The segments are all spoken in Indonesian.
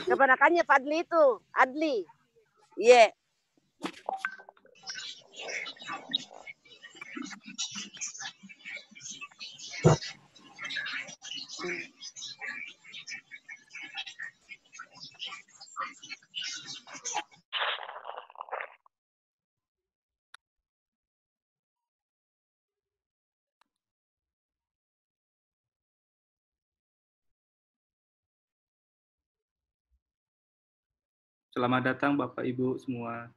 Keponakannya Fadli itu, Adli. Iya. Selamat datang Bapak Ibu semua.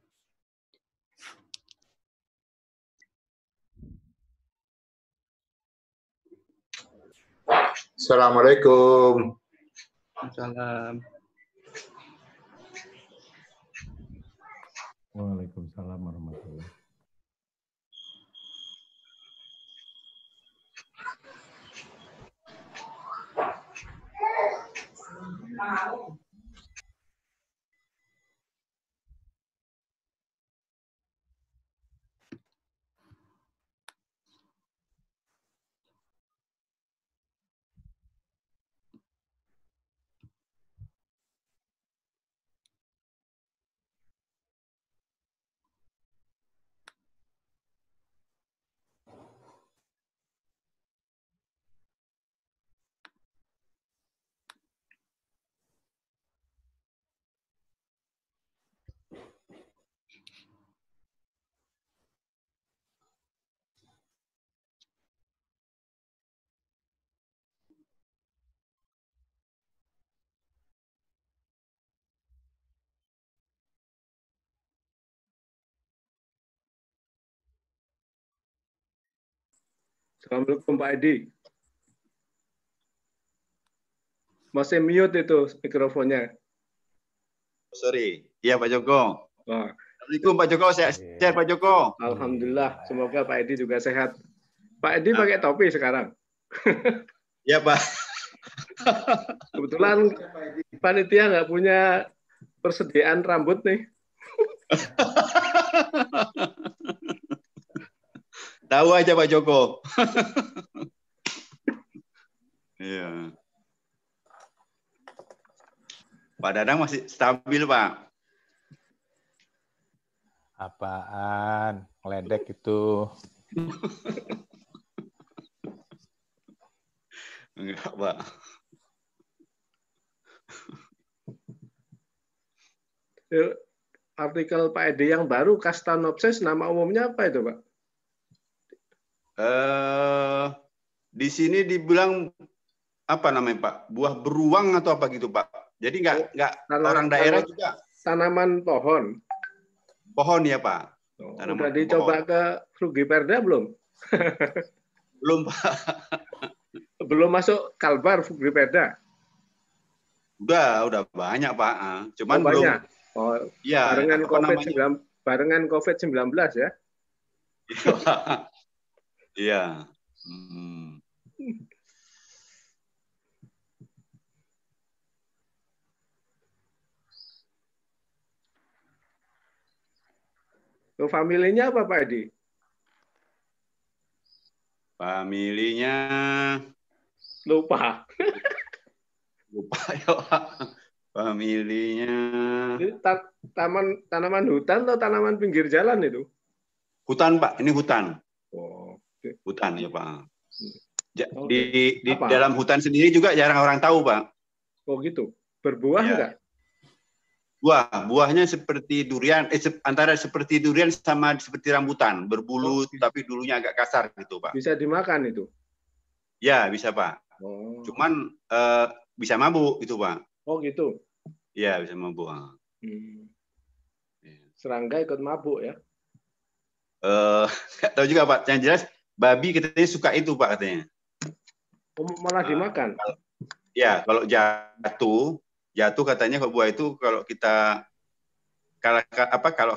Assalamualaikum. Salam. Waalaikumsalam warahmatullahi wabarakatuh. Assalamualaikum Pak Edi. Masih mute itu mikrofonnya. Sorry. Iya Pak Joko. Oh. Assalamualaikum Pak Joko. Sehat Pak Joko. Alhamdulillah. Semoga Pak Edi juga sehat. Pak Edi pakai topi sekarang. Iya Pak. Kebetulan panitia nggak punya persediaan rambut nih. Tahu aja Pak Joko. Iya. Pak Dadang masih stabil Pak. Apaan? Ngeledek itu. Enggak Pak. Artikel Pak Edi yang baru, Castanopsis, nama umumnya apa itu Pak? Di sini dibilang apa namanya Pak? Buah beruang atau apa gitu Pak? Jadi nggak orang daerah juga. Tanaman pohon. Pohon ya Pak. Udah dicoba pohon. Ke Frugiperda belum? Belum Pak. Belum masuk Kalbar Frugiperda? Udah banyak Pak. Cuman banyak. Belum. Oh, ya, barengan COVID-19 ya? Iya. Familinya apa Pak Edi? Familinya lupa ya Pak. Familinya tanaman hutan atau tanaman pinggir jalan itu? Hutan Pak, ini hutan. Oh, okay. Hutan ya Pak. Di dalam hutan sendiri juga jarang orang tahu Pak. Oh gitu. Berbuah enggak? Buahnya seperti durian, antara seperti durian sama seperti rambutan, berbulu tapi dulunya agak kasar gitu Pak. Bisa dimakan itu? Ya bisa Pak. Oh. Cuman bisa mabuk itu Pak. Oh gitu. Iya bisa mabuk. Serangga ikut mabuk ya? Nggak tahu juga Pak. Yang jelas babi katanya suka itu Pak katanya. Malah dimakan? Ya kalau jatuh katanya kalau buah itu kalau kita kalau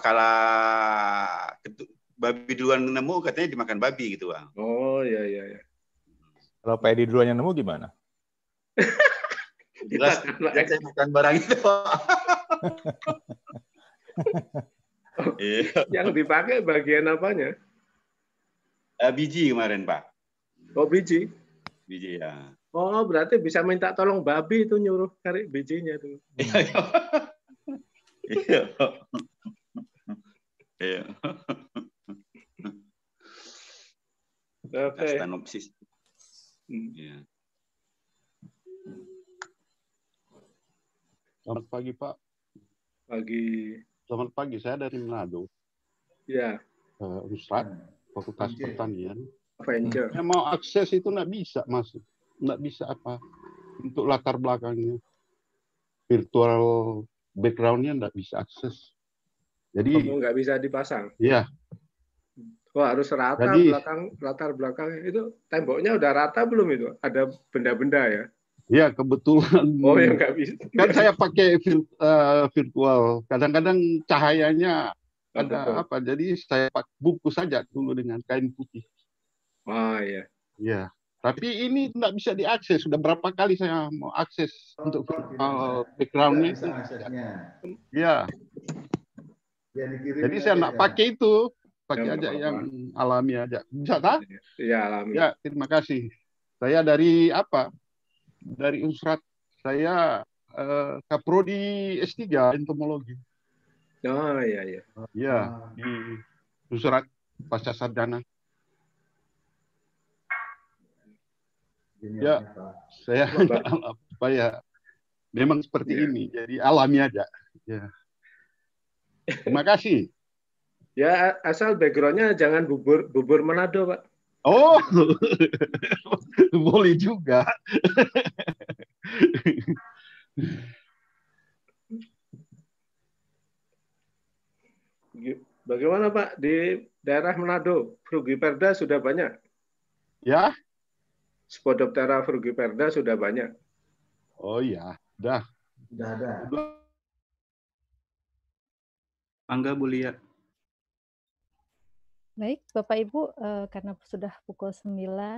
babi duluan nemu katanya dimakan babi gitu Pak. Oh iya. Kalau Pak Edi duluan yang nemu gimana? Jelas saya bukan barang itu Pak. Yang dipakai bagian apanya? Biji kemarin Pak. Oh biji? Biji ya. Oh, berarti bisa minta tolong babi itu nyuruh cari bijinya tuh. Iya. Iya. Oke. Stanopsis. Iya. Selamat pagi, Pak. Pagi. Selamat pagi, saya dari Manado. Ya, Ustaz, Fakultas Pertanian. Venture. Saya mau akses itu nggak bisa masuk. Nggak bisa apa. Untuk latar belakangnya. Virtual background-nya nggak bisa akses. Jadi, nggak bisa dipasang. iya. Wah, harus rata Jadi, latar belakang itu temboknya udah rata belum itu? Ada benda-benda ya? ya kebetulan. Oh, yang nggak bisa. Kan saya pakai virtual. Kadang-kadang cahayanya ada betul. apa? Jadi saya bungkus saja dulu dengan kain putih. Oh iya. Iya. Tapi ini tidak bisa diakses. Sudah berapa kali saya mau akses untuk virtual background-nya itu. Iya. Jadi saya nak pakai itu. Pakai aja yang alami aja. Bisa tak? Iya, alami. Ya, terima kasih. Saya dari apa? Dari Unsrat. Saya Kaprodi S3 entomologi. Oh iya iya. Iya, di Unsrat pasca sarjana. Ya, saya apa ya? Memang seperti ini. Jadi alami aja. Ya. Terima kasih. Ya, asal background-nya jangan bubur Manado, Pak. Oh, boleh juga. Bagaimana Pak di daerah Manado? Frugiperda sudah banyak? Ya. Spodoptera frugiperda sudah banyak? Oh iya, sudah ada. Angga Bulia. Baik, Bapak Ibu, karena sudah pukul 9,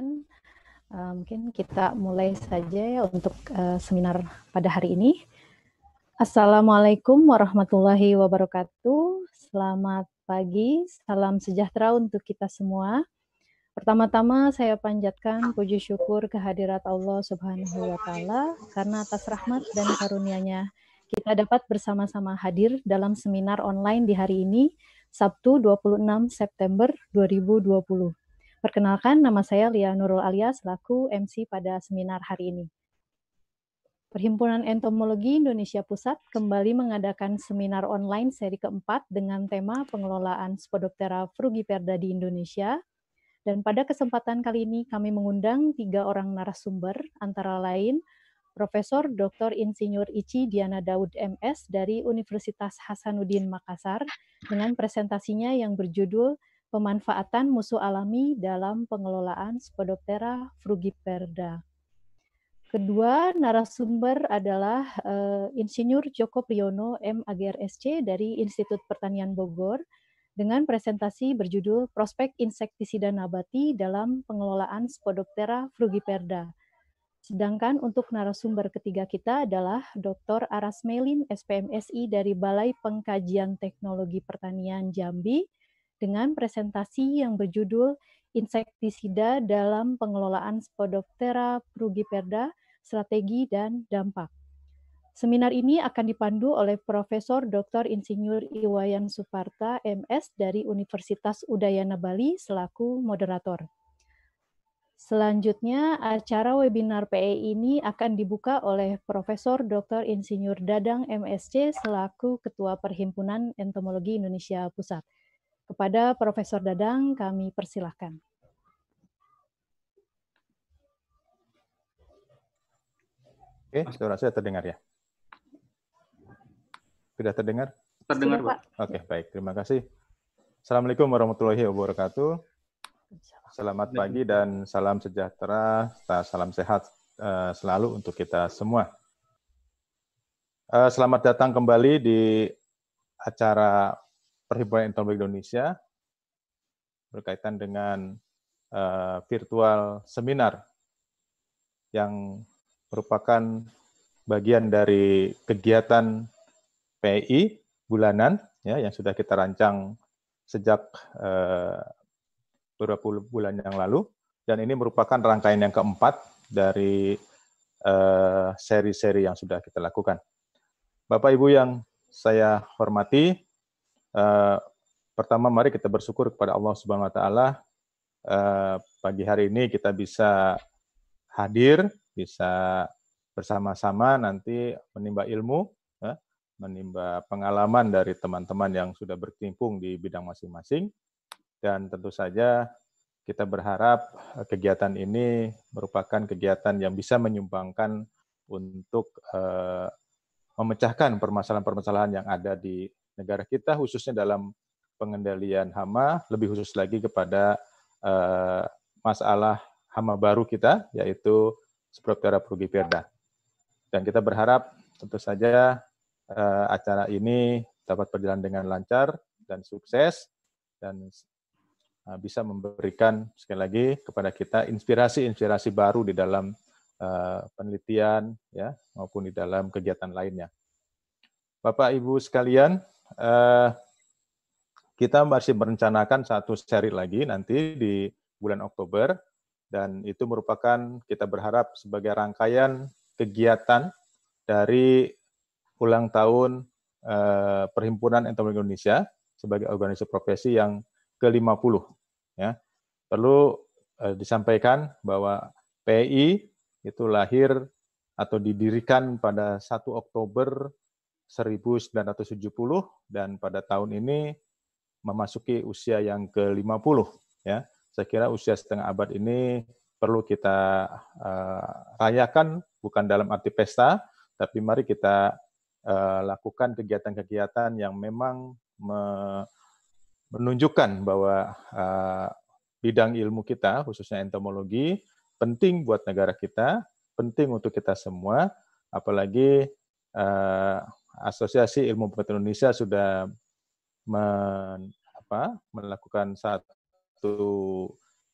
mungkin kita mulai saja ya untuk seminar pada hari ini. Assalamualaikum warahmatullahi wabarakatuh. Selamat pagi, salam sejahtera untuk kita semua. Pertama-tama saya panjatkan puji syukur kehadirat Allah Subhanahu wa Ta'ala karena atas rahmat dan karunia-Nya kita dapat bersama-sama hadir dalam seminar online di hari ini, Sabtu 26 September 2020. Perkenalkan, nama saya Lia Nurul Alia selaku MC pada seminar hari ini. Perhimpunan Entomologi Indonesia Pusat kembali mengadakan seminar online seri keempat dengan tema pengelolaan Spodoptera frugiperda di Indonesia. Dan pada kesempatan kali ini kami mengundang 3 orang narasumber, antara lain Profesor Dr. Insinyur Ici Diana Daud MS dari Universitas Hasanuddin Makassar dengan presentasinya yang berjudul Pemanfaatan Musuh Alami dalam Pengelolaan Spodoptera frugiperda. Kedua narasumber adalah Insinyur Joko Priyono MAGRSC dari Institut Pertanian Bogor dengan presentasi berjudul Prospek Insektisida Nabati dalam Pengelolaan Spodoptera frugiperda. Sedangkan untuk narasumber ketiga kita adalah Dr. Aras Melin, SPMSI dari Balai Pengkajian Teknologi Pertanian Jambi dengan presentasi yang berjudul Insektisida dalam Pengelolaan Spodoptera frugiperda, Strategi dan Dampak. Seminar ini akan dipandu oleh Profesor Dr. Insinyur Iwayan Suparta, MS dari Universitas Udayana Bali selaku moderator. Selanjutnya, acara webinar PE ini akan dibuka oleh Profesor Dr. Insinyur Dadang MSc selaku Ketua Perhimpunan Entomologi Indonesia Pusat. Kepada Profesor Dadang kami persilahkan. Oke, suara saya terdengar ya? Sudah terdengar? Terdengar, Pak. Oke, baik. Terima kasih. Assalamualaikum warahmatullahi wabarakatuh. Selamat pagi dan salam sejahtera, salam sehat selalu untuk kita semua. Selamat datang kembali di acara Perhimpunan Entomologi Indonesia berkaitan dengan virtual seminar yang merupakan bagian dari kegiatan PI bulanan ya yang sudah kita rancang sejak beberapa bulan yang lalu, dan ini merupakan rangkaian yang keempat dari seri-seri yang sudah kita lakukan. Bapak Ibu yang saya hormati, pertama mari kita bersyukur kepada Allah Subhanahu wa taala, pagi hari ini kita bisa hadir, bisa bersama-sama nanti menimba ilmu, menimba pengalaman dari teman-teman yang sudah berkecimpung di bidang masing-masing, dan tentu saja kita berharap kegiatan ini merupakan kegiatan yang bisa menyumbangkan untuk memecahkan permasalahan-permasalahan yang ada di negara kita, khususnya dalam pengendalian hama, lebih khusus lagi kepada masalah hama baru kita, yaitu Sproptera prugiperda. Dan kita berharap tentu saja acara ini dapat berjalan dengan lancar dan sukses, dan bisa memberikan sekali lagi kepada kita inspirasi-inspirasi baru di dalam penelitian ya maupun di dalam kegiatan lainnya. Bapak Ibu sekalian, kita masih merencanakan satu seri lagi nanti di bulan Oktober, dan itu merupakan kita berharap sebagai rangkaian kegiatan dari ulang tahun Perhimpunan Entomologi Indonesia sebagai organisasi profesi yang ke-50. Ya. Perlu disampaikan bahwa PI itu lahir atau didirikan pada 1 Oktober 1970 dan pada tahun ini memasuki usia yang ke-50. Ya. Saya kira usia setengah abad ini perlu kita rayakan, bukan dalam arti pesta, tapi mari kita lakukan kegiatan-kegiatan yang memang menunjukkan bahwa bidang ilmu kita, khususnya entomologi, penting buat negara kita, penting untuk kita semua, apalagi Asosiasi Ilmu Pengetahuan Indonesia sudah melakukan satu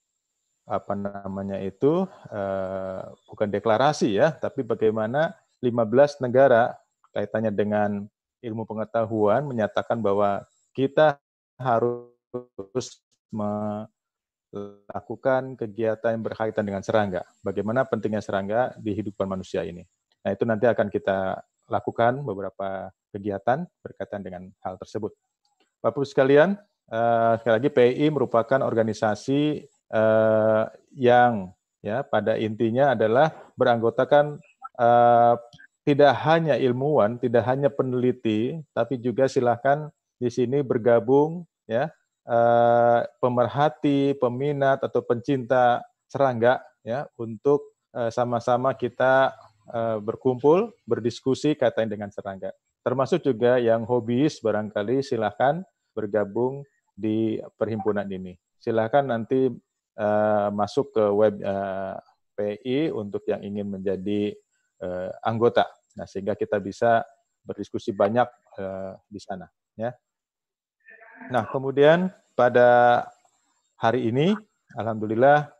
bukan deklarasi ya, tapi bagaimana 15 negara kaitannya dengan ilmu pengetahuan menyatakan bahwa kita harus melakukan kegiatan yang berkaitan dengan serangga. Bagaimana pentingnya serangga di kehidupan manusia ini. Nah, itu nanti akan kita lakukan beberapa kegiatan berkaitan dengan hal tersebut. Bapak Ibu sekalian, sekali lagi PI merupakan organisasi yang ya pada intinya adalah beranggotakan tidak hanya ilmuwan, tidak hanya peneliti, tapi juga silakan di sini bergabung ya pemerhati, peminat atau pencinta serangga ya untuk sama-sama kita berkumpul, berdiskusi kaitan dengan serangga. Termasuk juga yang hobis barangkali silakan bergabung di perhimpunan ini. Silakan nanti masuk ke web PI untuk yang ingin menjadi anggota. Nah, sehingga kita bisa berdiskusi banyak di sana ya. Nah, kemudian pada hari ini alhamdulillah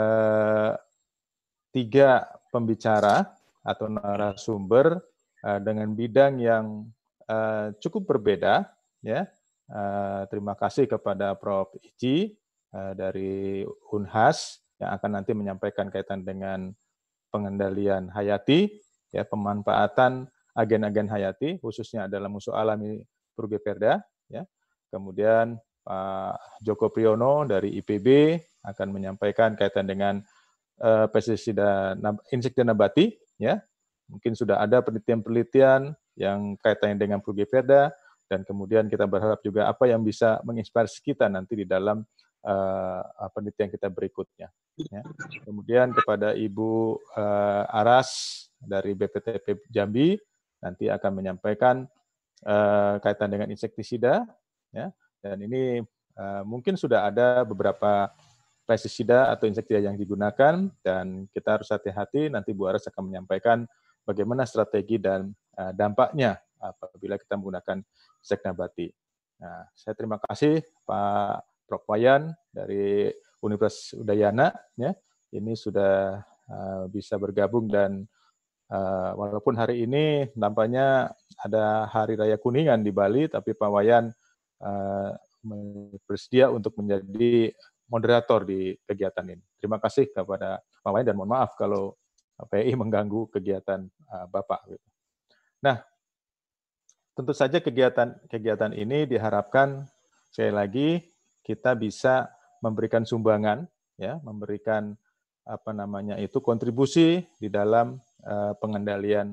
3 pembicara atau narasumber dengan bidang yang cukup berbeda ya. Terima kasih kepada Prof. Ici dari Unhas yang akan nanti menyampaikan kaitan dengan pengendalian hayati, ya, pemanfaatan agen-agen hayati, khususnya adalah musuh alami Prugiperda. Ya. Kemudian Pak Joko Priyono dari IPB akan menyampaikan kaitan dengan pestisida insektisida nabati. Ya. Mungkin sudah ada penelitian-penelitian yang kaitannya dengan Prugiperda, dan kemudian kita berharap juga apa yang bisa menginspirasi kita nanti di dalam penelitian kita berikutnya. Ya. Kemudian kepada Ibu Aras dari BPTP Jambi nanti akan menyampaikan kaitan dengan insektisida, ya. Dan ini mungkin sudah ada beberapa pestisida atau insektisida yang digunakan, dan kita harus hati-hati. Nanti Bu Aras akan menyampaikan bagaimana strategi dan dampaknya apabila kita menggunakan insek nabati. Nah, saya terima kasih Pak Prof. Wayan dari Universitas Udayana, ya, ini sudah bisa bergabung, dan walaupun hari ini nampaknya ada Hari Raya Kuningan di Bali, tapi Pak Wayan bersedia untuk menjadi moderator di kegiatan ini. Terima kasih kepada Pak Wayan, dan mohon maaf kalau PI mengganggu kegiatan Bapak. Nah, tentu saja kegiatan ini diharapkan sekali lagi kita bisa memberikan sumbangan, ya, memberikan kontribusi di dalam pengendalian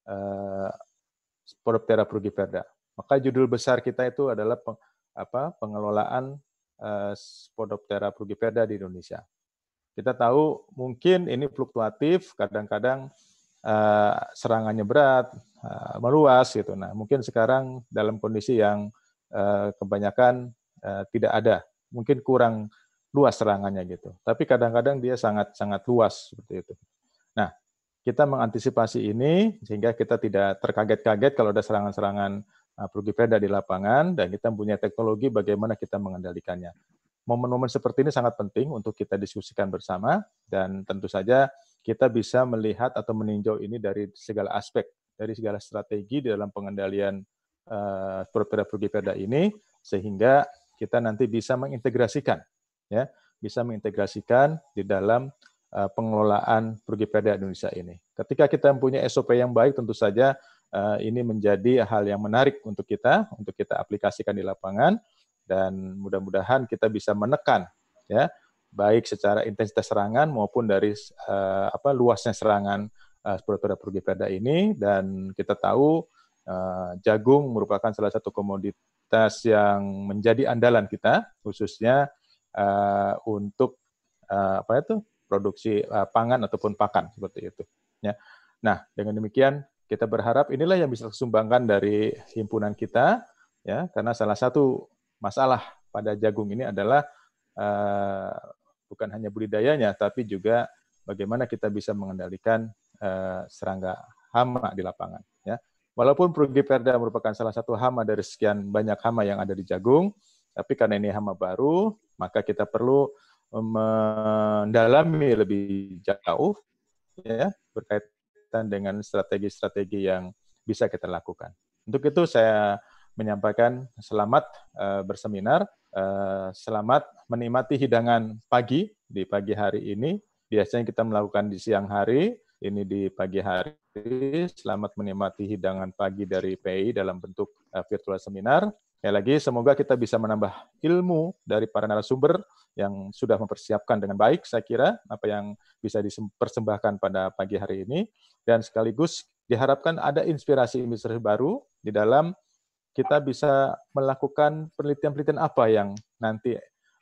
Spodoptera frugiperda. Maka judul besar kita itu adalah pengelolaan Spodoptera frugiperda di Indonesia. Kita tahu mungkin ini fluktuatif, kadang-kadang serangannya berat, meluas gitu. Nah, mungkin sekarang dalam kondisi yang kebanyakan tidak ada, mungkin kurang luas serangannya gitu. Tapi kadang-kadang dia sangat luas seperti itu. Nah, kita mengantisipasi ini sehingga kita tidak terkaget-kaget kalau ada serangan-serangan frugiperda di lapangan, dan kita punya teknologi bagaimana kita mengendalikannya. Momen-momen seperti ini sangat penting untuk kita diskusikan bersama, dan tentu saja kita bisa melihat atau meninjau ini dari segala aspek, dari segala strategi di dalam pengendalian Spodoptera frugiperda ini, sehingga kita nanti bisa mengintegrasikan, ya, bisa mengintegrasikan di dalam pengelolaan frugiperda Indonesia ini. Ketika kita mempunyai SOP yang baik, tentu saja ini menjadi hal yang menarik untuk kita aplikasikan di lapangan, dan mudah-mudahan kita bisa menekan, ya, baik secara intensitas serangan maupun dari luasnya serangan Spodoptera frugiperda ini. Dan kita tahu jagung merupakan salah satu komoditas yang menjadi andalan kita, khususnya untuk produksi pangan ataupun pakan seperti itu. Ya. Nah, dengan demikian kita berharap inilah yang bisa disumbangkan dari himpunan kita, ya, karena salah satu masalah pada jagung ini adalah bukan hanya budidayanya, tapi juga bagaimana kita bisa mengendalikan serangga hama di lapangan. Ya. Walaupun frugiperda merupakan salah satu hama dari sekian banyak hama yang ada di jagung, tapi karena ini hama baru, maka kita perlu mendalami lebih jauh, ya, berkaitan dengan strategi-strategi yang bisa kita lakukan. Untuk itu saya menyampaikan selamat berseminar, selamat menikmati hidangan pagi di pagi hari ini. Biasanya kita melakukan di siang hari, ini di pagi hari. Selamat menikmati hidangan pagi dari PI dalam bentuk virtual seminar. Sekali lagi, semoga kita bisa menambah ilmu dari para narasumber yang sudah mempersiapkan dengan baik, saya kira, apa yang bisa dipersembahkan pada pagi hari ini. Dan sekaligus diharapkan ada inspirasi-inspirasi baru di dalam kita bisa melakukan penelitian-penelitian apa yang nanti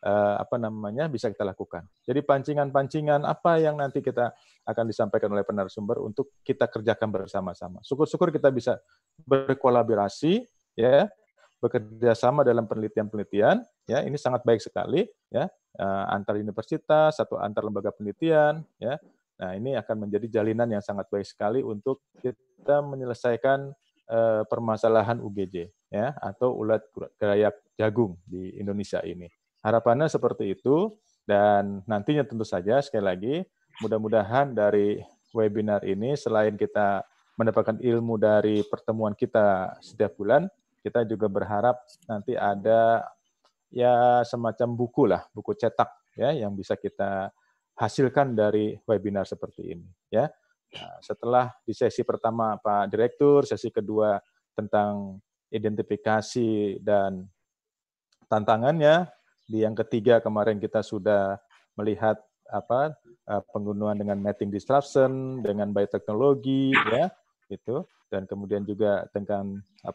bisa kita lakukan. Jadi pancingan-pancingan apa yang nanti kita akan disampaikan oleh penarasumber untuk kita kerjakan bersama-sama. Syukur-syukur kita bisa berkolaborasi, ya, bekerja sama dalam penelitian-penelitian, ya, ini sangat baik sekali, ya, antar universitas atau antar lembaga penelitian, ya. Nah, ini akan menjadi jalinan yang sangat baik sekali untuk kita menyelesaikan permasalahan UGJ, ya, atau ulat gelayak jagung di Indonesia ini. Harapannya seperti itu, dan nantinya tentu saja sekali lagi mudah-mudahan dari webinar ini selain kita mendapatkan ilmu dari pertemuan kita setiap bulan, kita juga berharap nanti ada ya semacam buku cetak, ya, yang bisa kita hasilkan dari webinar seperti ini, ya. Nah, setelah di sesi pertama Pak Direktur, sesi kedua tentang identifikasi dan tantangannya, di yang ketiga kemarin kita sudah melihat penggunaan dengan mating disruption, dengan bioteknologi, ya, itu, dan kemudian juga dengan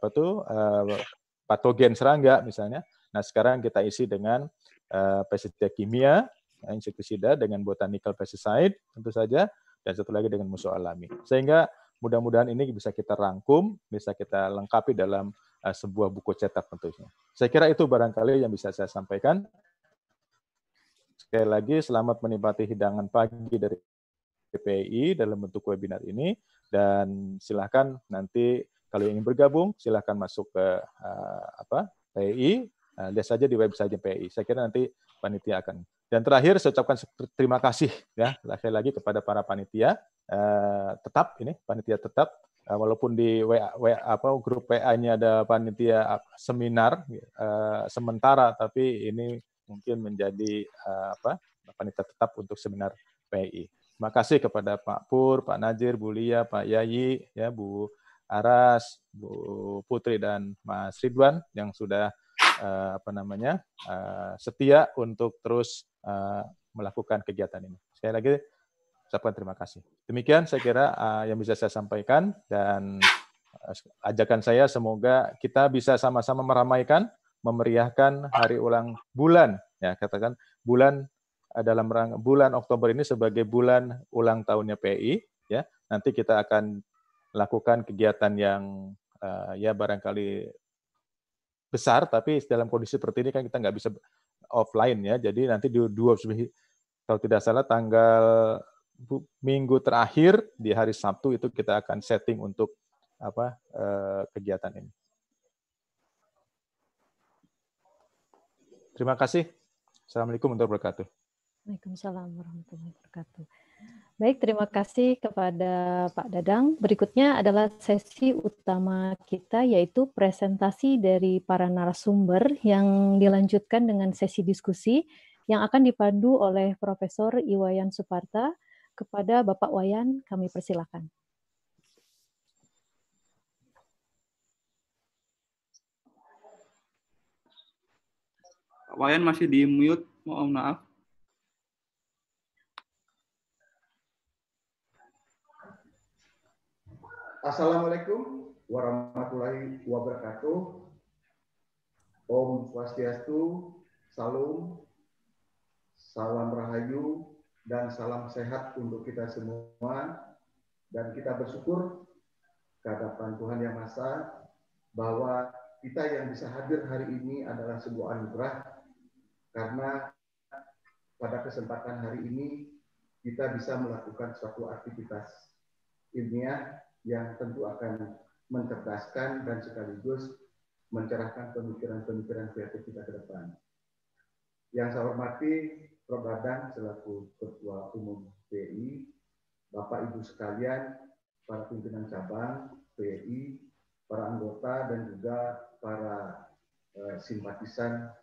patogen serangga misalnya. Nah, sekarang kita isi dengan pestisida kimia, insektisida dengan botanical pesticide tentu saja, dan satu lagi dengan musuh alami. Sehingga mudah-mudahan ini bisa kita rangkum, bisa kita lengkapi dalam sebuah buku cetak tentunya. Saya kira itu barangkali yang bisa saya sampaikan. Sekali lagi, selamat menikmati hidangan pagi dari PPI dalam bentuk webinar ini, dan silakan nanti kalau ingin bergabung, silakan masuk ke PPI, lihat saja di website PPI. Saya kira nanti panitia akan. Dan terakhir, saya ucapkan terima kasih, ya, sekali lagi kepada para panitia panitia tetap. Walaupun di grup WA-nya ada panitia seminar sementara, tapi ini mungkin menjadi panitia tetap untuk seminar PI. Terima kasih kepada Pak Pur, Pak Najir, Bu Lia, Pak Yayi, ya, Bu Aras, Bu Putri, dan Mas Ridwan yang sudah setia untuk terus melakukan kegiatan ini. Sekali lagi, ucapkan terima kasih. Demikian saya kira yang bisa saya sampaikan, dan ajakan saya semoga kita bisa sama-sama meramaikan, memeriahkan hari ulang bulan, ya, katakan bulan dalam bulan Oktober ini sebagai bulan ulang tahunnya PI, ya. Nanti kita akan lakukan kegiatan yang ya barangkali besar, tapi dalam kondisi seperti ini kan kita nggak bisa offline, ya. Jadi nanti di kalau tidak salah tanggal minggu terakhir di hari Sabtu itu kita akan setting untuk kegiatan ini. Terima kasih. Assalamualaikum warahmatullahi wabarakatuh. Waalaikumsalam warahmatullahi wabarakatuh. Baik, terima kasih kepada Pak Dadang. Berikutnya adalah sesi utama kita, yaitu presentasi dari para narasumber yang dilanjutkan dengan sesi diskusi yang akan dipandu oleh Profesor Iwayan Suparta. Kepada Bapak Wayan, kami persilakan. Pak Wayan masih di mute, mohon maaf. Assalamualaikum warahmatullahi wabarakatuh. Om Swastiastu, Salam, Salam Rahayu, dan salam sehat untuk kita semua. Dan kita bersyukur ke hadapan Tuhan Yang Maha Esa bahwa kita yang bisa hadir hari ini adalah sebuah anugerah, karena pada kesempatan hari ini kita bisa melakukan suatu aktivitas ilmiah yang tentu akan mencerdaskan dan sekaligus mencerahkan pemikiran-pemikiran kreatif kita ke depan. Yang saya hormati Prof. Dadang selaku Ketua Umum PI, Bapak Ibu sekalian, para pimpinan cabang PI, para anggota dan juga para simpatisan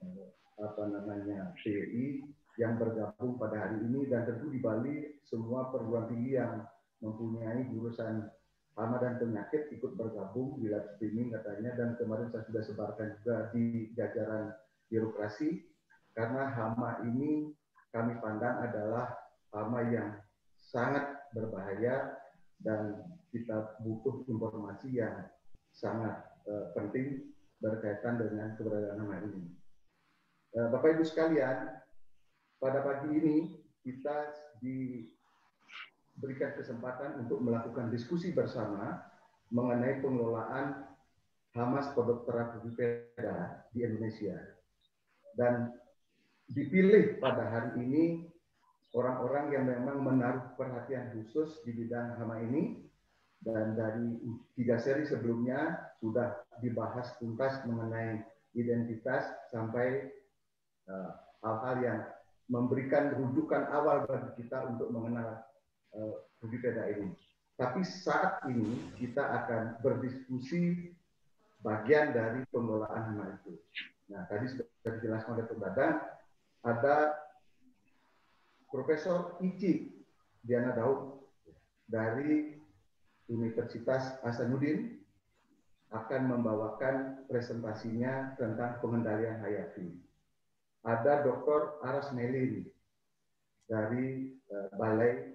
PI yang bergabung pada hari ini, dan tentu di Bali semua perguruan tinggi yang mempunyai jurusan hama dan penyakit ikut bergabung di live streaming katanya, dan kemarin saya sudah sebarkan juga di jajaran birokrasi, karena hama ini kami pandang adalah hama yang sangat berbahaya dan kita butuh informasi yang sangat penting berkaitan dengan keberadaan hama ini. Bapak Ibu sekalian, pada pagi ini kita diberikan kesempatan untuk melakukan diskusi bersama mengenai pengelolaan hama spodoptera pubipeda di Indonesia. Dan dipilih pada hari ini orang-orang yang memang menaruh perhatian khusus di bidang hama ini, dan dari 3 seri sebelumnya sudah dibahas tuntas mengenai identitas sampai hal-hal yang memberikan rujukan awal bagi kita untuk mengenal pubipeda ini. Tapi saat ini kita akan berdiskusi bagian dari pengelolaan hama itu. Nah, tadi sudah dijelaskan oleh Prof. Dadang, ada Profesor Ici Diana Daud dari Universitas Hasanuddin akan membawakan presentasinya tentang pengendalian hayati. Ada Dr. Aras Melin dari Balai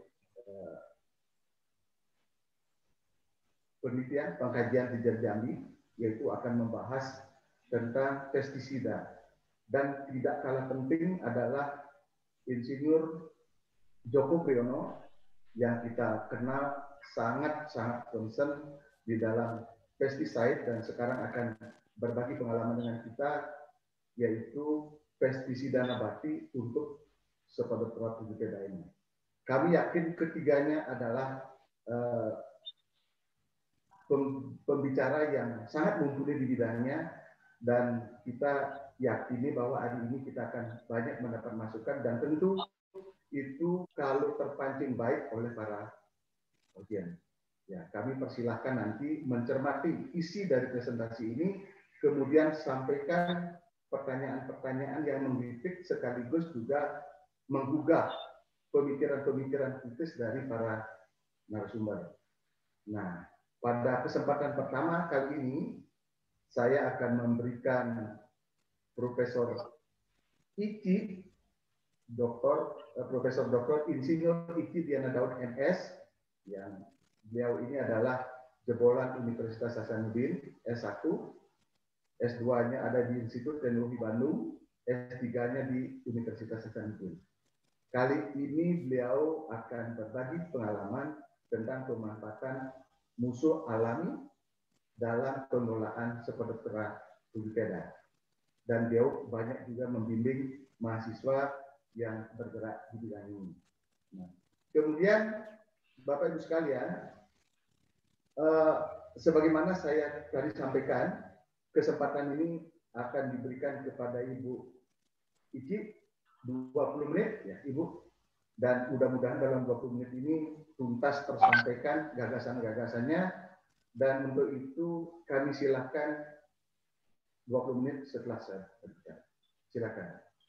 Penelitian Pengkajian di Jambi, yaitu akan membahas tentang pestisida. Dan tidak kalah penting adalah Insinyur Joko Priyono yang kita kenal sangat-sangat concern di dalam pesticide dan sekarang akan berbagi pengalaman dengan kita, yaitu pestisida nabati untuk spodoptera pubipeda ini. Kami yakin ketiganya adalah pembicara yang sangat mumpuni di bidangnya, dan kita yakini bahwa hari ini kita akan banyak mendapat masukan, dan tentu itu kalau terpancing baik oleh para audiens. Ya, kami persilahkan nanti mencermati isi dari presentasi ini, kemudian sampaikan pertanyaan-pertanyaan yang menggelitik sekaligus juga menggugah pemikiran-pemikiran kritis dari para narasumber. Nah, pada kesempatan pertama kali ini, saya akan memberikan Profesor Ici, Profesor Dr. Insinyur Ici Diana Daud MS, yang beliau ini adalah jebolan Universitas Hasanuddin S1, S2-nya ada di Institut Teknologi Bandung, S3-nya di Universitas Hasanuddin. Kali ini beliau akan berbagi pengalaman tentang pemanfaatan musuh alami dalam pengelolaan Spodoptera fugifera. Dan beliau banyak juga membimbing mahasiswa yang bergerak di bidang ini. Nah, kemudian Bapak Ibu sekalian, sebagaimana saya tadi sampaikan, kesempatan ini akan diberikan kepada Ibu Ici 20 menit, ya Ibu. Dan mudah-mudahan dalam 20 menit ini tuntas tersampaikan gagasan-gagasannya. Dan untuk itu kami silakan 20 menit setelah saya berbicara. Silakan.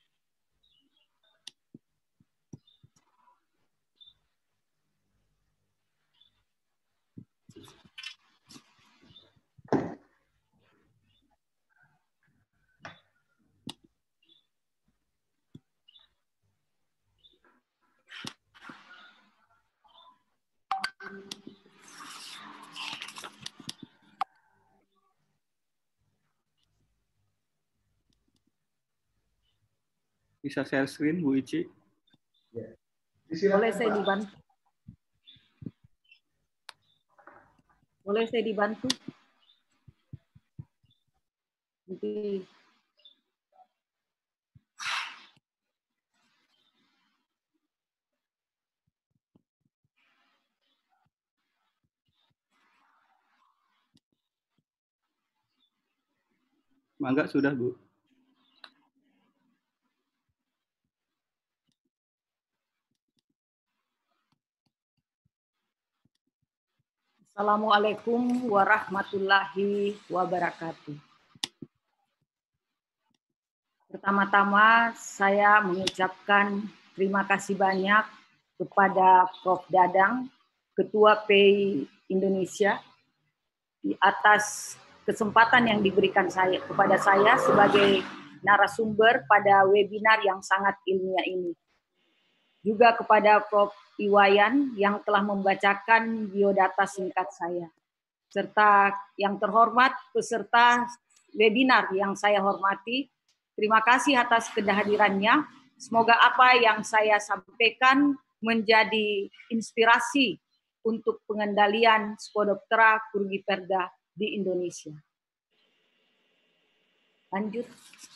Bisa share screen, Bu Ici? Ya. Boleh saya dibantu? Boleh saya dibantu? Nanti. Mangga sudah, Bu. Assalamualaikum warahmatullahi wabarakatuh. Pertama-tama saya mengucapkan terima kasih banyak kepada Prof. Dadang, Ketua PEI Indonesia, di atas kesempatan yang diberikan kepada saya sebagai narasumber pada webinar yang sangat ilmiah ini. Juga kepada Prof. Iwayan yang telah membacakan biodata singkat saya. Serta yang terhormat peserta webinar yang saya hormati, terima kasih atas kehadirannya. Semoga apa yang saya sampaikan menjadi inspirasi untuk pengendalian Spodoptera frugiperda di Indonesia. Lanjut.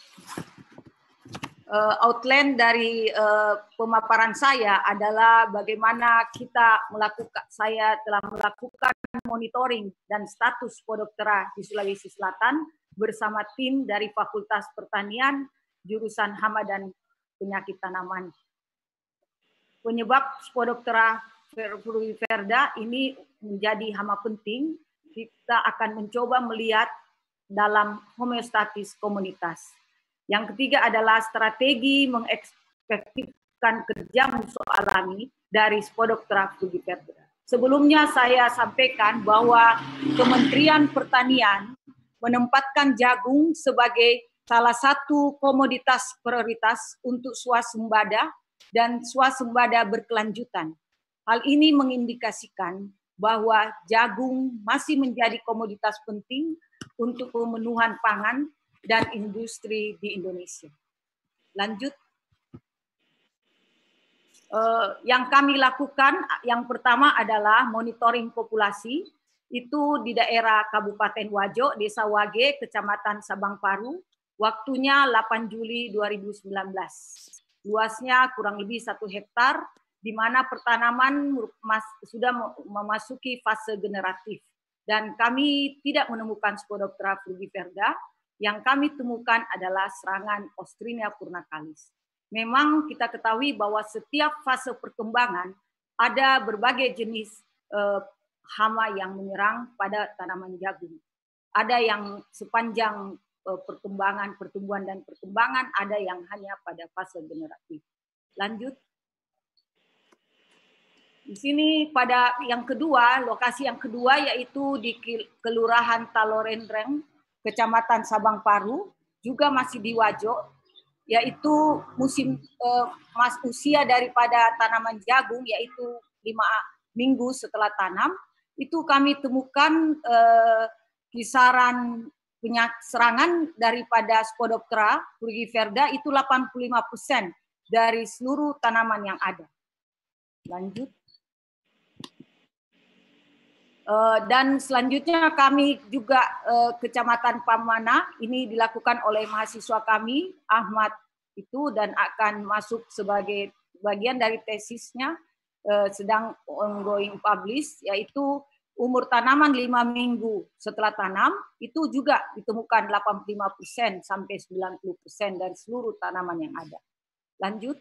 Outline dari pemaparan saya adalah bagaimana saya telah melakukan monitoring dan status Spodoptera di Sulawesi Selatan bersama tim dari Fakultas Pertanian, jurusan Hama dan Penyakit Tanaman. Penyebab Spodoptera frugiperda ini menjadi hama penting. Kita akan mencoba melihat dalam homeostatis komunitas. Yang ketiga adalah strategi mengefektifkan kerja musuh alami dari Spodoptera frugiperda. Sebelumnya saya sampaikan bahwa Kementerian Pertanian menempatkan jagung sebagai salah satu komoditas prioritas untuk swasembada dan swasembada berkelanjutan. Hal ini mengindikasikan bahwa jagung masih menjadi komoditas penting untuk pemenuhan pangan dan industri di Indonesia. Lanjut. Yang kami lakukan, yang pertama adalah monitoring populasi, itu di daerah Kabupaten Wajo, Desa Wage, Kecamatan Sabang Paru, waktunya 8 Juli 2019. Luasnya kurang lebih 1 hektar, di mana pertanaman sudah memasuki fase generatif. Dan kami tidak menemukan Spodoptera frugiperda. Yang kami temukan adalah serangan Ostrinia purnacalis. Memang kita ketahui bahwa setiap fase perkembangan ada berbagai jenis hama yang menyerang pada tanaman jagung. Ada yang sepanjang pertumbuhan dan perkembangan, ada yang hanya pada fase generatif. Lanjut. Di sini pada yang kedua, lokasi yang kedua yaitu di Kelurahan Talorendreng, Kecamatan Sabang Paru, juga masih di Wajo, yaitu usia daripada tanaman jagung yaitu 5 minggu setelah tanam, itu kami temukan kisaran serangan daripada Spodoptera frugiverda itu 85% dari seluruh tanaman yang ada. Lanjut. Dan selanjutnya kami juga Kecamatan Pamana, ini dilakukan oleh mahasiswa kami, Ahmad itu, dan akan masuk sebagai bagian dari tesisnya, sedang ongoing publish, yaitu umur tanaman 5 minggu setelah tanam, itu juga ditemukan 85% sampai 90% dari seluruh tanaman yang ada. Lanjut.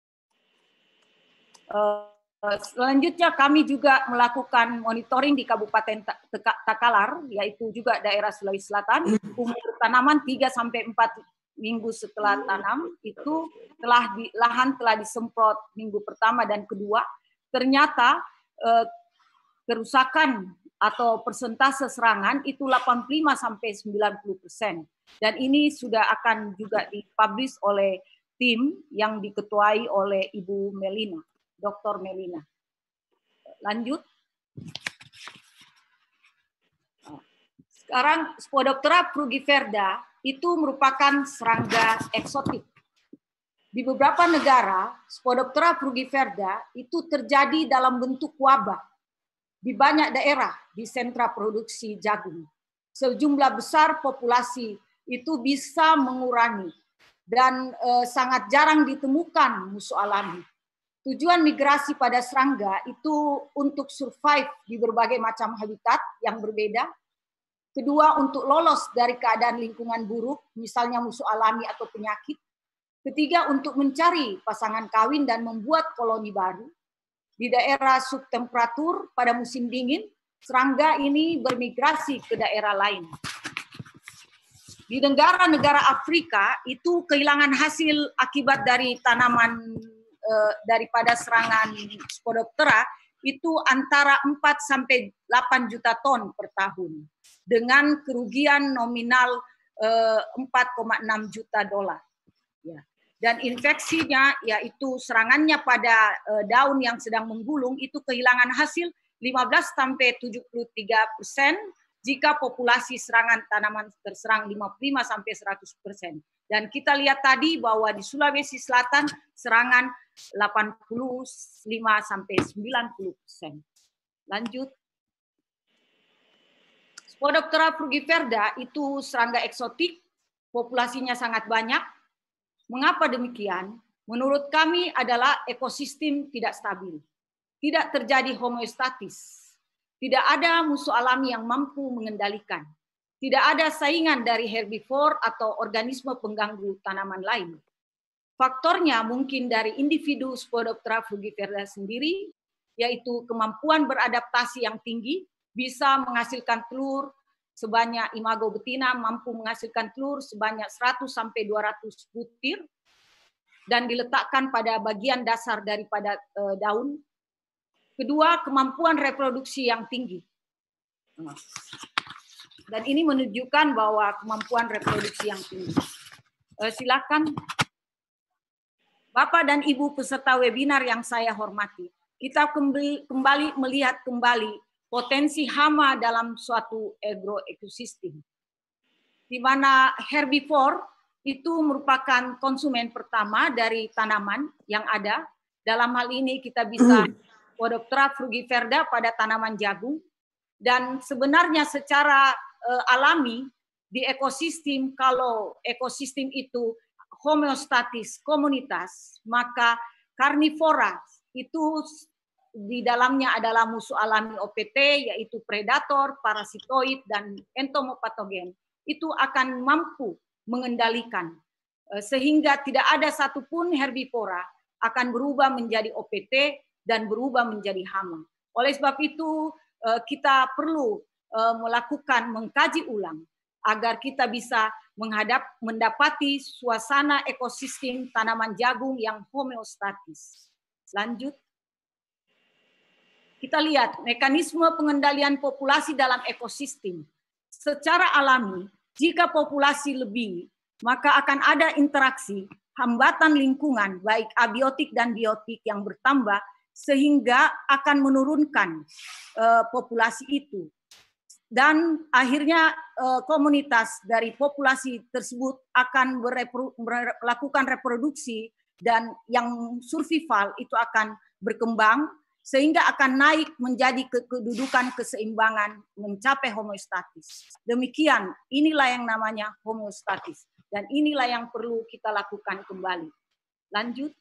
Selanjutnya kami juga melakukan monitoring di Kabupaten Takalar, yaitu juga daerah Sulawesi Selatan. Umur tanaman 3-4 minggu setelah tanam, itu lahan telah disemprot minggu pertama dan kedua. Ternyata kerusakan atau persentase serangan itu 85-90%. Dan ini sudah akan juga dipublish oleh tim yang diketuai oleh Ibu Melina. Dr. Melina. Lanjut. Sekarang Spodoptera frugiverda itu merupakan serangga eksotik. Di beberapa negara, Spodoptera frugiverda itu terjadi dalam bentuk wabah di banyak daerah di sentra produksi jagung. Sejumlah besar populasi itu bisa mengurangi dan sangat jarang ditemukan musuh alami. Tujuan migrasi pada serangga itu untuk survive di berbagai macam habitat yang berbeda. Kedua, untuk lolos dari keadaan lingkungan buruk, misalnya musuh alami atau penyakit. Ketiga, untuk mencari pasangan kawin dan membuat koloni baru. Di daerah subtemperatur pada musim dingin, serangga ini bermigrasi ke daerah lain. Di negara-negara Afrika, itu kehilangan hasil akibat dari tanaman daripada serangan Spodoptera itu antara 4-8 juta ton per tahun dengan kerugian nominal 4,6 juta dolar. Ya. Dan infeksinya yaitu serangannya pada daun yang sedang menggulung itu kehilangan hasil 15-73% jika populasi serangan tanaman terserang 55-100%. Dan kita lihat tadi bahwa di Sulawesi Selatan serangan 85-90%. Lanjut. Spodoptera frugiverda itu serangga eksotik, populasinya sangat banyak. Mengapa demikian? Menurut kami adalah ekosistem tidak stabil. Tidak terjadi homeostatis. Tidak ada musuh alami yang mampu mengendalikan. Tidak ada saingan dari herbivore atau organisme pengganggu tanaman lain. Faktornya mungkin dari individu Spodoptera frugiverda sendiri, yaitu kemampuan beradaptasi yang tinggi, bisa menghasilkan telur sebanyak imago betina, mampu menghasilkan telur sebanyak 100-200 butir, dan diletakkan pada bagian dasar daripada daun. Kedua, kemampuan reproduksi yang tinggi. Dan ini menunjukkan bahwa kemampuan reproduksi yang tinggi. Silakan. Bapak dan Ibu peserta webinar yang saya hormati, kita kembali melihat kembali potensi hama dalam suatu agroekosistem, di mana herbivore itu merupakan konsumen pertama dari tanaman yang ada. Dalam hal ini kita bisa Spodoptera frugiverda pada tanaman jagung, dan sebenarnya secara alami di ekosistem, kalau ekosistem itu homeostatis komunitas, maka karnivora itu di dalamnya adalah musuh alami OPT, yaitu predator, parasitoid, dan entomopatogen, itu akan mampu mengendalikan, sehingga tidak ada satupun herbivora akan berubah menjadi OPT dan berubah menjadi hama. Oleh sebab itu, kita perlu mengkaji ulang agar kita bisa mendapati suasana ekosistem tanaman jagung yang homeostatis. Lanjut. Kita lihat mekanisme pengendalian populasi dalam ekosistem. Secara alami, jika populasi lebih, maka akan ada interaksi hambatan lingkungan, baik abiotik dan biotik yang bertambah, sehingga akan menurunkan populasi itu. Dan akhirnya komunitas dari populasi tersebut akan melakukan reproduksi, dan yang survival itu akan berkembang, sehingga akan naik menjadi kedudukan keseimbangan mencapai homeostatis. Demikian, inilah yang namanya homeostatis. Dan inilah yang perlu kita lakukan kembali. Lanjut.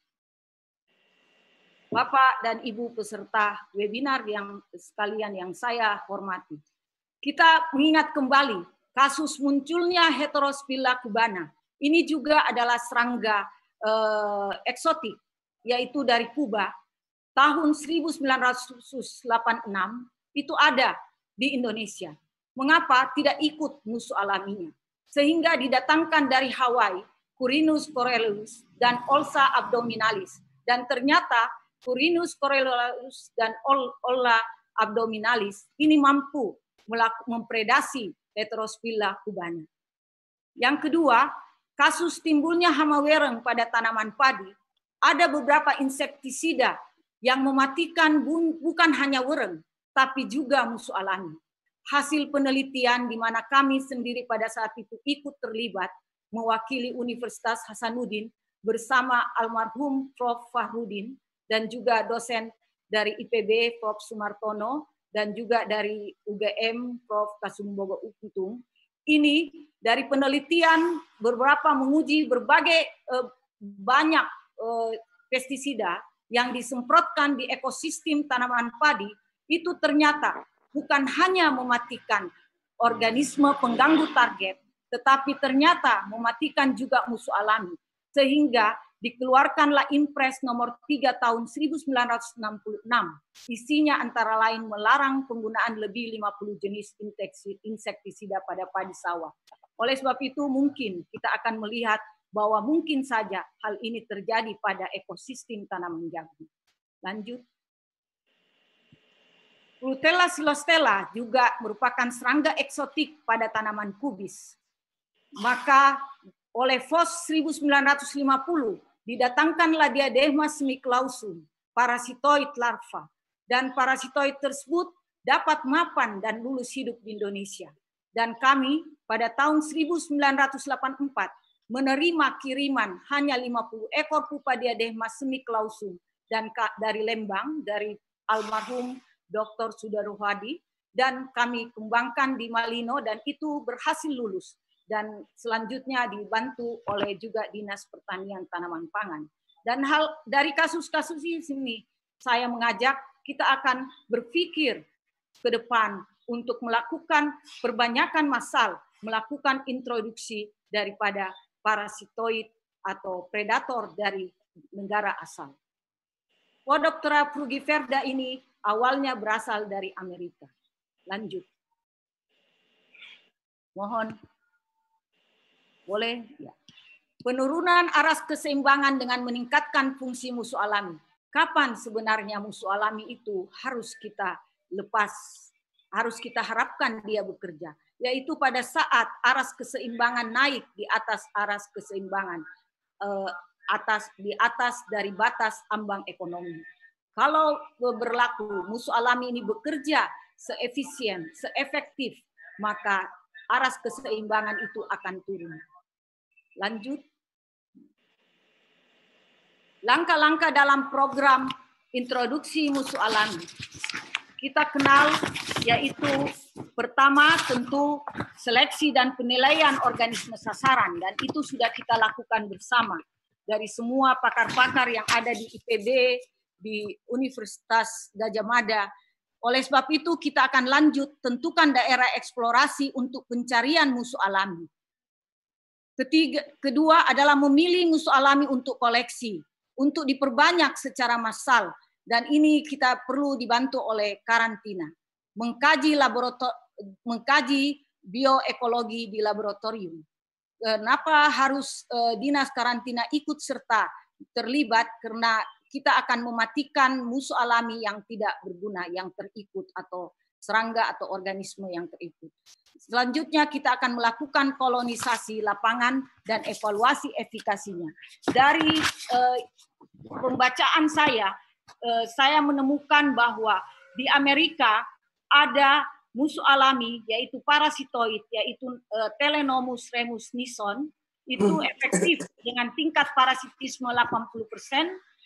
Bapak dan Ibu peserta webinar yang sekalian yang saya hormati. Kita mengingat kembali kasus munculnya Heterospila cubana. Ini juga adalah serangga eksotik, yaitu dari Kuba. Tahun 1986 itu ada di Indonesia. Mengapa tidak ikut musuh alaminya? Sehingga didatangkan dari Hawaii, Curinus corellius dan Olsa abdominalis. Dan ternyata Curinus corellius dan Olsa abdominalis ini mampu mempredasi Heterospila cubana. Yang kedua, kasus timbulnya hama wereng pada tanaman padi. Ada beberapa insektisida yang mematikan bukan hanya wereng, tapi juga musuh alami. Hasil penelitian di mana kami sendiri pada saat itu ikut terlibat, mewakili Universitas Hasanuddin bersama almarhum Prof. Fahrudin, dan juga dosen dari IPB Prof. Sumartono, dan juga dari UGM Prof. Kasumbogo Untung. Ini dari penelitian beberapa menguji berbagai banyak pestisida yang disemprotkan di ekosistem tanaman padi, itu ternyata bukan hanya mematikan organisme pengganggu target, tetapi ternyata mematikan juga musuh alami. Sehingga dikeluarkanlah Impres nomor 3 tahun 1966. Isinya antara lain melarang penggunaan lebih 50 jenis insektisida pada padi sawah. Oleh sebab itu mungkin kita akan melihat bahwa mungkin saja hal ini terjadi pada ekosistem tanaman jagung. Lanjut. Rutella silostella juga merupakan serangga eksotik pada tanaman kubis. Maka oleh Voss 1950 didatangkanlah Diadema semiclausum, parasitoid larva. Dan parasitoid tersebut dapat mapan dan lulus hidup di Indonesia. Dan kami pada tahun 1984 menerima kiriman hanya 50 ekor pupa Diadema semiclausum dan dari Lembang, dari almarhum Dr. Sudaruhadi, dan kami kembangkan di Malino, dan itu berhasil lulus. Dan selanjutnya dibantu oleh juga Dinas Pertanian Tanaman Pangan. Dan hal dari kasus-kasus ini, saya mengajak kita akan berpikir ke depan untuk melakukan perbanyakan massal, melakukan introduksi daripada parasitoid atau predator dari negara asal. Podoptera frugiverda ini awalnya berasal dari Amerika. Lanjut. Mohon. Boleh? Ya. Penurunan aras keseimbangan dengan meningkatkan fungsi musuh alami. Kapan sebenarnya musuh alami itu harus kita lepas, harus kita harapkan dia bekerja? Yaitu pada saat aras keseimbangan naik di atas aras keseimbangan, di atas dari batas ambang ekonomi. Kalau berlaku musuh alami ini bekerja seefisien, seefektif, maka aras keseimbangan itu akan turun. Lanjut. Langkah-langkah dalam program introduksi musuh alami. Kita kenal yaitu pertama tentu seleksi dan penilaian organisme sasaran, dan itu sudah kita lakukan bersama dari semua pakar-pakar yang ada di IPB, di Universitas Gadjah Mada. Oleh sebab itu kita akan lanjut tentukan daerah eksplorasi untuk pencarian musuh alami. Kedua adalah memilih musuh alami untuk koleksi, untuk diperbanyak secara massal, dan ini kita perlu dibantu oleh karantina. Mengkaji bioekologi di laboratorium. Kenapa harus dinas karantina ikut serta terlibat? Karena kita akan mematikan musuh alami yang tidak berguna, yang terikut, atau serangga atau organisme yang terikut. Selanjutnya kita akan melakukan kolonisasi lapangan dan evaluasi efikasinya. Dari pembacaan saya menemukan bahwa di Amerika ada musuh alami yaitu parasitoid, yaitu Telenomus remus nison, itu efektif dengan tingkat parasitisme 80%.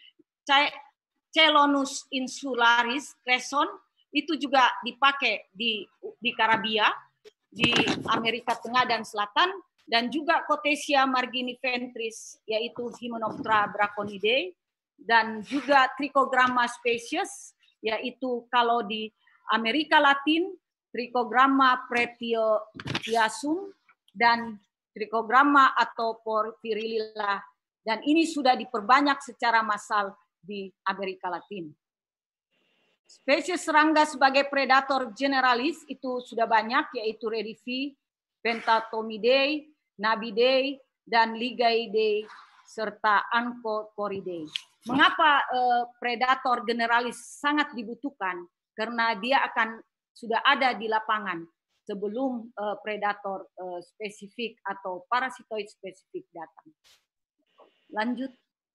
Celonus insularis cresson itu juga dipakai di Karibia, di Amerika Tengah dan Selatan, dan juga Cottesia marginiventris, yaitu Hymenoptera braconidae, dan juga Trichogramma species, yaitu kalau di Amerika Latin, Trichogramma pretiophyasum, dan Trichogramma atau Porphyrillia, dan ini sudah diperbanyak secara massal di Amerika Latin. Spesies serangga sebagai predator generalis itu sudah banyak, yaitu Redivi, Pentatomidae, Nabidae, dan Ligaidae, serta Ancochoridae. Mengapa predator generalis sangat dibutuhkan? Karena dia sudah ada di lapangan sebelum predator spesifik atau parasitoid spesifik datang. Lanjut.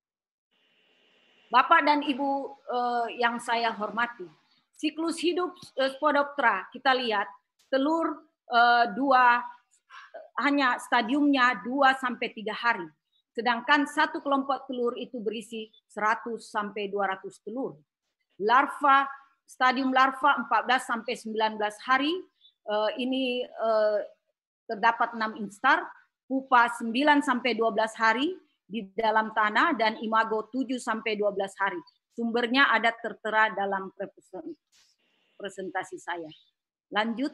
Bapak dan Ibu yang saya hormati, siklus hidup Spodoptera kita lihat telur hanya stadiumnya 2-3 hari. Sedangkan satu kelompok telur itu berisi 100-200 telur. Larva, stadium larva 14-19 hari, ini terdapat 6 instar, pupa 9-12 hari di dalam tanah, dan imago 7-12 hari. Sumbernya ada tertera dalam presentasi saya. Lanjut.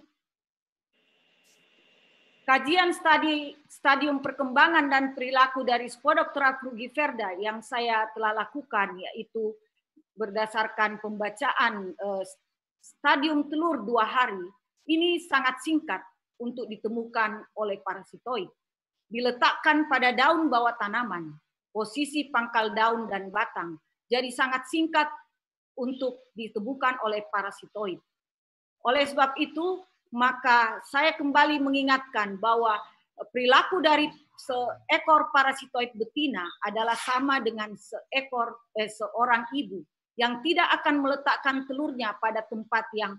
Kajian stadium perkembangan dan perilaku dari Spodoptera frugiverda yang saya telah lakukan, yaitu berdasarkan pembacaan stadium telur 2 hari, ini sangat singkat untuk ditemukan oleh parasitoid. Diletakkan pada daun bawah tanaman, posisi pangkal daun dan batang, jadi sangat singkat untuk ditemukan oleh parasitoid. Oleh sebab itu, maka saya kembali mengingatkan bahwa perilaku dari seekor parasitoid betina adalah sama dengan seorang ibu yang tidak akan meletakkan telurnya pada tempat yang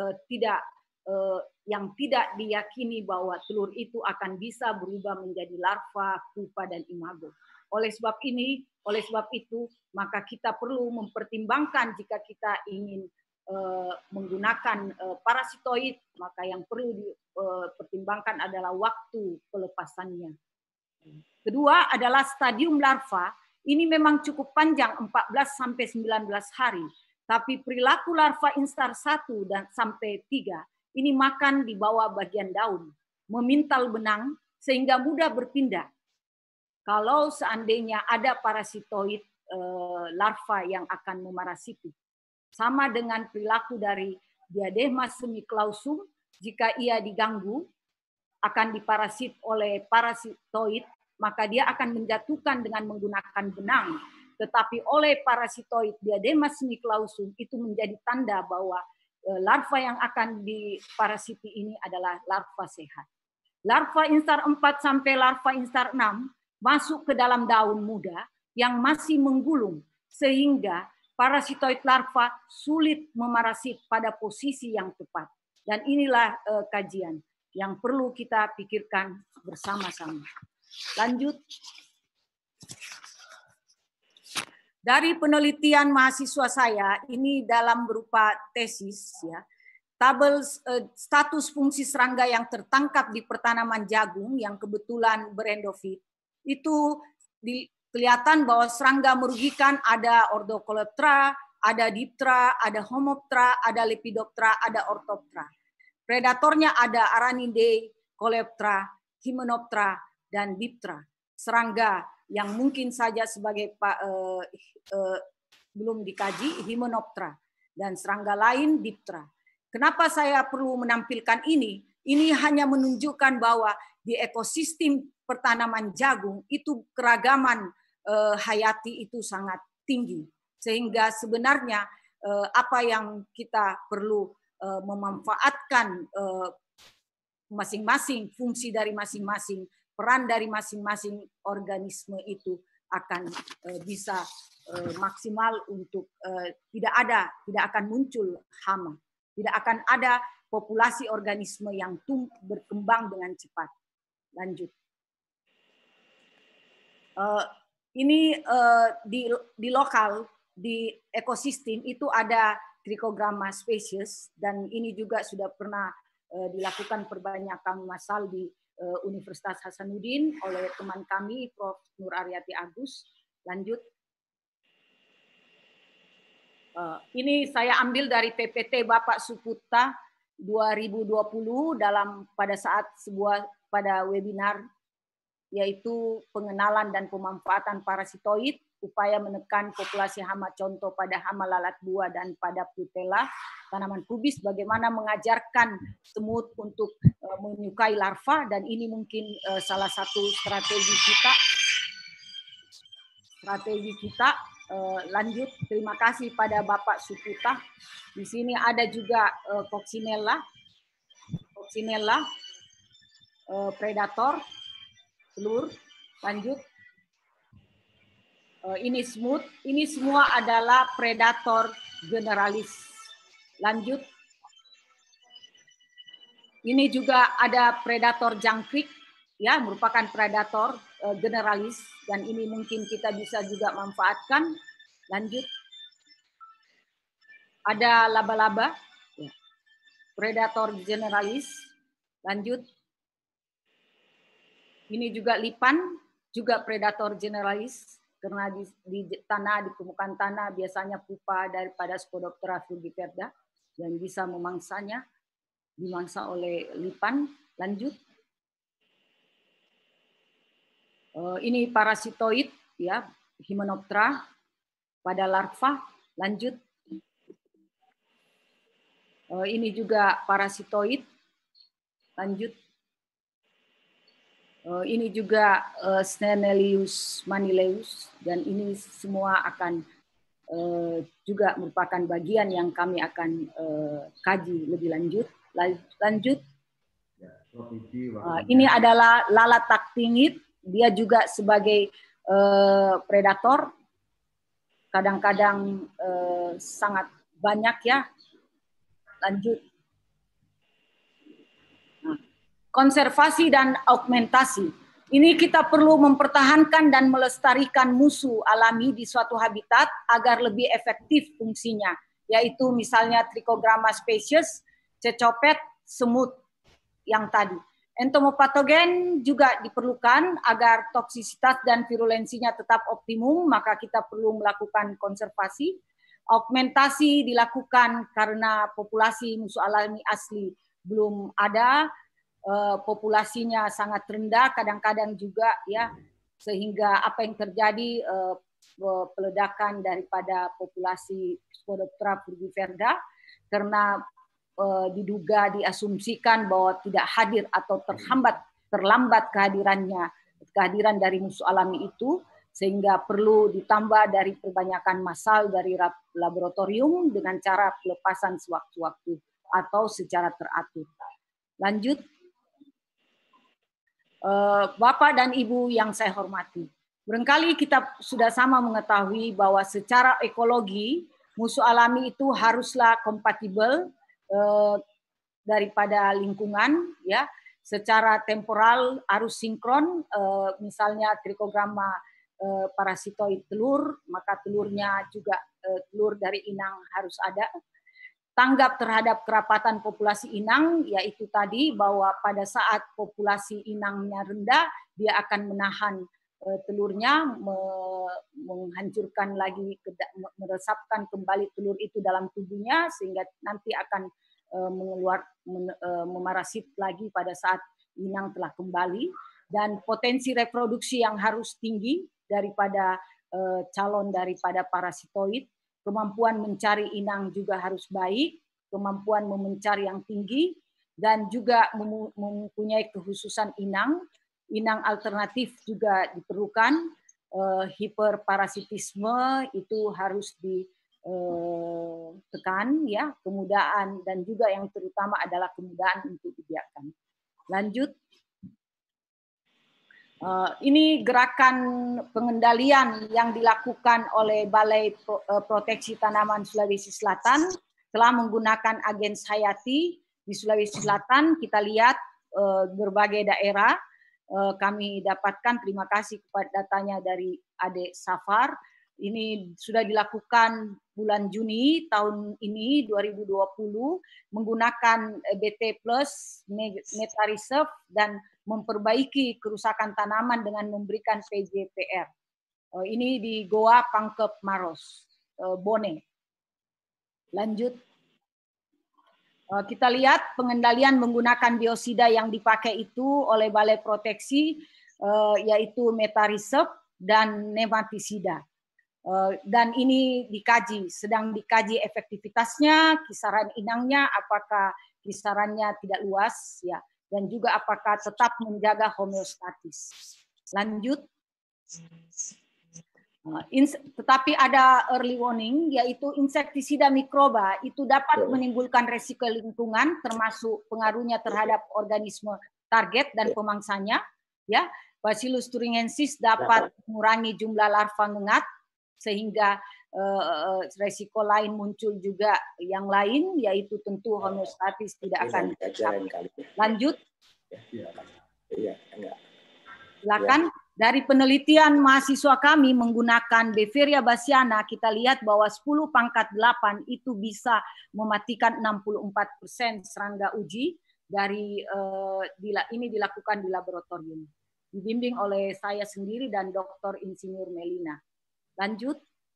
tidak diyakini bahwa telur itu akan bisa berubah menjadi larva, pupa, dan imago. Oleh sebab itu, maka kita perlu mempertimbangkan jika kita ingin menggunakan parasitoid, maka yang perlu dipertimbangkan adalah waktu pelepasannya. Kedua adalah stadium larva. Ini memang cukup panjang, 14-19 hari. Tapi perilaku larva instar 1 dan sampai 3 ini makan di bawah bagian daun, memintal benang sehingga mudah berpindah. Kalau seandainya ada parasitoid larva yang akan memarasiti. Sama dengan perilaku dari Diadema semiclausum, jika ia diganggu akan diparasit oleh parasitoid, maka dia akan menjatuhkan dengan menggunakan benang. Tetapi oleh parasitoid Diadema semiclausum itu menjadi tanda bahwa larva yang akan diparasiti ini adalah larva sehat. Larva instar 4 sampai larva instar 6 masuk ke dalam daun muda yang masih menggulung, sehingga parasitoid larva sulit memarasit pada posisi yang tepat. Dan inilah kajian yang perlu kita pikirkan bersama-sama. Lanjut. Dari penelitian mahasiswa saya, ini dalam berupa tesis, ya, tabel status fungsi serangga yang tertangkap di pertanaman jagung yang kebetulan berendofit, itu kelihatan bahwa serangga merugikan ada Ordocoleptra, ada Diptera, ada Homoptera, ada Lepidoptera, ada Orthoptera. Predatornya ada Aranidae, Coleptra, Hymenoptera, dan Diptera. Serangga yang mungkin saja sebagai belum dikaji, Hymenoptera, dan serangga lain Diptera. Kenapa saya perlu menampilkan ini? Ini hanya menunjukkan bahwa di ekosistem pertanaman jagung itu keragaman hayati itu sangat tinggi. Sehingga sebenarnya apa yang kita perlu memanfaatkan masing-masing fungsi dari masing-masing, peran dari masing-masing organisme itu akan bisa maksimal untuk tidak akan muncul hama, tidak akan ada populasi organisme yang berkembang dengan cepat. Lanjut. Ini di lokal, di ekosistem itu ada Trichogramma species, dan ini juga sudah pernah dilakukan perbanyakan massal di Universitas Hasanuddin oleh teman kami Prof. Nur Aryati Agus. Lanjut. Ini saya ambil dari PPT Bapak Suputa 2020 pada webinar, yaitu pengenalan dan pemanfaatan parasitoid, upaya menekan populasi hama contoh pada hama lalat buah dan pada Putella tanaman kubis, bagaimana mengajarkan semut untuk menyukai larva, dan ini mungkin salah satu strategi kita. Lanjut, terima kasih pada Bapak Suputa. Di sini ada juga Coccinella, predator telur. Lanjut. Ini smooth. Ini semua adalah predator generalis. Lanjut. Ini juga ada predator jangkrik, ya, merupakan predator generalis, dan ini mungkin kita bisa juga manfaatkan. Lanjut. Ada laba-laba, ya, predator generalis. Lanjut. Ini juga lipan, juga predator generalis, karena di tanah, di permukaan tanah biasanya pupa daripada Spodoptera frugiperda yang bisa memangsanya, dimangsa oleh lipan. Lanjut. Ini parasitoid, ya, Hymenoptera pada larva. Lanjut. Ini juga parasitoid. Lanjut. Ini juga Snellelius manileus, dan ini semua akan juga merupakan bagian yang kami akan kaji lebih lanjut. Lanjut. Ini adalah lalat taktingit, dia juga sebagai predator, kadang-kadang sangat banyak, ya. Lanjut. Konservasi dan augmentasi. Ini kita perlu mempertahankan dan melestarikan musuh alami di suatu habitat agar lebih efektif fungsinya, yaitu misalnya Trichogramma species, cecopet, semut yang tadi. Entomopatogen juga diperlukan agar toksisitas dan virulensinya tetap optimum, maka kita perlu melakukan konservasi. Augmentasi dilakukan karena populasi musuh alami asli belum ada, populasinya sangat rendah kadang-kadang juga, ya, sehingga apa yang terjadi peledakan daripada populasi Spodoptera frugiperda karena diduga diasumsikan bahwa tidak hadir atau terlambat kehadiran dari musuh alami itu, sehingga perlu ditambah dari perbanyakan massal dari laboratorium dengan cara pelepasan sewaktu-waktu atau secara teratur. Lanjut. Bapak dan Ibu yang saya hormati, barangkali kita sudah sama mengetahui bahwa secara ekologi musuh alami itu haruslah kompatibel daripada lingkungan, ya, secara temporal harus sinkron, misalnya Trichogramma parasitoid telur, maka telurnya juga telur dari inang harus ada. Tanggap terhadap kerapatan populasi inang, yaitu tadi bahwa pada saat populasi inangnya rendah, dia akan menahan telurnya, menghancurkan lagi, meresapkan kembali telur itu dalam tubuhnya, sehingga nanti akan memarasit lagi pada saat inang telah kembali. Dan potensi reproduksi yang harus tinggi daripada calon daripada parasitoid. Kemampuan mencari inang juga harus baik, kemampuan mencari yang tinggi, dan juga mempunyai kekhususan inang. Inang alternatif juga diperlukan, hiperparasitisme itu harus ditekan, ya, kemudahan dan juga yang terutama adalah kemudahan untuk dibiarkan. Lanjut. Ini gerakan pengendalian yang dilakukan oleh Balai Proteksi Tanaman Sulawesi Selatan telah menggunakan agen hayati di Sulawesi Selatan. Kita lihat berbagai daerah. Kami dapatkan, terima kasih kepada datanya dari Ade Safar. Ini sudah dilakukan bulan Juni tahun ini 2020 menggunakan BT Plus, Meta Reserve, dan memperbaiki kerusakan tanaman dengan memberikan PJPR. Ini di Goa Pangkep Maros, Bone. Lanjut. Kita lihat pengendalian menggunakan biosida yang dipakai itu oleh Balai Proteksi, yaitu Meta Reserve dan nematisida. Dan ini dikaji, sedang dikaji efektivitasnya, kisaran inangnya, apakah kisarannya tidak luas, ya, dan juga apakah tetap menjaga homeostatis. Lanjut. Tetapi ada early warning, yaitu insektisida mikroba itu dapat menimbulkan resiko lingkungan, termasuk pengaruhnya terhadap organisme target dan pemangsanya. Ya, Bacillus thuringiensis dapat mengurangi jumlah larva ngengat, sehingga resiko lain muncul juga yang lain, yaitu tentu homeostatis tidak akan tercapai. Lanjut. Silakan. Dari penelitian mahasiswa kami menggunakan Beveria bassiana, kita lihat bahwa 10⁸ itu bisa mematikan 64% serangga uji dari ini dilakukan di laboratorium. Dibimbing oleh saya sendiri dan Dr. Insinyur Melina. Lanjut.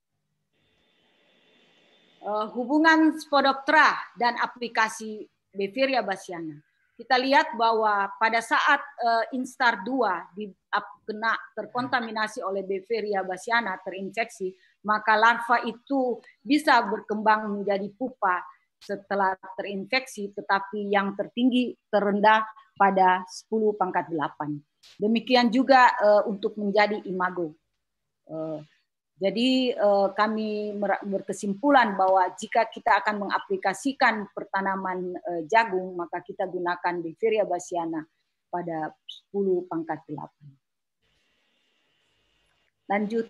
Hubungan Spodoptera dan aplikasi Beveria bassiana. Kita lihat bahwa pada saat instar 2 kena terkontaminasi oleh Beveria bassiana, terinfeksi, maka larva itu bisa berkembang menjadi pupa setelah terinfeksi, tetapi yang tertinggi terendah pada 10⁸. Demikian juga untuk menjadi imago. Jadi kami berkesimpulan bahwa jika kita akan mengaplikasikan pertanaman jagung, maka kita gunakan Beveria bassiana pada 10⁸. Lanjut.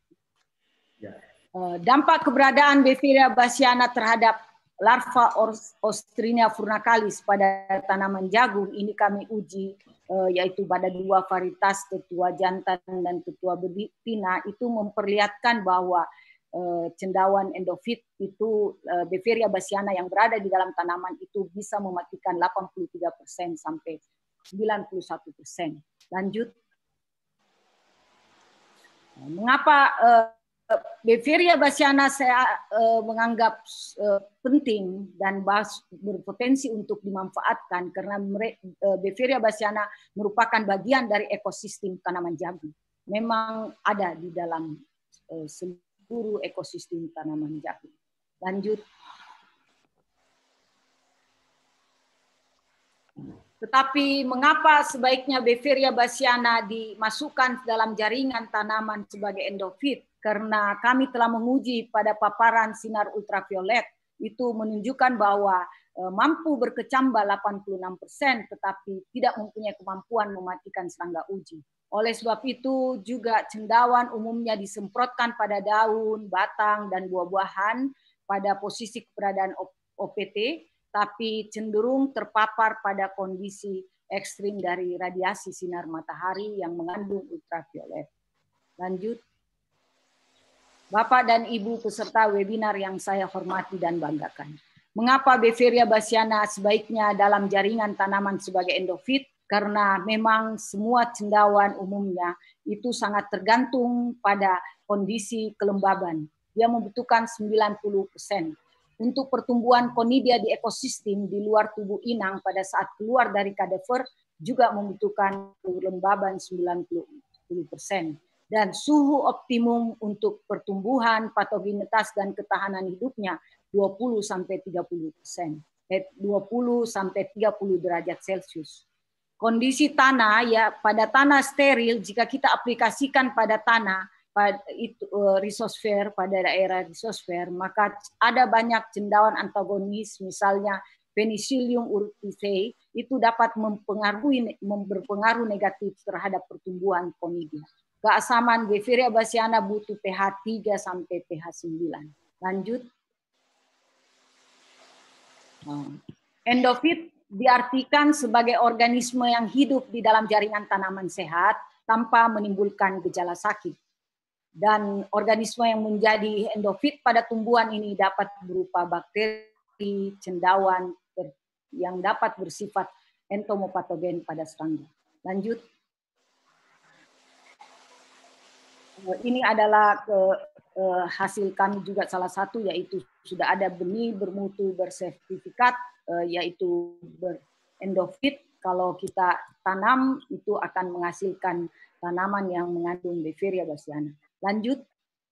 Dampak keberadaan Beveria bassiana terhadap larva Ostrinia furnacalis pada tanaman jagung ini kami uji, yaitu pada 2 varietas tetua jantan dan tetua betina, itu memperlihatkan bahwa cendawan endofit itu Beveria bassiana yang berada di dalam tanaman itu bisa mematikan 83% sampai 91%. Lanjut. Mengapa Beveria bassiana saya menganggap penting dan berpotensi untuk dimanfaatkan karena Beveria bassiana merupakan bagian dari ekosistem tanaman jagung. Memang ada di dalam seluruh ekosistem tanaman jagung. Lanjut. Tetapi mengapa sebaiknya Beveria bassiana dimasukkan dalam jaringan tanaman sebagai endofit? Karena kami telah menguji pada paparan sinar ultraviolet itu menunjukkan bahwa mampu berkecambah 86%, tetapi tidak mempunyai kemampuan mematikan serangga uji. Oleh sebab itu juga cendawan umumnya disemprotkan pada daun, batang, dan buah-buahan pada posisi keberadaan OPT, tapi cenderung terpapar pada kondisi ekstrim dari radiasi sinar matahari yang mengandung ultraviolet. Lanjut. Bapak dan Ibu peserta webinar yang saya hormati dan banggakan. Mengapa Beveria bassiana sebaiknya dalam jaringan tanaman sebagai endofit? Karena memang semua cendawan umumnya itu sangat tergantung pada kondisi kelembaban. Dia membutuhkan 90%. Untuk pertumbuhan conidia di ekosistem di luar tubuh inang pada saat keluar dari kadaver juga membutuhkan kelembaban 90%. Dan suhu optimum untuk pertumbuhan, patogenitas, dan ketahanan hidupnya 20-30%. 20-30 derajat Celcius. kondisi tanah ya pada tanah steril jika kita aplikasikan pada tanah pada itu risosfer pada daerah risosfer maka ada banyak cendawan antagonis misalnya Penicillium urticae itu dapat berpengaruh negatif terhadap pertumbuhan conidia. Keasaman Befaria bassiana butuh pH 3 sampai pH 9. Lanjut. Endofit diartikan sebagai organisme yang hidup di dalam jaringan tanaman sehat tanpa menimbulkan gejala sakit. Dan organisme yang menjadi endofit pada tumbuhan ini dapat berupa bakteri, cendawan, yang dapat bersifat entomopatogen pada serangga. Lanjut. Ini adalah hasil kami juga salah satu yaitu sudah ada benih bermutu bersertifikat yaitu berendofit. Kalau kita tanam itu akan menghasilkan tanaman yang mengandung Befaria bassiana. Lanjut.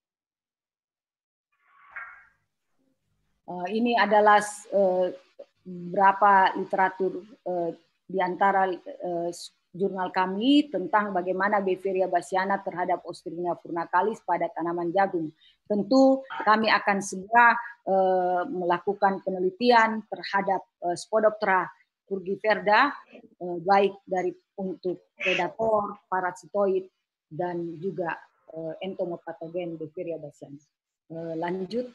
Ini adalah berapa literatur di antara jurnal kami tentang bagaimana Befaria bassiana terhadap Ostrina furnacalis pada tanaman jagung. Tentu kami akan segera melakukan penelitian terhadap Spodoptera turgiverda baik dari untuk predator, parasitoid dan juga entomopatogen Befaria bassiana. Lanjut.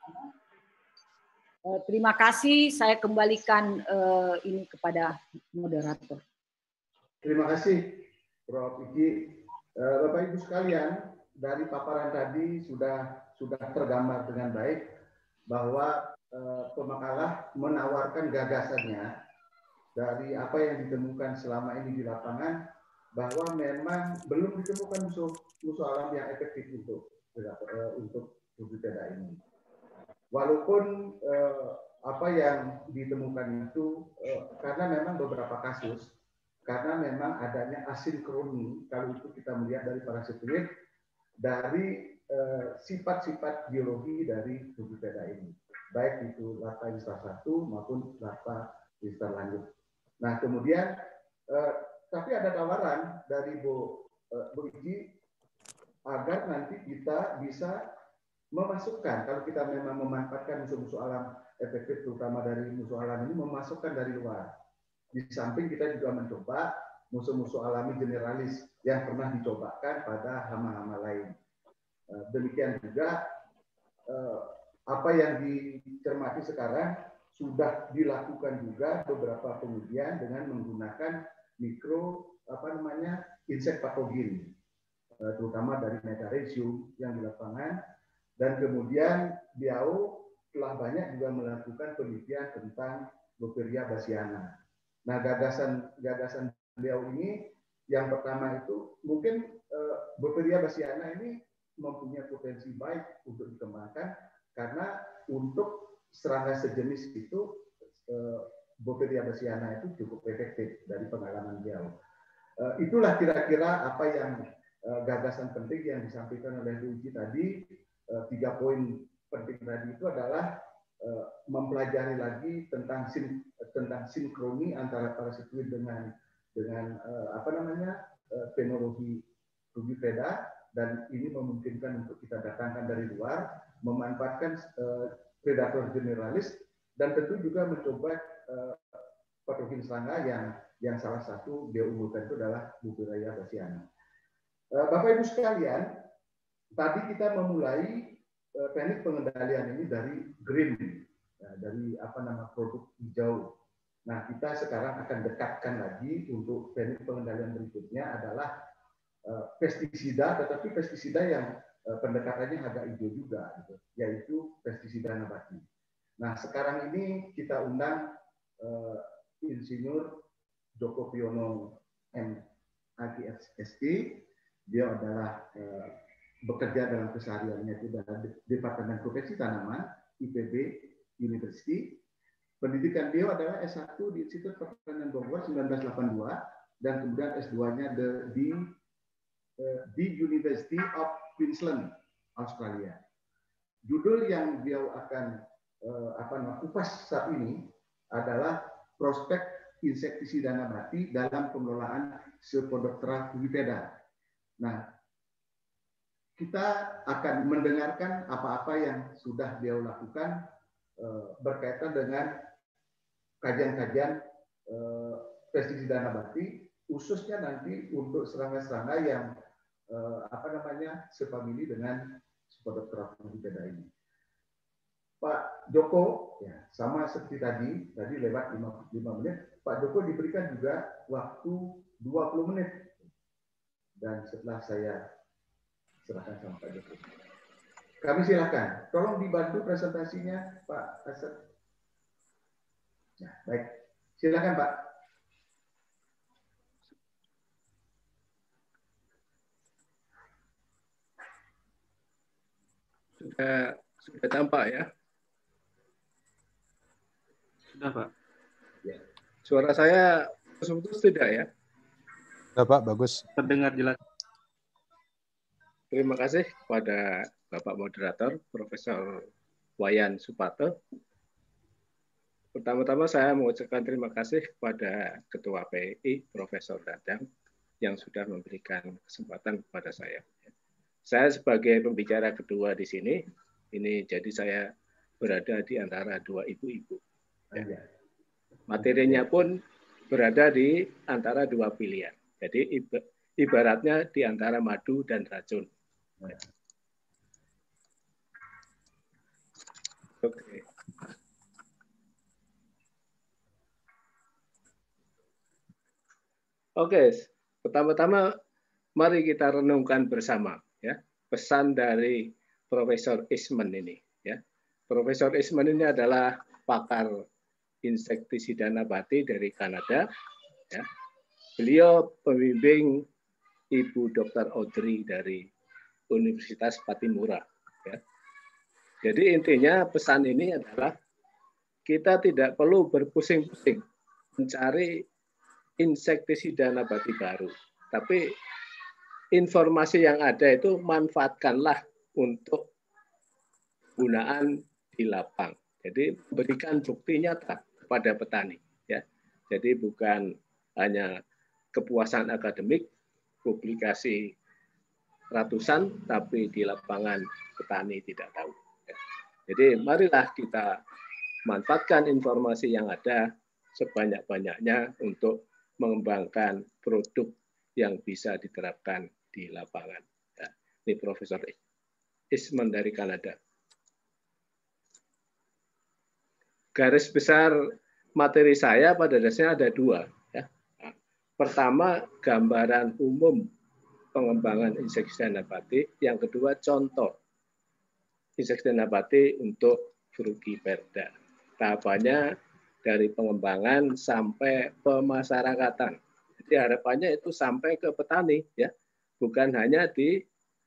Terima kasih, saya kembalikan ini kepada moderator. Terima kasih, Prof. Iki. Bapak Ibu sekalian, dari paparan tadi sudah tergambar dengan baik bahwa pemakalah menawarkan gagasannya dari apa yang ditemukan selama ini di lapangan, bahwa memang belum ditemukan musuh alam yang efektif untuk Turgipeda ini. Walaupun apa yang ditemukan itu karena memang beberapa kasus, karena memang adanya asinkroni, kalau itu kita melihat dari parasitoid, dari sifat-sifat biologi dari Turgipeda ini, baik itu larva instar 1 maupun larva instar lanjut. Nah kemudian, tapi ada tawaran dari Bu Iki agar nanti kita bisa memasukkan, kalau kita memang memanfaatkan musuh-musuh alam efektif, terutama dari musuh alam ini, memasukkan dari luar. Di samping kita juga mencoba musuh-musuh alami generalis yang pernah dicobakan pada hama-hama lain. Demikian juga apa yang dicermati sekarang sudah dilakukan juga beberapa pengujian dengan menggunakan insek patogen, terutama dari metarhizium yang di lapangan. Dan kemudian beliau telah banyak juga melakukan penelitian tentang Befaria bassiana. Nah, gagasan beliau ini yang pertama itu mungkin Befaria bassiana ini mempunyai potensi baik untuk dikembangkan karena untuk serangga sejenis itu Befaria bassiana itu cukup efektif dari pengalaman beliau. Itulah kira-kira apa yang gagasan penting yang disampaikan oleh Luigi tadi. 3 poin penting tadi itu adalah mempelajari lagi tentang sinkroni antara parasitoid dengan fenologi Turgipeda, dan ini memungkinkan untuk kita datangkan dari luar, memanfaatkan predator generalis, dan tentu juga mencoba patogen serangga yang salah satu dia unggulkan itu adalah Befaria bassiana. Bapak Ibu sekalian, tadi kita memulai teknik pengendalian ini dari green, dari produk hijau. Nah, kita sekarang akan dekatkan lagi untuk teknik pengendalian berikutnya adalah pestisida, tetapi pestisida yang pendekatannya agak hijau juga, gitu, yaitu pestisida nabati. Nah, sekarang ini kita undang Insinyur Joko Piono MAGSST. Dia adalah bekerja dalam kesehariannya itu dalam Departemen Profesi Tanaman IPB University. Pendidikan beliau adalah S1 di Institut Pertanian Bogor 1982 dan kemudian S2-nya di University of Queensland, Australia. Judul yang beliau akan kupas saat ini adalah prospek insektisida nabati dalam pengelolaan Spodoptera fugipeda. Nah, kita akan mendengarkan apa-apa yang sudah beliau lakukan berkaitan dengan kajian-kajian pestisida nabati, khususnya nanti untuk serangga-serangga yang sepamili dengan Spodoptera fugipeda ini. Pak Joko, ya, sama seperti tadi lewat 5 menit, Pak Joko diberikan juga waktu 20 menit. Dan setelah saya serahkan sama Pak Joko, kami silakan. Tolong dibantu presentasinya, Pak Asep. Nah, baik, silakan Pak. Sudah tampak ya? Sudah, Pak. Ya. Suara saya putus tidak ya? Sudah, Pak, bagus. Terdengar jelas. Terima kasih kepada Bapak Moderator, Profesor Wayan Supato. Pertama-tama saya mengucapkan terima kasih kepada Ketua PI, Profesor Dadang, yang sudah memberikan kesempatan kepada saya. Saya sebagai pembicara kedua di sini, ini jadi saya berada di antara dua ibu-ibu. Ya. Materinya pun berada di antara dua pilihan. Jadi ibaratnya di antara madu dan racun. Oke. Oke, pertama-tama mari kita renungkan bersama ya pesan dari Profesor Eastman ini ya. Profesor Eastman ini adalah pakar insektisida nabati dari Kanada ya. Beliau pembimbing Ibu Dr. Audrey dari Universitas Patimura ya. Jadi intinya pesan ini adalah kita tidak perlu berpusing-pusing mencari insektisida nabati baru, tapi informasi yang ada itu manfaatkanlah untuk penggunaan di lapang. Jadi berikan bukti nyata kepada petani ya. Jadi bukan hanya kepuasan akademik, publikasi ratusan tapi di lapangan petani tidak tahu ya. Jadi marilah kita manfaatkan informasi yang ada sebanyak-banyaknya untuk mengembangkan produk yang bisa diterapkan di lapangan. Ya. Ini Profesor Eastman dari Kanada. Garis besar materi saya pada dasarnya ada dua. Ya. Pertama, gambaran umum pengembangan insektisida nabati. Yang kedua, contoh insektisida nabati untuk Frugiperda. Tahapannya dari pengembangan sampai pemasarakatan. Jadi harapannya itu sampai ke petani, ya, bukan hanya di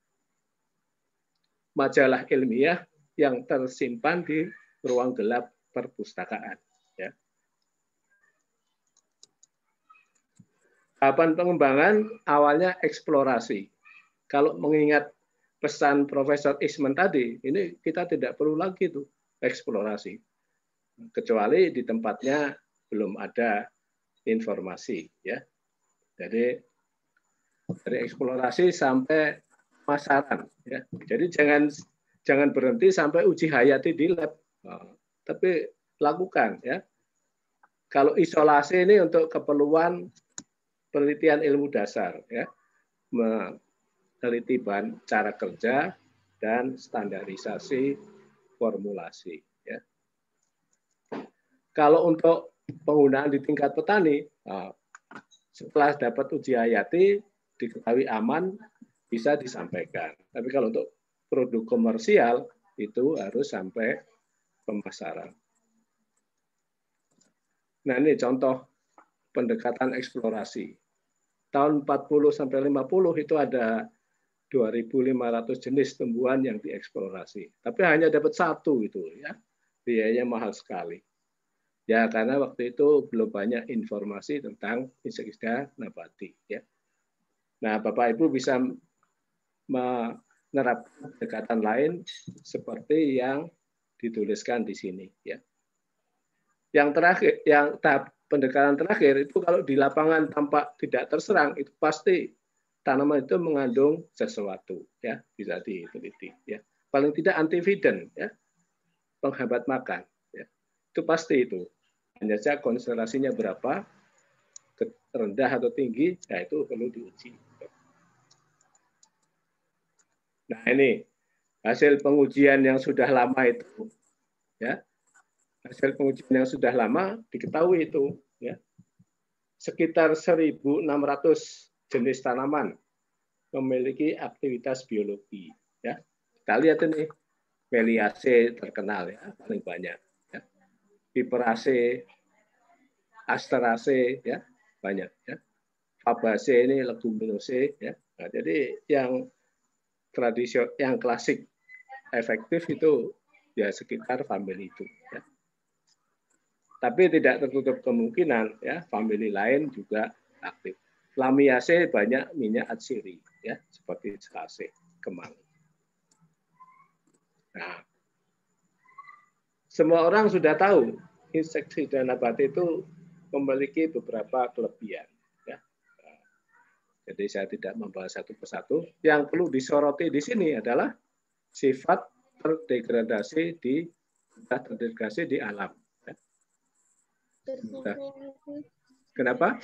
majalah ilmiah yang tersimpan di ruang gelap perpustakaan. Ya. Tahapan pengembangan awalnya eksplorasi. Kalau mengingat pesan Profesor Eastman tadi, ini kita tidak perlu lagi tuh eksplorasi, kecuali di tempatnya belum ada informasi. Ya. Jadi dari eksplorasi sampai pemasaran. Ya. Jadi jangan berhenti sampai uji hayati di lab. Tapi lakukan ya. Kalau isolasi ini untuk keperluan penelitian ilmu dasar ya. Meneliti cara kerja dan standarisasi formulasi ya. Kalau untuk penggunaan di tingkat petani, setelah dapat uji hayati diketahui aman bisa disampaikan. Tapi kalau untuk produk komersial itu harus sampai pemasaran. Nah, ini contoh pendekatan eksplorasi. Tahun 40 sampai 50 itu ada 2.500 jenis tumbuhan yang dieksplorasi. Tapi hanya dapat satu itu ya. Biayanya mahal sekali. Ya, karena waktu itu belum banyak informasi tentang insektisida nabati ya. Nah, Bapak Ibu bisa menerapkan pendekatan lain seperti yang dituliskan di sini ya. Yang terakhir, yang tahap pendekatan terakhir itu kalau di lapangan tampak tidak terserang, itu pasti tanaman itu mengandung sesuatu, ya, bisa diteliti, ya. Paling tidak antividin, ya, penghambat makan, ya. Itu pasti itu. Hanya saja konsentrasinya berapa, rendah atau tinggi, nah itu perlu diuji. Nah ini hasil pengujian yang sudah lama itu, ya, hasil pengujian yang sudah lama diketahui itu, ya, sekitar 1.600 jenis tanaman memiliki aktivitas biologi, ya. Kita lihat ini, Meliaceae terkenal, ya, paling banyak, ya. Viperaceae, Asteraceae, ya, banyak, ya. Fabaceae ini Leguminosae, ya. Nah, jadi yang tradisional, yang klasik efektif itu ya sekitar famili itu, ya. Tapi tidak tertutup kemungkinan, ya, famili lain juga aktif. Lamiaceae banyak minyak atsiri, ya, seperti Selaceae, kemang. Nah, semua orang sudah tahu insektisida nabati itu memiliki beberapa kelebihan, ya. Jadi saya tidak membahas satu persatu. Yang perlu disoroti di sini adalah sifat terdegradasi di alam. Kenapa?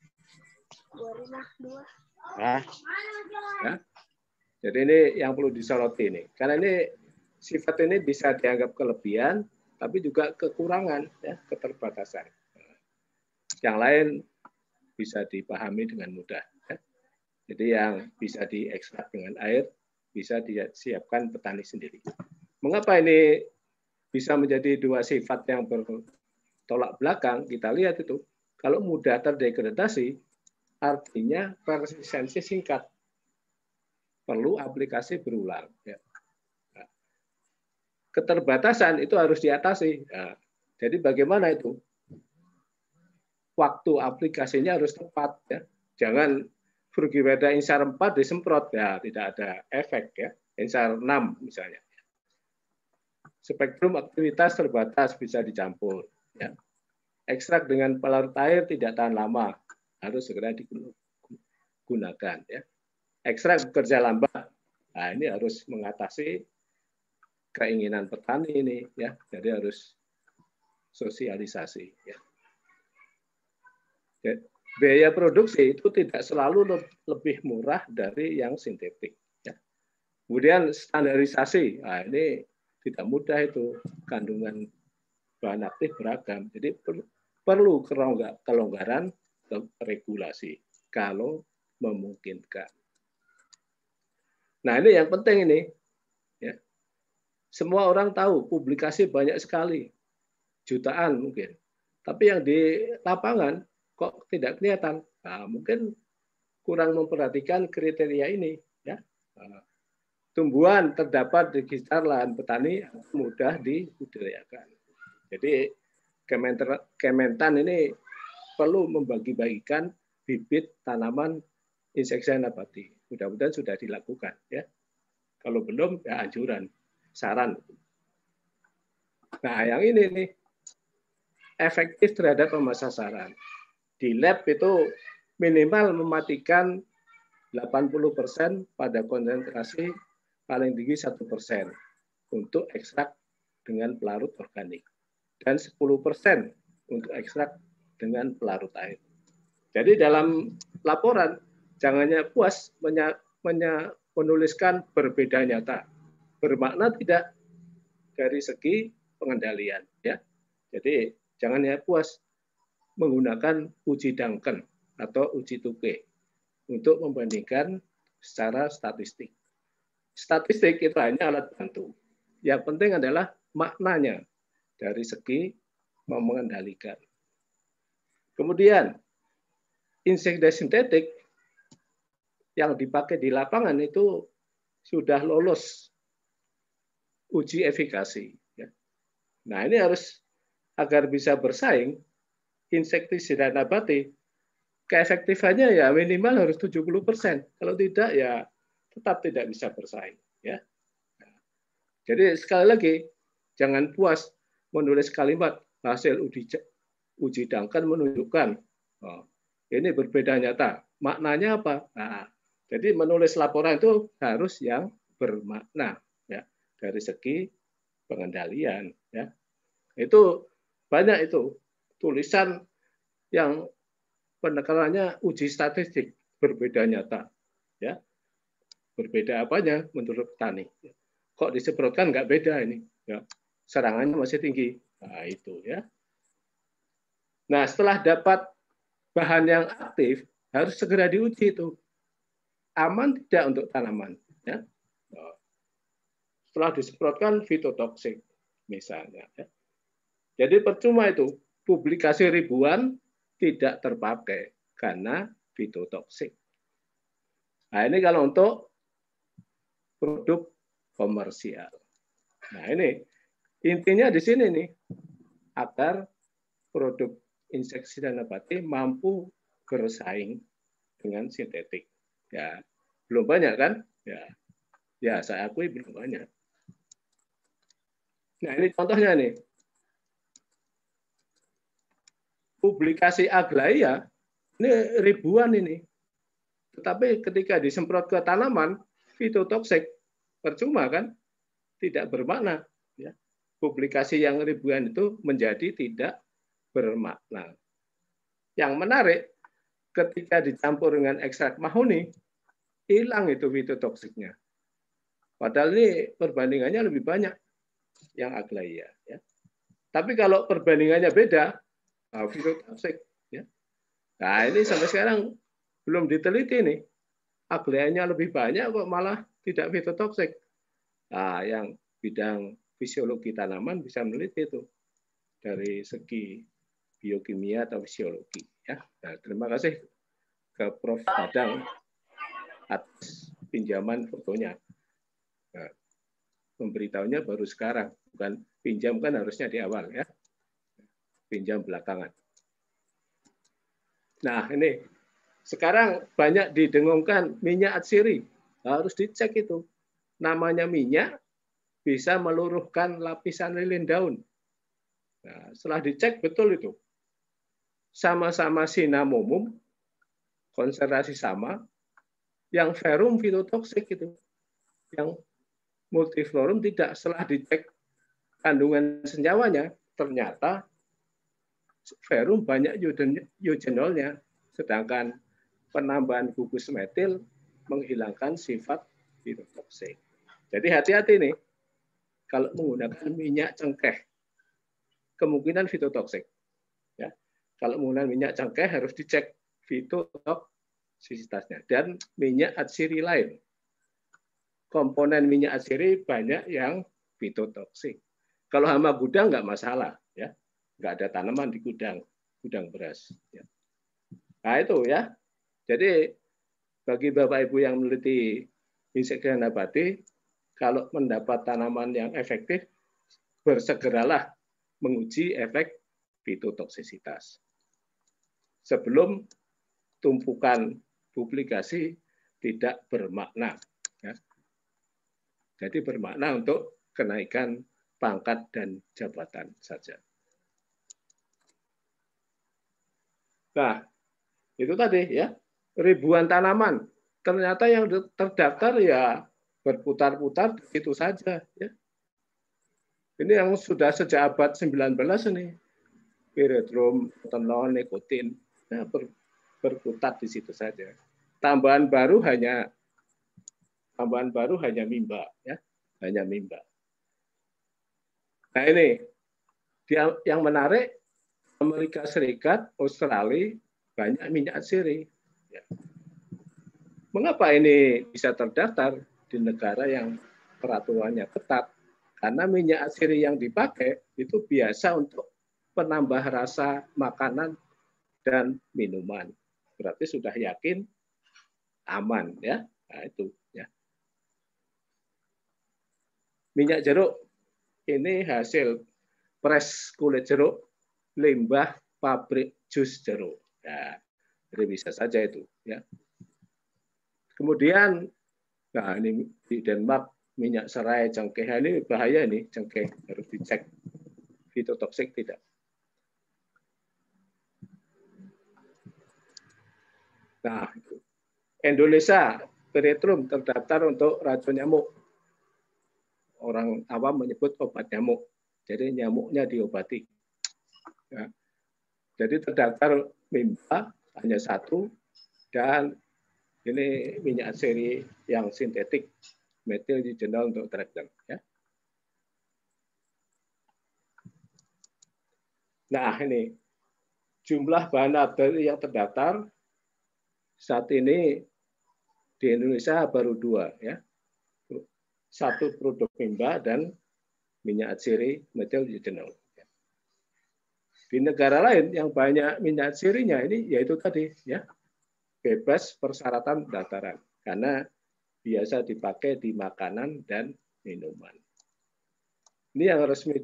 Nah, ya. Jadi ini yang perlu disoroti ini. Karena ini sifat ini bisa dianggap kelebihan, tapi juga kekurangan, ya, keterbatasan. Yang lain bisa dipahami dengan mudah. Jadi yang bisa diekstrak dengan air, bisa disiapkan petani sendiri. Mengapa ini bisa menjadi dua sifat yang bertolak belakang? Kita lihat itu, kalau mudah terdegradasi, artinya persistensi singkat. Perlu aplikasi berulang. Ya. Nah, keterbatasan itu harus diatasi. Nah, jadi bagaimana itu? Waktu aplikasinya harus tepat. Ya. Jangan Furgiveda insar 4 disemprot, ya tidak ada efek, ya. Insar 6 misalnya. Spektrum aktivitas terbatas, bisa dicampur, ya. Ekstrak dengan pelarut air tidak tahan lama, harus segera digunakan, ya. Ekstrak bekerja lambat, nah ini harus mengatasi keinginan petani ini, ya. Jadi harus sosialisasi, ya. Biaya produksi itu tidak selalu lebih murah dari yang sintetik. Ya. Kemudian standarisasi, nah ini tidak mudah itu, kandungan bahan aktif beragam. Jadi perlu kelonggaran regulasi kalau memungkinkan. Nah ini yang penting ini. Ya. Semua orang tahu, publikasi banyak sekali, jutaan mungkin. Tapi yang di lapangan kok tidak kelihatan. Nah, mungkin kurang memperhatikan kriteria ini, ya. Tumbuhan terdapat di sekitar lahan petani mudah dibudidayakan. Jadi Kementan ini perlu membagi-bagikan bibit tanaman insektisida nabati. Mudah-mudahan sudah dilakukan, ya. Kalau belum, ya anjuran, saran. Nah, yang ini nih efektif terhadap pemasaran. Di lab itu minimal mematikan 80% pada konsentrasi paling tinggi 1% untuk ekstrak dengan pelarut organik dan 10% untuk ekstrak dengan pelarut air. Jadi dalam laporan jangannya puas menuliskan berbeda nyata, bermakna tidak dari segi pengendalian, ya. Jadi jangannya puas menggunakan uji Duncan atau uji Tukey untuk membandingkan secara statistik. Statistik itu hanya alat bantu. Yang penting adalah maknanya dari segi mengendalikan. Kemudian, insektisida sintetik yang dipakai di lapangan itu sudah lolos uji efikasi. Nah ini harus agar bisa bersaing, insektisida nabati keefektifannya ya minimal harus 70%. Kalau tidak ya tetap tidak bisa bersaing. Ya. Jadi sekali lagi jangan puas menulis kalimat hasil uji Duncan menunjukkan ini berbeda nyata. Maknanya apa? Nah, jadi menulis laporan itu harus yang bermakna ya dari segi pengendalian ya. Itu banyak itu tulisan yang penekanannya uji statistik berbeda nyata ya. Berbeda apanya menurut petani. Kok disemprotkan nggak beda ini ya. Serangannya masih tinggi. Nah, itu ya. Nah, setelah dapat bahan yang aktif harus segera diuji itu. Aman tidak untuk tanaman ya. Setelah disemprotkan fitotoksik misalnya ya. Jadi percuma itu publikasi ribuan tidak terpakai karena fitotoksik. Nah, ini kalau untuk produk komersial. Nah, ini intinya di sini nih, agar produk insektisida nabati mampu bersaing dengan sintetik. Ya, belum banyak kan? Ya, saya akui belum banyak. Nah, ini contohnya nih. Publikasi Aglaia ini ribuan ini. Tetapi ketika disemprot ke tanaman, fitotoksik percuma kan? Tidak bermakna. Ya. Publikasi yang ribuan itu menjadi tidak bermakna. Yang menarik, ketika dicampur dengan ekstrak mahoni, hilang itu fitotoksiknya. Padahal ini perbandingannya lebih banyak yang Aglaia. Ya. Tapi kalau perbandingannya beda, fitotoksik. Ya. Nah, ini sampai sekarang belum diteliti nih. Aglaianya lebih banyak kok malah tidak fitotoksik. Nah, yang bidang fisiologi tanaman bisa meneliti itu dari segi biokimia atau fisiologi. Ya. Nah, terima kasih ke Prof. Dadang atas pinjaman fotonya. Nah, memberitahunya baru sekarang, bukan pinjam kan harusnya di awal ya. Pinjam belakangan. Nah, ini sekarang banyak didengungkan minyak atsiri. Harus dicek itu. Namanya minyak bisa meluruhkan lapisan lilin daun. Nah, setelah dicek betul itu. Sama-sama Cinnamomum, konsentrasi sama, yang verum fitotoksik itu. Yang multiflorum tidak. Setelah dicek kandungan senyawanya, ternyata verum banyak eugenolnya, sedangkan penambahan gugus metil menghilangkan sifat fitotoksik. Jadi hati-hati nih, kalau menggunakan minyak cengkeh, kemungkinan fitotoksik. Ya. Kalau menggunakan minyak cengkeh harus dicek fitotoksisitasnya. Dan minyak atsiri lain. Komponen minyak atsiri banyak yang fitotoksik. Kalau hama gudang nggak masalah, ya, nggak ada tanaman di gudang beras. Ya. Nah itu ya. Jadi bagi Bapak Ibu yang meneliti insektisida nabati, kalau mendapat tanaman yang efektif, bersegeralah menguji efek fitotoksisitas. Sebelum tumpukan publikasi tidak bermakna. Ya. Jadi bermakna untuk kenaikan pangkat dan jabatan saja. Nah, itu tadi ya, ribuan tanaman. Ternyata yang terdaftar ya berputar-putar itu saja. Ya. Ini yang sudah sejak abad 19 ini. Piredrum, tenon, nikotin. Ya, berputar di situ saja. Tambahan baru hanya mimba. Ya. Hanya mimba. Nah ini, yang menarik, Amerika Serikat, Australia, banyak minyak atsiri. Ya. Mengapa ini bisa terdaftar di negara yang peraturannya ketat? Karena minyak atsiri yang dipakai itu biasa untuk penambah rasa makanan dan minuman. Berarti sudah yakin aman ya. Nah, itu ya. Minyak jeruk ini hasil pres kulit jeruk, limbah pabrik jus jeruk. Ya, jadi bisa saja itu ya. Kemudian, nah ini di Denmark minyak serai cengkeh ini bahaya nih, cengkeh harus dicek fitotoksik tidak. Nah, Indonesia Peritrium terdaftar untuk racun nyamuk. Orang awam menyebut obat nyamuk. Jadi nyamuknya diobati. Ya. Jadi terdaftar Mimba hanya satu, dan ini minyak seri yang sintetik, metil eugenol untuk teragen. Ya. Nah, ini jumlah bahan nabati yang terdaftar saat ini di Indonesia baru 2, ya. Satu produk Mimba dan minyak atsiri metil eugenol. Di negara lain yang banyak minyak atsirinya ini yaitu tadi, ya, bebas persyaratan pendaftaran karena biasa dipakai di makanan dan minuman. Ini yang resmi.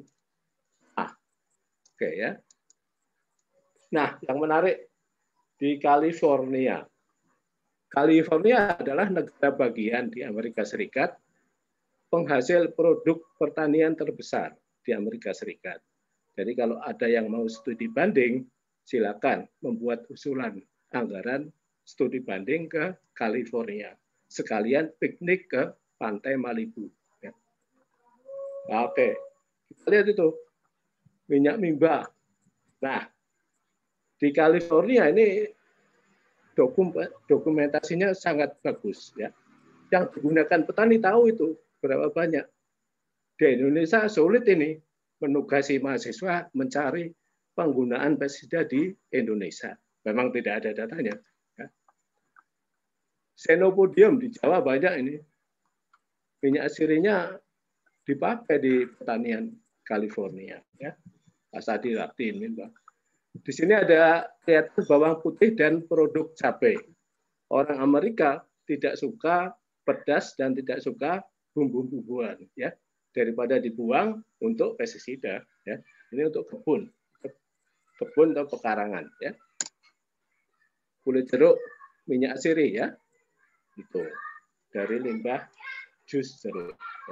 Oke, ya. Nah, yang menarik di California. California adalah negara bagian di Amerika Serikat, penghasil produk pertanian terbesar di Amerika Serikat. Jadi kalau ada yang mau studi banding, silakan membuat usulan anggaran studi banding ke California. Sekalian piknik ke Pantai Malibu. Ya. Oke, kita lihat itu minyak Mimba. Nah, di California ini dokumentasinya sangat bagus, ya. Yang digunakan petani tahu itu berapa banyak. Di Indonesia sulit ini menugasi mahasiswa mencari penggunaan pestisida di Indonesia. Memang tidak ada datanya. Ya. Xenopodium di Jawa banyak ini. Minyak atsirinya dipakai di pertanian California. Ya. Asadilaktin. Di sini ada kelihatan bawang putih dan produk cabai. Orang Amerika tidak suka pedas dan tidak suka bumbu-bumbuan, ya, daripada dibuang untuk pestisida, ya. Ini untuk kebun atau pekarangan, ya. Kulit jeruk, minyak atsiri, ya, itu dari limbah jus jeruk, ya.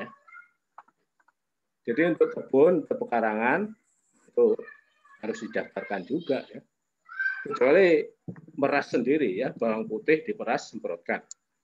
Jadi untuk kebun atau pekarangan itu harus didaftarkan juga, ya. Kecuali meras sendiri, ya, bawang putih diperas semprotkan.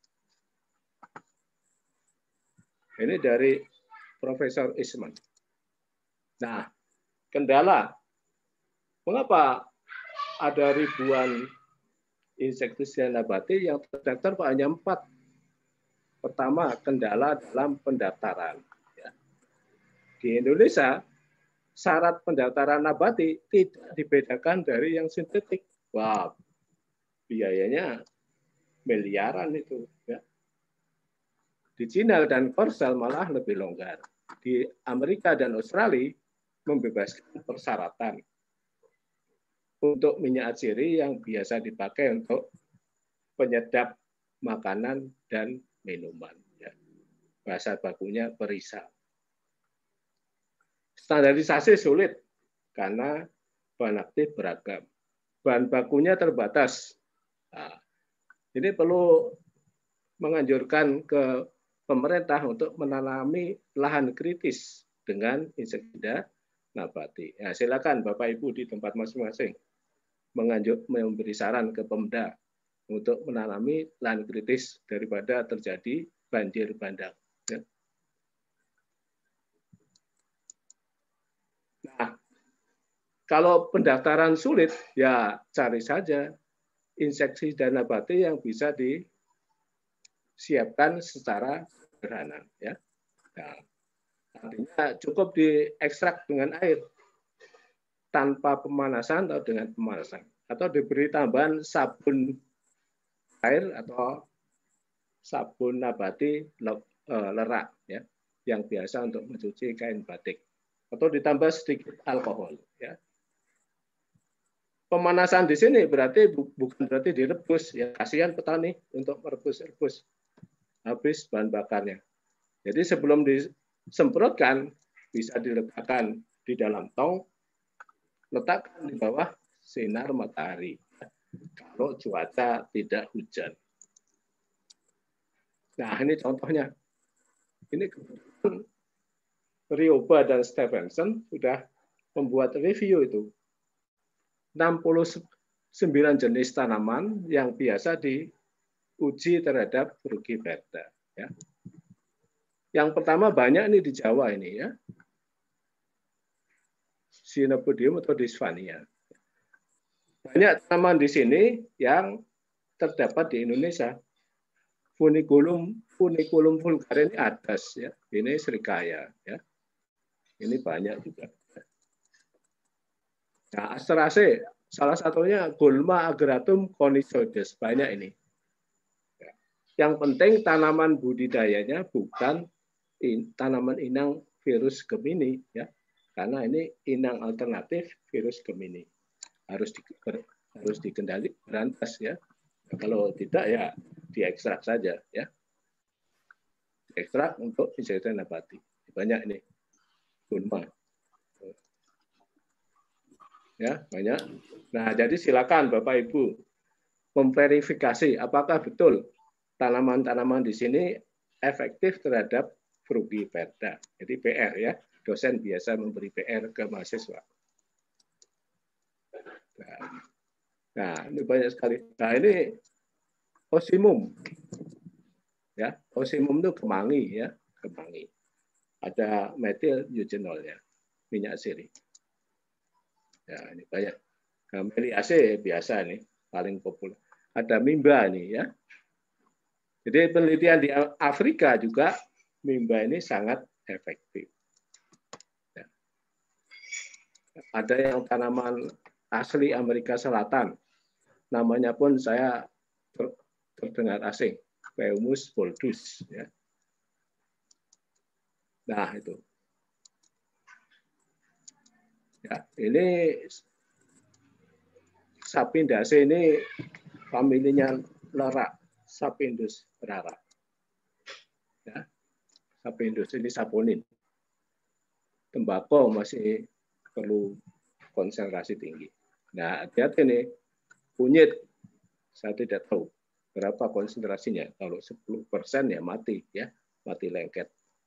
Ini dari Profesor Eastman. Nah, kendala. Mengapa ada ribuan insektisida nabati yang terdaftar kok hanya 4? Pertama, kendala dalam pendaftaran. Ya. Di Indonesia, syarat pendaftaran nabati tidak dibedakan dari yang sintetik. Wah, biayanya miliaran itu. Ya. Di Cina dan Korsel malah lebih longgar. Di Amerika dan Australia membebaskan persyaratan untuk minyak atsiri yang biasa dipakai untuk penyedap makanan dan minuman. Ya. Bahasa bakunya perisal. Standarisasi sulit karena bahan aktif beragam. Bahan bakunya terbatas. Nah, ini perlu menganjurkan ke pemerintah untuk menanami lahan kritis dengan insektisida nabati. Ya, silakan Bapak Ibu di tempat masing-masing memberi saran ke Pemda untuk menanami lahan kritis daripada terjadi banjir bandang. Ya. Nah, kalau pendaftaran sulit, ya cari saja insektisida nabati yang bisa disiapkan secara sederhana. Ya. Nah, artinya cukup diekstrak dengan air tanpa pemanasan atau dengan pemanasan, atau diberi tambahan sabun air atau sabun nabati lerak, ya, yang biasa untuk mencuci kain batik, atau ditambah sedikit alkohol. Ya. Pemanasan di sini berarti bukan berarti direbus, ya, kasihan petani untuk merebus-rebus habis bahan bakarnya. Jadi sebelum disemprotkan bisa diletakkan di dalam tong, letakkan di bawah sinar matahari kalau cuaca tidak hujan. Nah, ini contohnya. Ini Rioba dan Stevenson sudah membuat review itu. 9 jenis tanaman yang biasa diuji terhadap Frugiverda. Ya. Yang pertama banyak ini di Jawa ini ya, Cynopodium atau Disphania. Banyak tanaman di sini yang terdapat di Indonesia. Funiculum vulgare ini adas ya, ini serikaya ya, ini banyak juga. Nah, Asteraceae salah satunya Gulma agratum conizoides, banyak ini. Yang penting tanaman budidayanya bukan tanaman inang virus Gemini ya, karena ini inang alternatif virus Gemini harus dikendali berantas ya. Nah, kalau tidak ya diekstrak saja ya, ekstrak untuk insektisida nabati banyak ini Gulma ya, banyak. Nah, jadi silakan Bapak Ibu memverifikasi apakah betul tanaman-tanaman di sini efektif terhadap Frugiverda. Jadi PR ya, dosen biasa memberi PR ke mahasiswa. Nah, ini banyak sekali. Nah, ini Osimum. Ya, Osimum itu kemangi ya, kemangi. Ada metil eugenolnya, minyak sirih. Ya, ini banyak. Nah, Meliaceae biasa nih, paling populer. Ada mimba nih ya. Jadi penelitian di Afrika juga mimba ini sangat efektif. Ya. Ada yang tanaman asli Amerika Selatan, namanya pun saya terdengar asing, Peumus boldus. Ya. Nah itu. Ya, ini Sapindaceae ini familinya lerak, Sapindus rara. Ya, Sapindus ini saponin. Tembakau masih perlu konsentrasi tinggi. Nah, hati-hati nih, kunyit saya tidak tahu berapa konsentrasinya. Kalau 10% ya mati ya, mati lengket.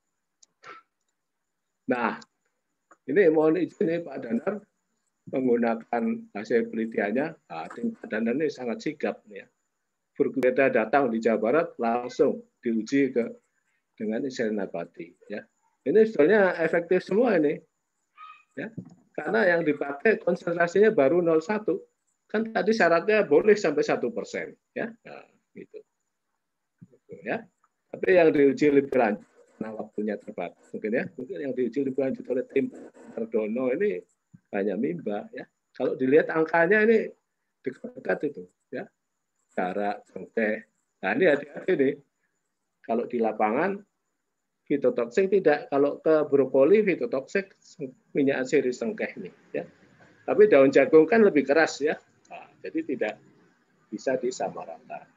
Nah, ini mohon izin nih Pak Danar menggunakan hasil penelitiannya. Nah, Pak Danar ini sangat sigap nih ya. Frugiverda datang di Jawa Barat langsung diuji dengan insektisida nabati ya. Ini sebenarnya efektif semua ini ya, karena yang dipakai konsentrasinya baru 0,1, kan tadi syaratnya boleh sampai 1% ya, nah, gitu ya. Tapi yang diuji lebih lanjut, nah waktunya terbatas mungkin yang diuji lebih lanjut oleh tim Ardono ini hanya mimba ya. Kalau dilihat angkanya ini dekat-dekat itu ya. Jarak, cengkeh. Nah, ini hati-hati nih. Kalau di lapangan, fitotoksik tidak. Kalau ke brokoli, fitotoksik minyak sirih cengkeh nih. Ya. Tapi daun jagung kan lebih keras ya. Nah, jadi tidak bisa disamaratakan.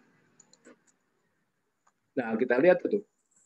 Nah, kita lihat itu.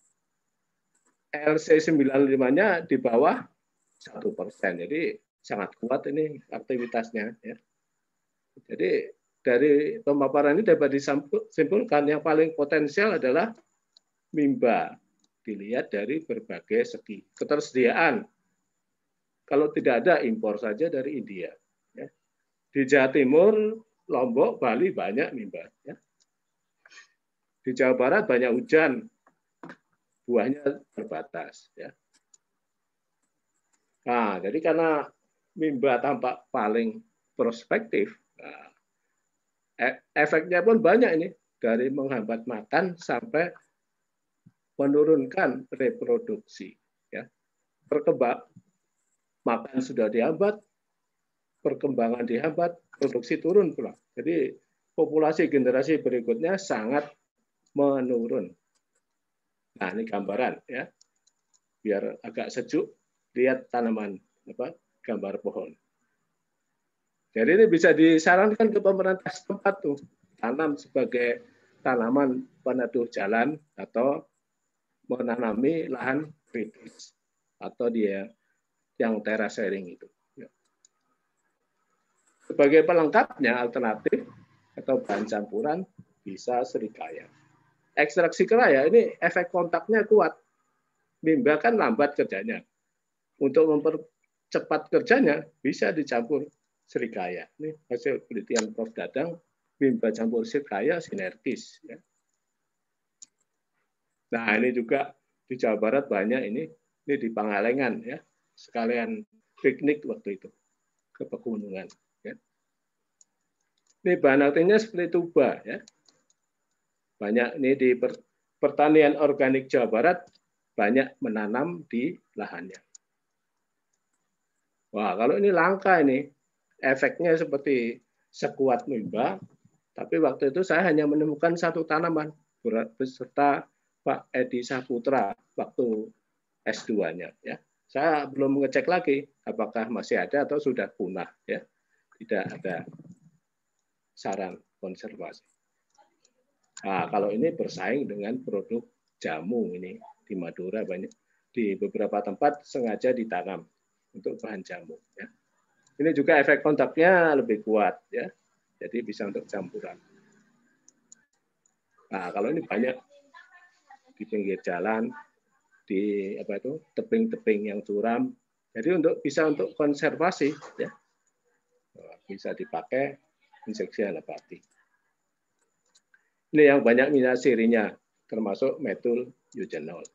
LC95-nya di bawah 1%. Jadi sangat kuat ini aktivitasnya. Ya. Jadi dari pemaparan ini dapat disimpulkan yang paling potensial adalah mimba. Dilihat dari berbagai segi. Ketersediaan. Kalau tidak ada, impor saja dari India. Ya. Di Jawa Timur, Lombok, Bali banyak mimba. Ya. Di Jawa Barat banyak hujan. Buahnya terbatas. Ya. Nah, jadi karena mimba tampak paling prospektif, nah, efeknya pun banyak ini, dari menghambat makan sampai menurunkan reproduksi. Ya. Makan sudah dihambat, perkembangan dihambat, produksi turun pula. Jadi populasi generasi berikutnya sangat menurun. Nah, ini gambaran ya, biar agak sejuk, lihat tanaman gambar pohon. Jadi ini bisa disarankan ke pemerintah setempat tuh, tanam sebagai tanaman peneduh jalan atau menanami lahan kritis atau dia yang terasering itu. Sebagai pelengkapnya alternatif atau bahan campuran bisa serikaya. Ekstraksi serikaya ini efek kontaknya kuat. Mimba kan lambat kerjanya. Untuk mempercepat kerjanya bisa dicampur serikaya. Ini hasil penelitian Prof. Dadang, mimba campur serikaya sinergis. Ya. Nah, ini juga di Jawa Barat banyak ini di Pangalengan ya, sekalian piknik waktu itu ke pegunungan. Ya. Ini bahan aktifnya seperti tuba ya. Banyak ini di pertanian organik Jawa Barat banyak menanam di lahannya. Wah, kalau ini langka ini, efeknya seperti sekuat mimba, tapi waktu itu saya hanya menemukan satu tanaman beserta Pak Edi Saputra waktu S2-nya. Ya. Saya belum mengecek lagi apakah masih ada atau sudah punah. Ya. Tidak ada saran konservasi. Nah, kalau ini bersaing dengan produk jamu ini di Madura banyak, di beberapa tempat sengaja ditanam untuk bahan jamu. Ya. Ini juga efek kontaknya lebih kuat, ya, jadi bisa untuk campuran. Nah, kalau ini banyak di pinggir jalan, di apa itu tebing-tebing yang curam, jadi bisa untuk konservasi, ya, bisa dipakai inseksi anabati. Ini yang banyak minyak sirinya, termasuk metul eugenol.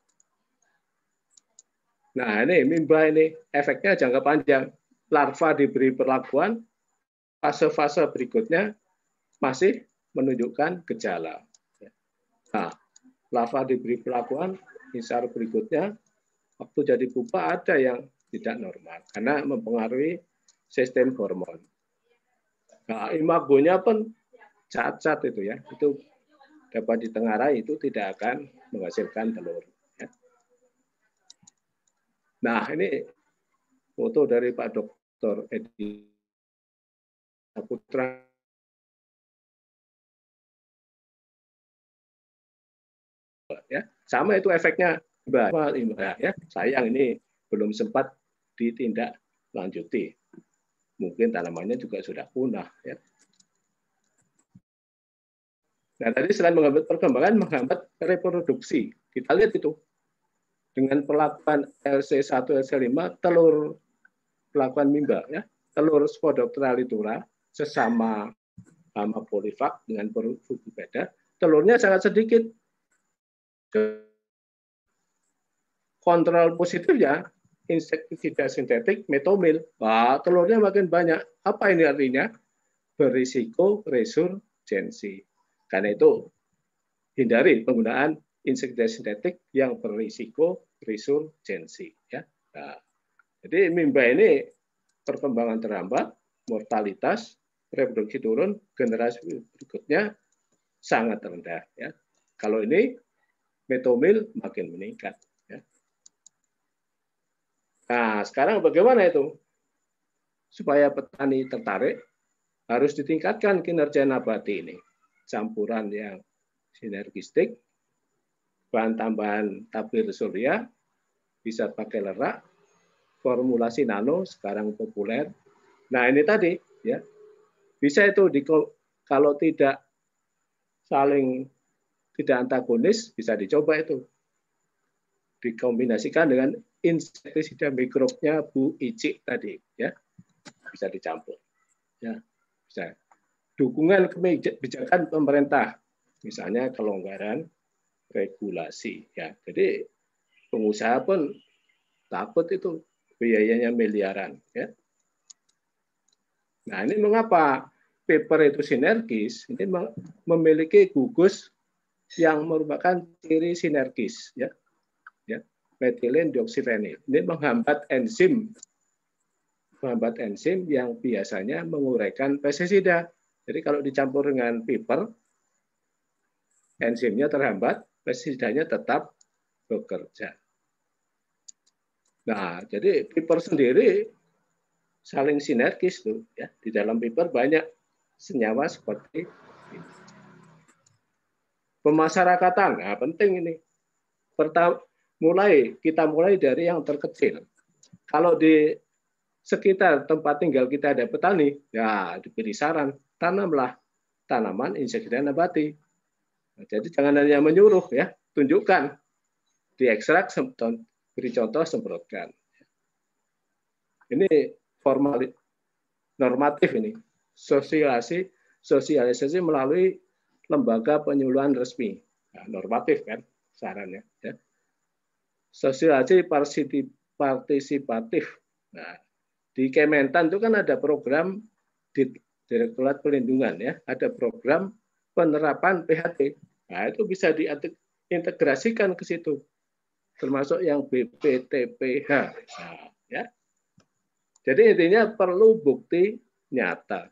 Nah, ini mimba ini efeknya jangka panjang. Larva diberi perlakuan, fase-fase berikutnya masih menunjukkan gejala. Nah, larva diberi perlakuan, misal berikutnya, waktu jadi pupa ada yang tidak normal, karena mempengaruhi sistem hormon. Nah, imagonya pun cacat itu ya, itu dapat ditengarai, itu tidak akan menghasilkan telur. Ya. Nah, ini foto dari Pak Dr. Edi Saputra. Ya, sama itu efeknya, ya. Sayang ini belum sempat ditindak lanjuti. Mungkin tanamannya juga sudah punah. Ya. Nah, tadi selain menghambat perkembangan, menghambat reproduksi. Kita lihat itu. Dengan perlakuan LC1, LC5, telur perlakuan mimba, ya, telur Spodoptera litura, sesama hama polifag dengan berbeda, telurnya sangat sedikit. Kontrol positifnya, insektisida sintetik, metomil. Wah, telurnya makin banyak. Apa ini artinya? Berisiko resurgensi. Karena itu, hindari penggunaan insektisida sintetik yang berisiko resurgensi. Ya. Nah, jadi mimba ini perkembangan terhambat, mortalitas, reproduksi turun, generasi berikutnya sangat rendah. Ya. Kalau ini metomil makin meningkat. Ya. Nah, sekarang bagaimana itu? Supaya petani tertarik, harus ditingkatkan kinerja nabati ini. Campuran yang sinergistik, bahan tambahan tabir surya, bisa pakai lerak, formulasi nano sekarang populer. Nah, ini tadi ya. Bisa itu kalau tidak saling tidak antagonis, bisa dicoba itu. Dikombinasikan dengan insektisida mikrobnya Bu Ici tadi ya. Bisa dicampur. Ya, bisa. Dukungan kebijakan pemerintah, misalnya kelonggaran regulasi ya. Jadi pengusaha pun takut itu biayanya miliaran ya. Nah, ini mengapa paper itu sinergis? Ini memiliki gugus yang merupakan ciri sinergis ya. Ya, metilen dioksifenil. Ini menghambat enzim yang biasanya menguraikan pestisida. Jadi kalau dicampur dengan piper, enzimnya terhambat, pestisidanya tetap bekerja. Nah, jadi piper sendiri saling sinergis tuh ya. Di dalam piper banyak senyawa seperti ini. Pemasyarakatan, nah penting ini. Pertama, kita mulai dari yang terkecil. Kalau di sekitar tempat tinggal kita ada petani, ya diberi saran, tanamlah tanaman insektisida nabati. Nah, jadi jangan hanya menyuruh ya, tunjukkan, diekstrak, beri contoh, semprotkan. Ini normatif ini, sosialisasi melalui lembaga penyuluhan resmi. Nah, normatif kan sarannya. Ya. Sosialisasi partisipatif. Nah, di Kementan itu kan ada program di Direktorat Pelindungan, ya, ada program penerapan PHT. Nah, itu bisa diintegrasikan ke situ, termasuk yang BPTPH. Nah, ya. Jadi intinya perlu bukti nyata.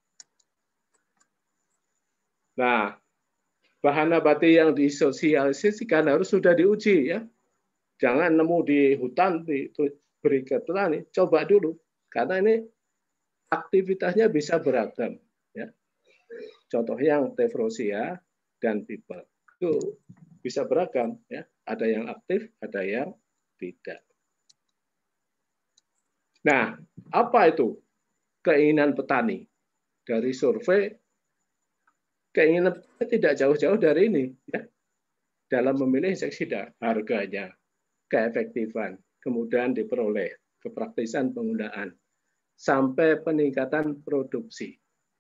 Nah, bahan nabati yang disosialisasikan harus sudah diuji, ya. Jangan nemu di hutan, beri ke petani, coba dulu. Karena ini aktivitasnya bisa beragam. Ya. Contoh yang Tephrosia dan People. Itu bisa beragam. Ya. Ada yang aktif, ada yang tidak. Nah, apa itu keinginan petani? Dari survei, keinginan tidak jauh-jauh dari ini. Ya. Dalam memilih insektisida, harganya, keefektifan, kemudian diperoleh, kepraktisan penggunaan, sampai peningkatan produksi.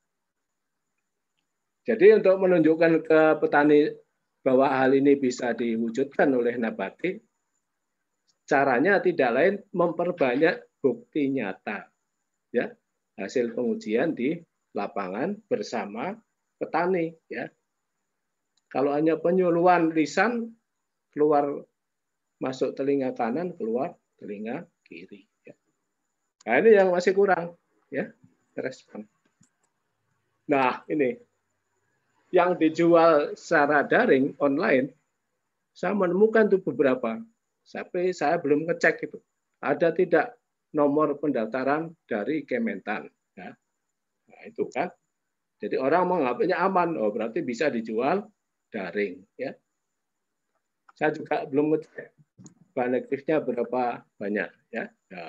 Jadi untuk menunjukkan ke petani bahwa hal ini bisa diwujudkan oleh nabati, caranya tidak lain memperbanyak bukti nyata, ya, hasil pengujian di lapangan bersama petani. Ya. Kalau hanya penyuluhan lisan, keluar masuk telinga kanan, keluar telinga kiri. Ya. Nah, ini yang masih kurang, ya, respon. Nah, ini yang dijual secara daring online, saya menemukan tuh beberapa, tapi saya belum ngecek itu. Ada tidak nomor pendaftaran dari Kementan? Ya. Nah, itu kan. Jadi orang menganggapnya aman, oh berarti bisa dijual daring. Ya. Saya juga belum ngecek bahan aktifnya berapa banyak. Ya.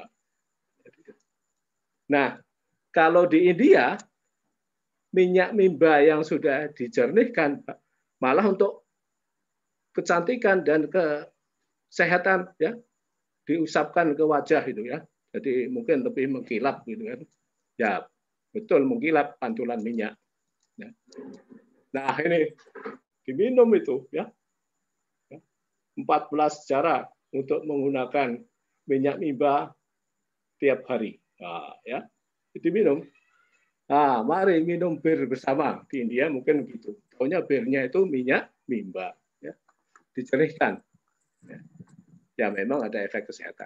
Nah, kalau di India, minyak mimba yang sudah dijernihkan malah untuk kecantikan dan kesehatan, ya, diusapkan ke wajah itu, ya. Jadi mungkin lebih mengkilap gitu kan. Ya, betul mengkilap pantulan minyak. Ya. Nah, ini diminum itu, ya. 14 cara untuk menggunakan minyak mimba tiap hari. Nah, ya. Diminum. Nah, mari minum bir bersama. Di India mungkin begitu. Pokoknya birnya itu minyak mimba. Ya. Dicernihkan. Ya, memang ada efek kesehatan.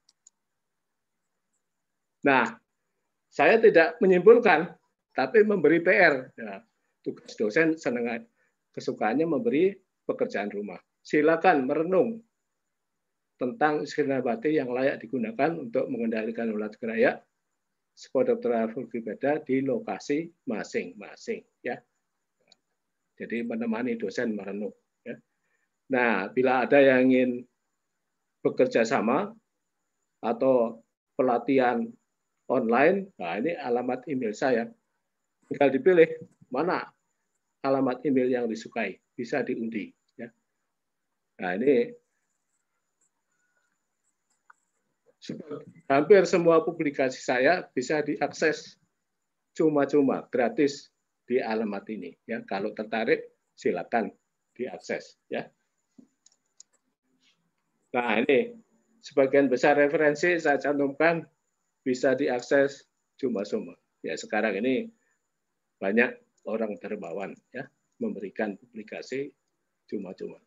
Nah, saya tidak menyimpulkan, tapi memberi PR. Ya, tugas dosen senang kesukaannya memberi pekerjaan rumah. Silakan merenung tentang insektisida nabati yang layak digunakan untuk mengendalikan ulat gerayak Spodoptera vulgipeda di lokasi masing-masing, ya. Jadi menemani dosen merenung. Ya. Nah, bila ada yang ingin bekerja sama atau pelatihan online, nah ini alamat email saya. Tinggal dipilih mana alamat email yang disukai, bisa diundi. Ya. Nah ini hampir semua publikasi saya bisa diakses cuma-cuma, gratis di alamat ini. Ya, kalau tertarik silakan diakses. Ya. Nah ini sebagian besar referensi saya cantumkan bisa diakses cuma-cuma. Ya sekarang ini banyak orang dermawan, ya, memberikan publikasi cuma-cuma.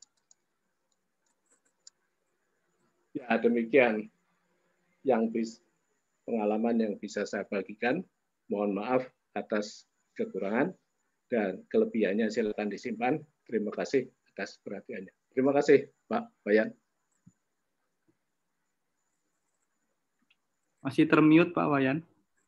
Ya demikian yang pengalaman yang bisa saya bagikan. Mohon maaf atas kekurangan dan kelebihannya silakan disimpan. Terima kasih atas perhatiannya. Terima kasih, Pak Wayan. Masih termute, Pak Wayan.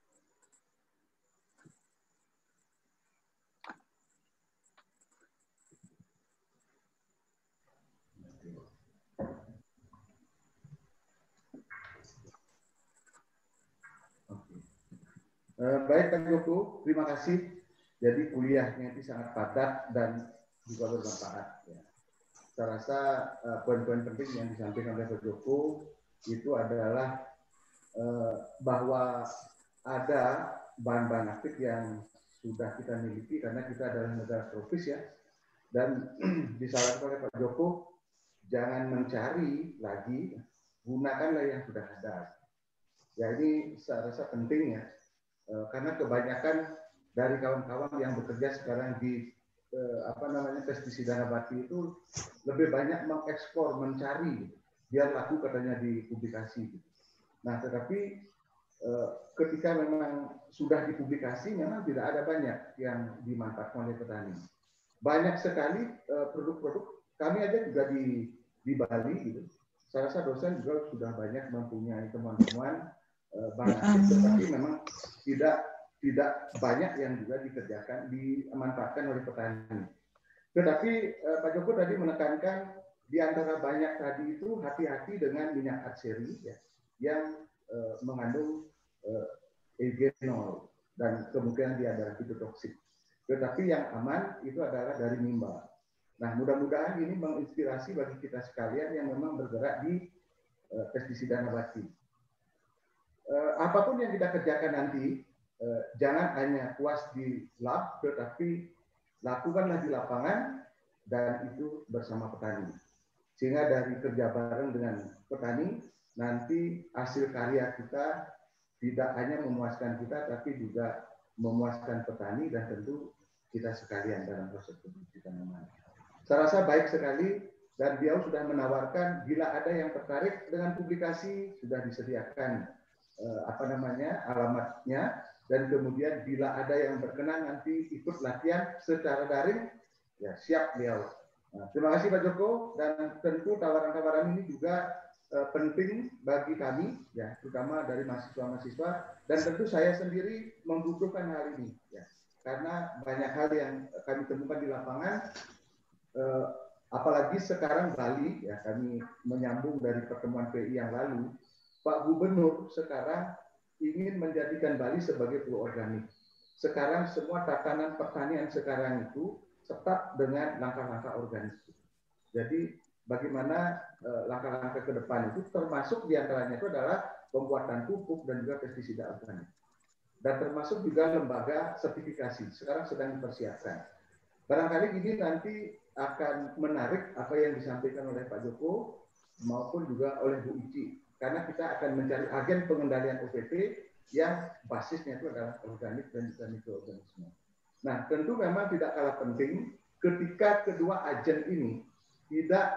Baik, Kak Joko, terima kasih. Jadi kuliahnya itu sangat padat dan juga bermanfaat. Ya. Saya rasa poin-poin penting yang disampaikan oleh Kak Joko itu adalah bahwa ada bahan-bahan aktif yang sudah kita miliki karena kita adalah negara tropis ya. Dan disarankan oleh Pak Joko, jangan mencari lagi, gunakanlah yang sudah ada. Ya ini saya rasa penting ya, karena kebanyakan dari kawan-kawan yang bekerja sekarang di pestisida nabati itu lebih banyak mengekspor, mencari, biar laku katanya dipublikasi. Nah, tetapi ketika memang sudah dipublikasi, memang tidak ada banyak yang dimanfaatkan oleh petani. Banyak sekali produk-produk, kami aja juga di Bali gitu. Saya rasa dosen juga sudah banyak mempunyai teman-teman bahan aktif, tetapi memang tidak banyak yang juga dikerjakan, dimanfaatkan oleh petani. Tetapi Pak Joko tadi menekankan di antara banyak tadi itu hati-hati dengan minyak atsiri ya, yang mengandung eugenol dan kemungkinan dia adalah fitotoksik. Tetapi yang aman itu adalah dari nimba. Nah, mudah-mudahan ini menginspirasi bagi kita sekalian yang memang bergerak di pestisida nabati. Apapun yang kita kerjakan nanti, jangan hanya puas di lab, tetapi lakukanlah di lapangan dan itu bersama petani. Sehingga dari kerja bareng dengan petani, nanti hasil karya kita tidak hanya memuaskan kita, tapi juga memuaskan petani dan tentu kita sekalian dalam proses produksi tanaman. Saya rasa baik sekali dan beliau sudah menawarkan bila ada yang tertarik dengan publikasi sudah disediakan alamatnya, dan kemudian bila ada yang berkenan nanti ikut latihan secara daring, ya siap beliau. Nah, terima kasih Pak Joko, dan tentu tawaran-tawaran ini juga penting bagi kami, ya terutama dari mahasiswa-mahasiswa, dan tentu saya sendiri membutuhkan hal ini, ya karena banyak hal yang kami temukan di lapangan, apalagi sekarang Bali, ya kami menyambung dari pertemuan PI yang lalu, Pak Gubernur sekarang ingin menjadikan Bali sebagai pulau organik. Sekarang semua tatanan pertanian sekarang itu tetap dengan langkah-langkah organik. Jadi bagaimana langkah-langkah ke depan itu termasuk diantaranya itu adalah pembuatan pupuk dan juga pestisida organik. Dan termasuk juga lembaga sertifikasi, sekarang sedang dipersiapkan. Barangkali ini nanti akan menarik apa yang disampaikan oleh Pak Joko maupun juga oleh Bu Ici. Karena kita akan mencari agen pengendalian OPP yang basisnya itu adalah organik dan juga mikroorganisme. Nah, tentu memang tidak kalah penting ketika kedua agen ini tidak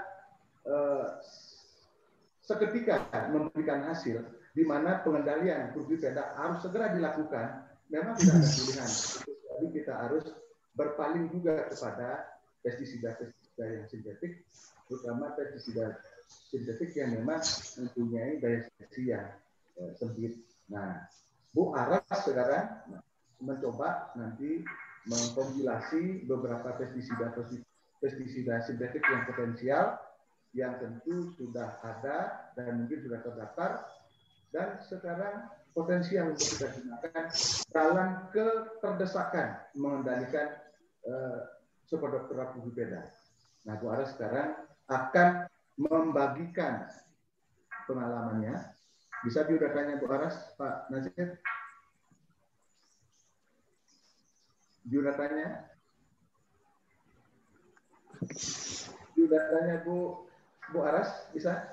seketika memberikan hasil, di mana pengendalian fruktipeda harus segera dilakukan, memang tidak ada pilihan. Jadi kita harus berpaling juga kepada pestisida-pestisida yang sintetik, terutama pestisida sintetik yang memang mempunyai daya seleksi yang sempit. Nah, Bu Aras sekarang mencoba nanti mengkompilasi beberapa pestisida sintetik yang potensial, yang tentu sudah ada dan mungkin sudah terdaftar, dan sekarang potensial untuk kita gunakan dalam keterdesakan mengendalikan Pseudomonas fruktipeda. Nah, Bu Aras sekarang akan membagikan pengalamannya. Bisa biodatanya Bu Aras, Pak Nasir? Biodatanya? Biodatanya Bu Aras, bisa?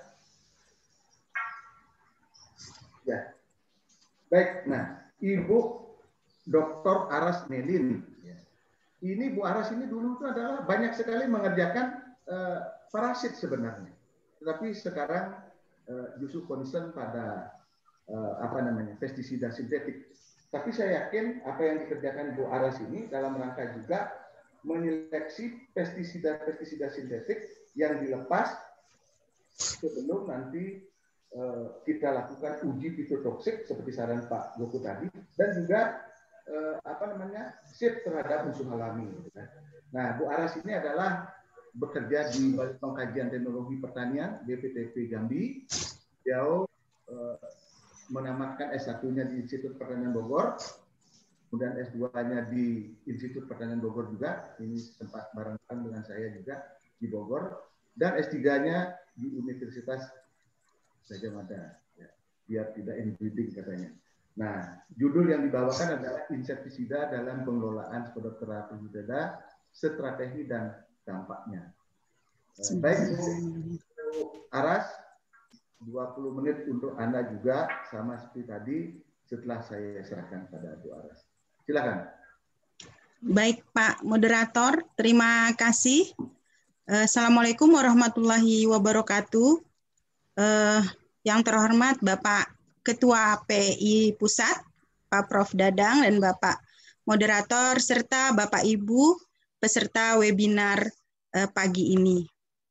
Ya. Baik, nah, Ibu Dr. Aras Melin. Ini Bu Aras ini dulu itu adalah banyak sekali mengerjakan parasit sebenarnya. Tetapi sekarang justru concern pada pestisida sintetik. Tapi saya yakin apa yang dikerjakan Bu Aras ini dalam rangka juga menyeleksi pestisida sintetik yang dilepas sebelum nanti kita lakukan uji fitotoksik seperti saran Pak Joko tadi, dan juga shift terhadap musuh alami. Nah, Bu Aras ini adalah bekerja di Balai Pengkajian Teknologi Pertanian BPTP Jambi. Beliau menamatkan S1-nya di Institut Pertanian Bogor, kemudian S2-nya di Institut Pertanian Bogor juga. Ini sempat bareng-bareng dengan saya juga di Bogor, dan S3-nya di Universitas Gajah Mada. Ya, biar tidak inbreeding katanya. Nah, judul yang dibawakan adalah insektisida dalam pengelolaan Spodoptera frugipeda, strategi dan dampaknya. Baik Bu Aras, 20 menit untuk Anda juga, sama seperti tadi setelah saya serahkan pada Bu Aras. Silakan. Baik Pak Moderator, terima kasih. Assalamualaikum warahmatullahi wabarakatuh. Yang terhormat Bapak Ketua PI Pusat, Pak Prof. Dadang, dan Bapak Moderator, serta Bapak Ibu peserta webinar pagi ini.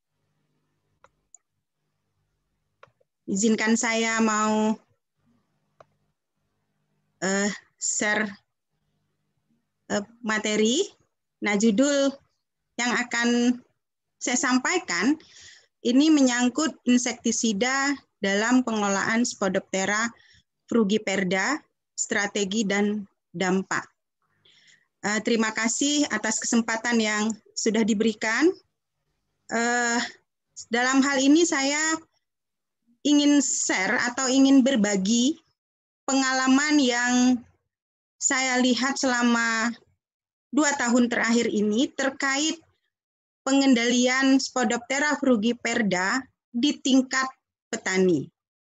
Izinkan saya mau share materi. Nah, judul yang akan saya sampaikan ini menyangkut insektisida dalam pengelolaan Spodoptera frugiperda, strategi dan dampak. Terima kasih atas kesempatan yang sudah diberikan. Dalam hal ini saya ingin share atau ingin berbagi pengalaman yang saya lihat selama 2 tahun terakhir ini terkait pengendalian Spodoptera frugiperda di tingkat petani.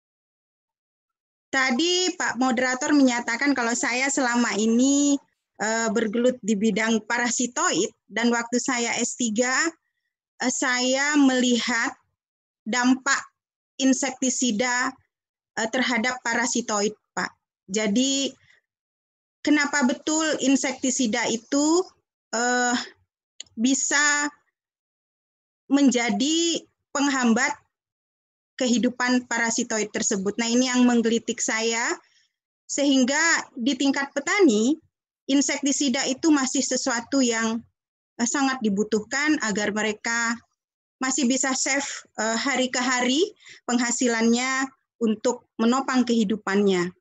Tadi Pak Moderator menyatakan kalau saya selama ini bergelut di bidang parasitoid, dan waktu saya S3 saya melihat dampak insektisida terhadap parasitoid, Pak. Jadi kenapa betul insektisida itu bisa menjadi penghambat kehidupan parasitoid tersebut. Nah, ini yang menggelitik saya, sehingga di tingkat petani, insektisida itu masih sesuatu yang sangat dibutuhkan agar mereka masih bisa save hari ke hari penghasilannya untuk menopang kehidupannya.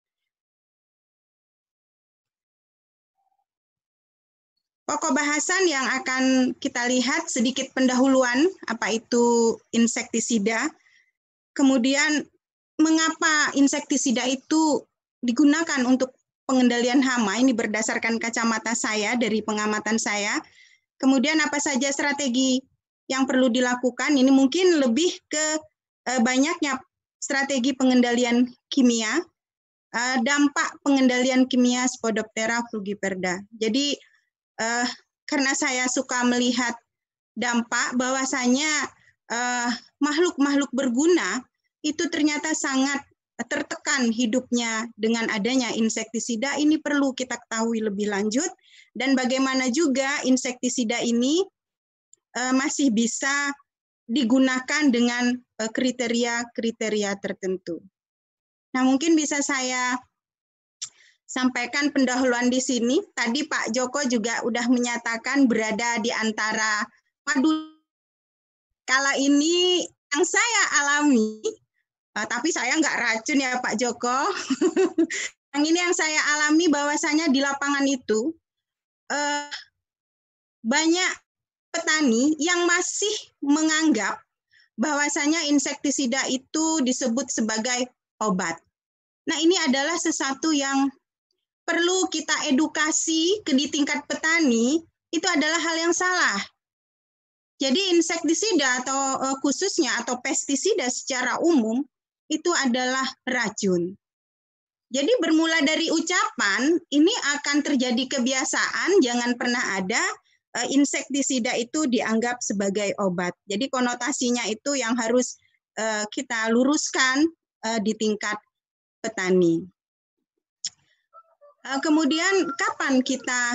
Pokok bahasan yang akan kita lihat sedikit pendahuluan apa itu insektisida, kemudian mengapa insektisida itu digunakan untuk pengendalian hama, ini berdasarkan kacamata saya dari pengamatan saya, kemudian apa saja strategi yang perlu dilakukan, ini mungkin lebih ke banyaknya strategi pengendalian kimia, dampak pengendalian kimia Spodoptera frugiperda. Jadi karena saya suka melihat dampak bahwasanya makhluk-makhluk berguna itu ternyata sangat tertekan hidupnya dengan adanya insektisida, ini perlu kita ketahui lebih lanjut, dan bagaimana juga insektisida ini masih bisa digunakan dengan kriteria-kriteria tertentu. Nah, mungkin bisa saya sampaikan pendahuluan di sini. Tadi Pak Joko juga udah menyatakan berada di antara madu. Kala ini yang saya alami, tapi saya nggak racun ya Pak Joko. Yang ini yang saya alami bahwasanya di lapangan itu banyak petani yang masih menganggap bahwasanya insektisida itu disebut sebagai obat. Nah, ini adalah sesuatu yang perlu kita edukasi di tingkat petani, itu adalah hal yang salah. Jadi insektisida atau khususnya atau pestisida secara umum itu adalah racun. Jadi bermula dari ucapan, ini akan terjadi kebiasaan, jangan pernah ada insektisida itu dianggap sebagai obat. Jadi konotasinya itu yang harus kita luruskan di tingkat petani. Kemudian kapan kita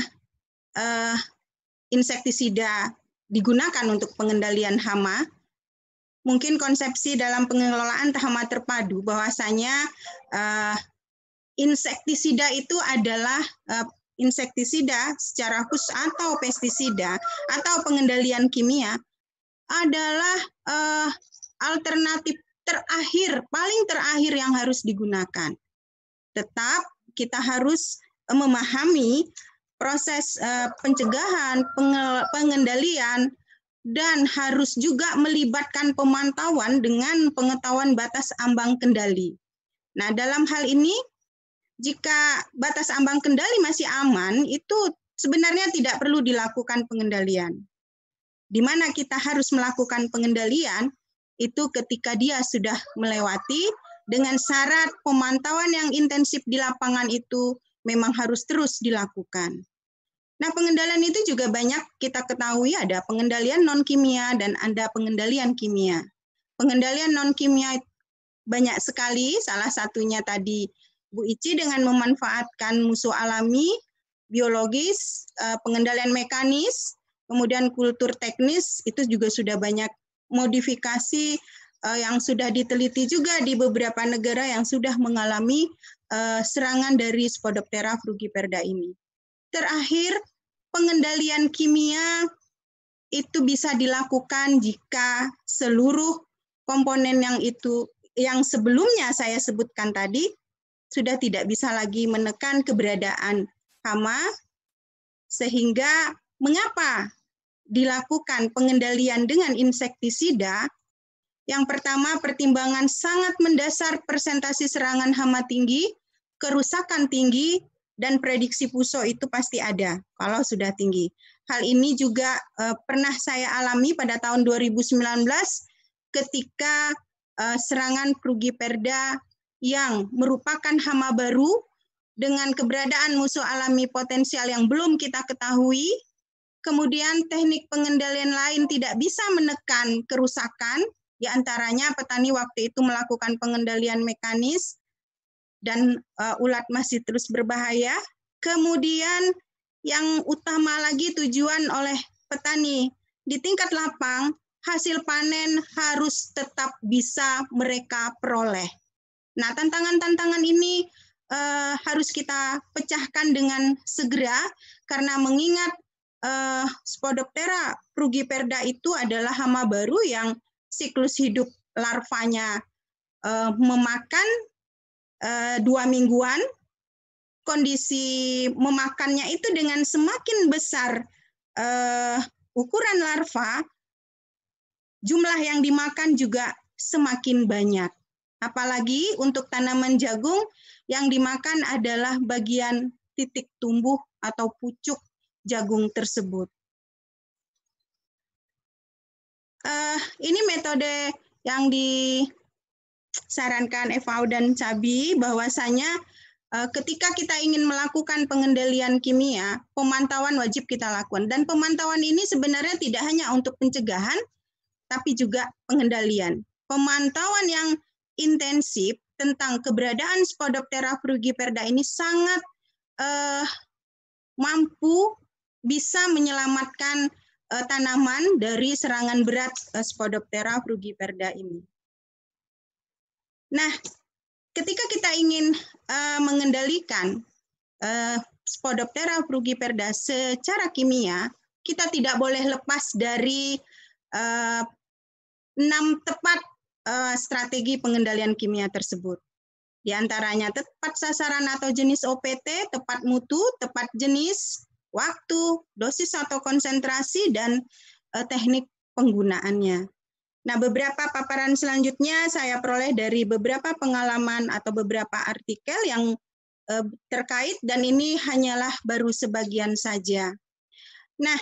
insektisida digunakan untuk pengendalian hama? Mungkin konsepsi dalam pengelolaan hama terpadu bahwasanya insektisida itu adalah insektisida secara khusus atau pestisida atau pengendalian kimia adalah alternatif terakhir, paling terakhir yang harus digunakan. Tetap kita harus memahami proses pencegahan, pengendalian, dan harus juga melibatkan pemantauan dengan pengetahuan batas ambang kendali. Nah, dalam hal ini, jika batas ambang kendali masih aman, itu sebenarnya tidak perlu dilakukan pengendalian. Di mana kita harus melakukan pengendalian, itu ketika dia sudah melewati dengan syarat pemantauan yang intensif di lapangan itu memang harus terus dilakukan. Nah, pengendalian itu juga banyak kita ketahui, ada pengendalian non-kimia dan ada pengendalian kimia. Pengendalian non-kimia banyak sekali, salah satunya tadi Bu Ici dengan memanfaatkan musuh alami, biologis, pengendalian mekanis, kemudian kultur teknis, itu juga sudah banyak modifikasi yang sudah diteliti juga di beberapa negara yang sudah mengalami serangan dari Spodoptera frugiperda ini. Terakhir, pengendalian kimia itu bisa dilakukan jika seluruh komponen yang sebelumnya saya sebutkan tadi sudah tidak bisa lagi menekan keberadaan hama, sehingga mengapa dilakukan pengendalian dengan insektisida? Yang pertama, pertimbangan sangat mendasar persentase serangan hama tinggi, kerusakan tinggi, dan prediksi puso itu pasti ada kalau sudah tinggi. Hal ini juga pernah saya alami pada tahun 2019 ketika serangan frugiperda yang merupakan hama baru dengan keberadaan musuh alami potensial yang belum kita ketahui, kemudian teknik pengendalian lain tidak bisa menekan kerusakan, di antaranya petani waktu itu melakukan pengendalian mekanis, dan ulat masih terus berbahaya. Kemudian yang utama lagi tujuan oleh petani di tingkat lapang, hasil panen harus tetap bisa mereka peroleh. Nah, tantangan-tantangan ini harus kita pecahkan dengan segera, karena mengingat Spodoptera frugiperda itu adalah hama baru yang siklus hidup larvanya memakan 2 mingguan, kondisi memakannya itu dengan semakin besar ukuran larva, jumlah yang dimakan juga semakin banyak. Apalagi untuk tanaman jagung yang dimakan adalah bagian titik tumbuh atau pucuk jagung tersebut. Ini metode yang disarankan FAO dan CABI, bahwasanya ketika kita ingin melakukan pengendalian kimia, pemantauan wajib kita lakukan. Dan pemantauan ini sebenarnya tidak hanya untuk pencegahan, tapi juga pengendalian. Pemantauan yang intensif tentang keberadaan Spodoptera frugiperda ini sangat mampu bisa menyelamatkan tanaman dari serangan berat Spodoptera frugiperda ini. Nah, ketika kita ingin mengendalikan Spodoptera frugiperda secara kimia, kita tidak boleh lepas dari 6 tepat strategi pengendalian kimia tersebut. Di antaranya tepat sasaran atau jenis OPT, tepat mutu, tepat jenis, waktu, dosis atau konsentrasi, dan teknik penggunaannya. Nah, beberapa paparan selanjutnya saya peroleh dari beberapa pengalaman atau beberapa artikel yang terkait, dan ini hanyalah baru sebagian saja. Nah,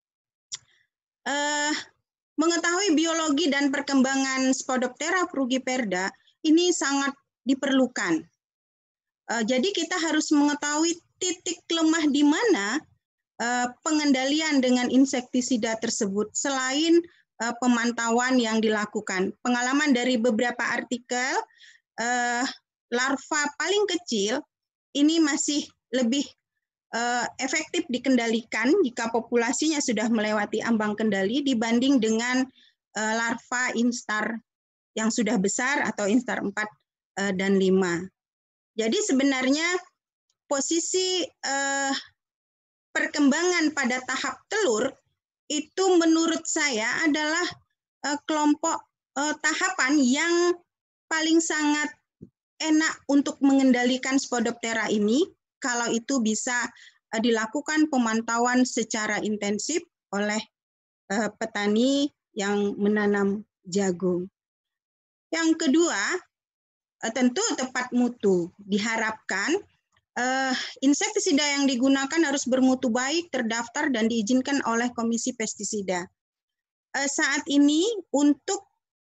mengetahui biologi dan perkembangan Spodoptera frugiperda ini sangat diperlukan. Jadi kita harus mengetahui titik lemah di mana pengendalian dengan insektisida tersebut selain pemantauan yang dilakukan. Pengalaman dari beberapa artikel, larva paling kecil ini masih lebih efektif dikendalikan jika populasinya sudah melewati ambang kendali dibanding dengan larva instar yang sudah besar atau instar 4 dan 5. Jadi sebenarnya posisi perkembangan pada tahap telur itu menurut saya adalah kelompok tahapan yang paling sangat enak untuk mengendalikan Spodoptera ini kalau itu bisa dilakukan pemantauan secara intensif oleh petani yang menanam jagung. Yang kedua, tentu tepat mutu. Diharapkan insektisida yang digunakan harus bermutu baik, terdaftar, dan diizinkan oleh Komisi Pestisida. Saat ini untuk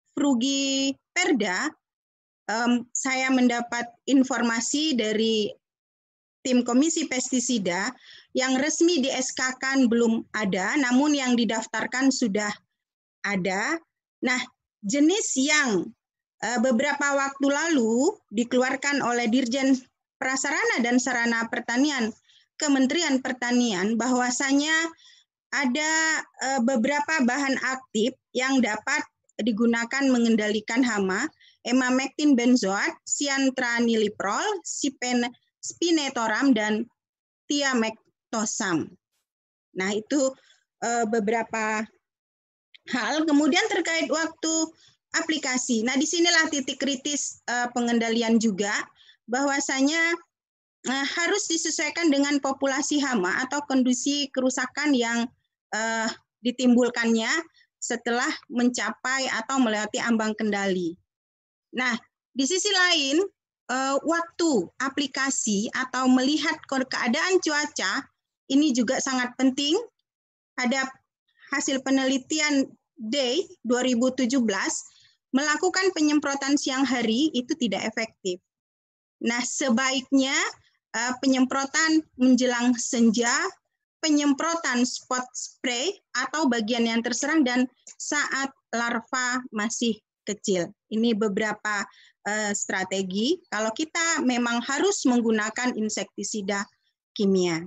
Frugiperda, saya mendapat informasi dari tim Komisi Pestisida yang resmi di SK-kan belum ada, namun yang didaftarkan sudah ada. Nah, jenis yang beberapa waktu lalu dikeluarkan oleh Dirjen Prasarana dan Sarana Pertanian Kementerian Pertanian bahwasanya ada beberapa bahan aktif yang dapat digunakan mengendalikan hama, emamectin benzoat, cyantraniliprol, spinetoram, dan thiamektosam. Nah, itu beberapa hal. Kemudian terkait waktu aplikasi. Nah, disinilah titik kritis pengendalian juga, bahwasanya harus disesuaikan dengan populasi hama atau kondisi kerusakan yang ditimbulkannya setelah mencapai atau melewati ambang kendali. Nah, di sisi lain, waktu aplikasi atau melihat keadaan cuaca ini juga sangat penting. Ada hasil penelitian DAY 2017 melakukan penyemprotan siang hari itu tidak efektif. Nah, sebaiknya penyemprotan menjelang senja, penyemprotan spot spray atau bagian yang terserang, dan saat larva masih kecil. Ini beberapa strategi kalau kita memang harus menggunakan insektisida kimia.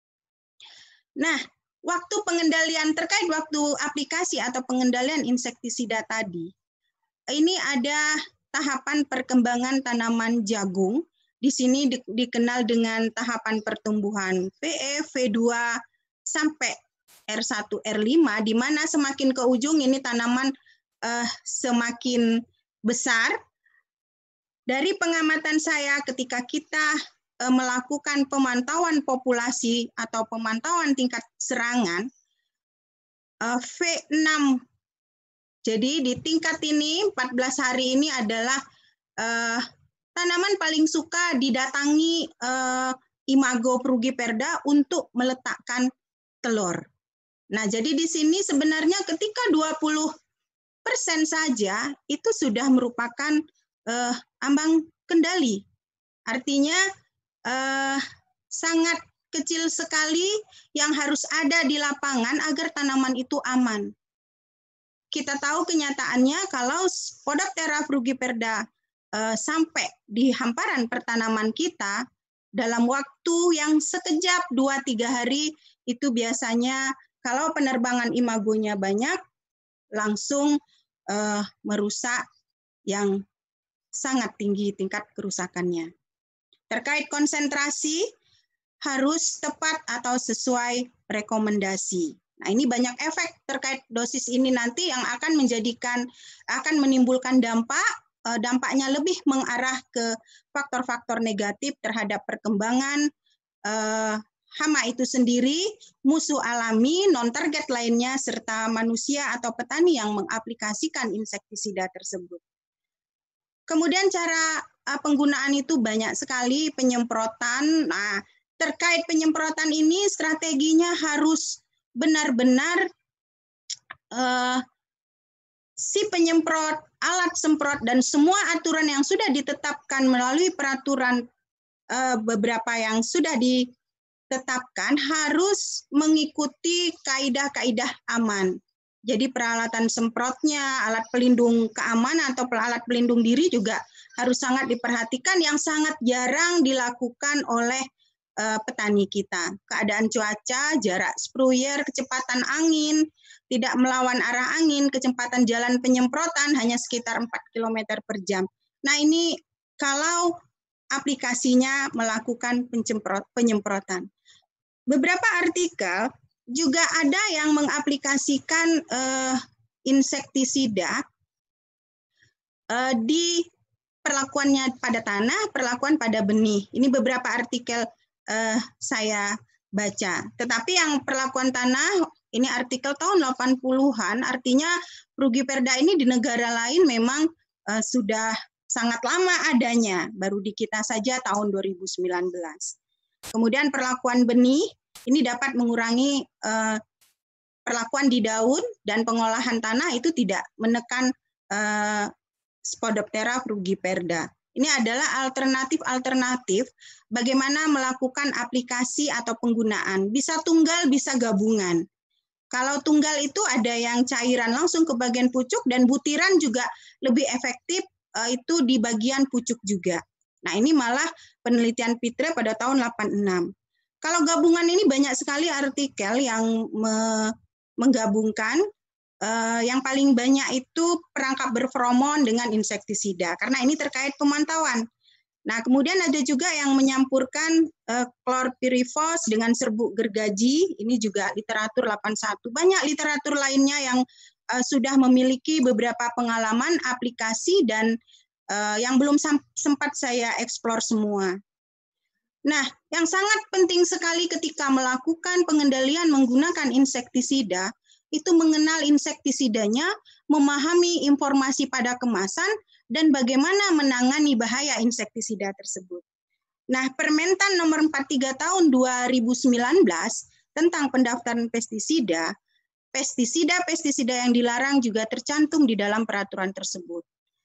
Nah, waktu pengendalian terkait waktu aplikasi atau pengendalian insektisida tadi, ini ada tahapan perkembangan tanaman jagung. Di sini dikenal dengan tahapan pertumbuhan VE, V2 sampai R1, R5, di mana semakin ke ujung ini tanaman semakin besar. Dari pengamatan saya ketika kita melakukan pemantauan populasi atau pemantauan tingkat serangan, V6, jadi di tingkat ini 14 hari ini adalah tanaman paling suka didatangi imago Frugiperda untuk meletakkan telur. Nah, jadi di sini sebenarnya ketika 20% saja itu sudah merupakan ambang kendali. Artinya sangat kecil sekali yang harus ada di lapangan agar tanaman itu aman. Kita tahu kenyataannya kalau Podoptera frugiperda sampai di hamparan pertanaman kita dalam waktu yang sekejap 2-3 hari itu biasanya kalau penerbangan imagonya banyak langsung merusak yang sangat tinggi tingkat kerusakannya. Terkait konsentrasi harus tepat atau sesuai rekomendasi. Nah, ini banyak efek terkait dosis ini nanti yang akan menimbulkan dampaknya lebih mengarah ke faktor-faktor negatif terhadap perkembangan hama itu sendiri, musuh alami, non-target lainnya, serta manusia atau petani yang mengaplikasikan insektisida tersebut. Kemudian cara penggunaan itu banyak sekali, penyemprotan. Nah, terkait penyemprotan ini strateginya harus benar-benar si penyemprot, alat semprot, dan semua aturan yang sudah ditetapkan melalui peraturan beberapa yang sudah ditetapkan harus mengikuti kaidah-kaidah aman. Jadi peralatan semprotnya, alat pelindung keamanan atau alat pelindung diri juga harus sangat diperhatikan, yang sangat jarang dilakukan oleh petani kita. Keadaan cuaca, jarak sprayer, kecepatan angin, tidak melawan arah angin, kecepatan jalan penyemprotan hanya sekitar 4 km per jam. Nah, ini kalau aplikasinya melakukan penyemprotan. Beberapa artikel juga ada yang mengaplikasikan insektisida di perlakuannya pada tanah, perlakuan pada benih. Ini beberapa artikel saya baca. Tetapi yang perlakuan tanah, ini artikel tahun 80-an, artinya Frugiperda ini di negara lain memang sudah sangat lama adanya, baru di kita saja tahun 2019. Kemudian perlakuan benih, ini dapat mengurangi perlakuan di daun dan pengolahan tanah itu tidak menekan Spodoptera frugiperda. Ini adalah alternatif-alternatif bagaimana melakukan aplikasi atau penggunaan. Bisa tunggal, bisa gabungan. Kalau tunggal itu ada yang cairan langsung ke bagian pucuk dan butiran juga lebih efektif itu di bagian pucuk juga. Nah, ini malah penelitian Pitre pada tahun 86. Kalau gabungan ini banyak sekali artikel yang menggabungkan. Yang paling banyak itu perangkap berferomon dengan insektisida, karena ini terkait pemantauan. Nah, kemudian ada juga yang menyampurkan klorpirifos dengan serbuk gergaji, ini juga literatur 81. Banyak literatur lainnya yang sudah memiliki beberapa pengalaman aplikasi dan yang belum sempat saya eksplor semua. Nah, yang sangat penting sekali ketika melakukan pengendalian menggunakan insektisida, itu mengenal insektisidanya, memahami informasi pada kemasan, dan bagaimana menangani bahaya insektisida tersebut. Nah, Permentan nomor 43 tahun 2019 tentang pendaftaran pestisida, pestisida yang dilarang juga tercantum di dalam peraturan tersebut.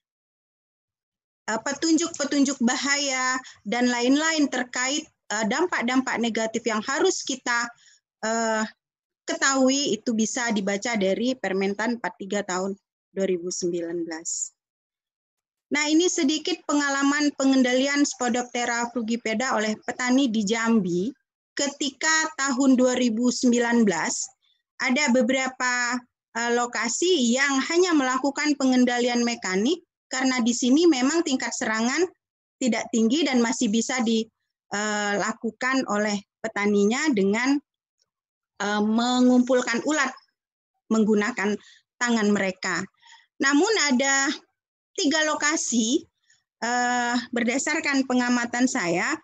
Petunjuk-petunjuk bahaya dan lain-lain terkait dampak-dampak negatif yang harus kita ketahui itu bisa dibaca dari Permentan 43 tahun 2019. Nah, ini sedikit pengalaman pengendalian Spodoptera frugipeda oleh petani di Jambi ketika tahun 2019. Ada beberapa lokasi yang hanya melakukan pengendalian mekanik karena di sini memang tingkat serangan tidak tinggi dan masih bisa dilakukan oleh petaninya dengan mengumpulkan ulat menggunakan tangan mereka. Namun ada 3 lokasi berdasarkan pengamatan saya,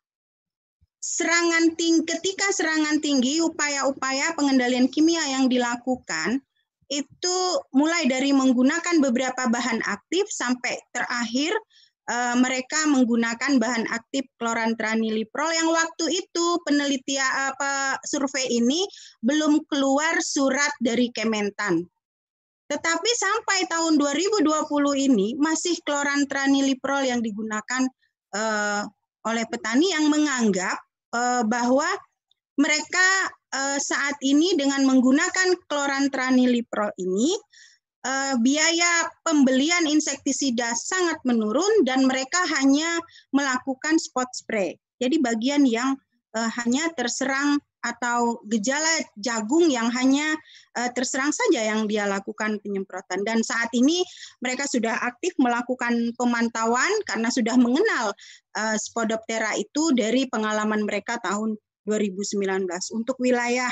ketika serangan tinggi, upaya-upaya pengendalian kimia yang dilakukan itu mulai dari menggunakan beberapa bahan aktif sampai terakhir mereka menggunakan bahan aktif klorantraniliprol yang waktu itu penelitian survei ini belum keluar surat dari Kementan. Tetapi sampai tahun 2020 ini masih klorantraniliprol yang digunakan oleh petani yang menganggap bahwa mereka saat ini dengan menggunakan klorantraniliprol ini biaya pembelian insektisida sangat menurun dan mereka hanya melakukan spot spray. Jadi bagian yang hanya terserang atau gejala jagung yang hanya terserang saja yang dia lakukan penyemprotan. Dan saat ini mereka sudah aktif melakukan pemantauan karena sudah mengenal Spodoptera itu dari pengalaman mereka tahun 2019. Untuk wilayah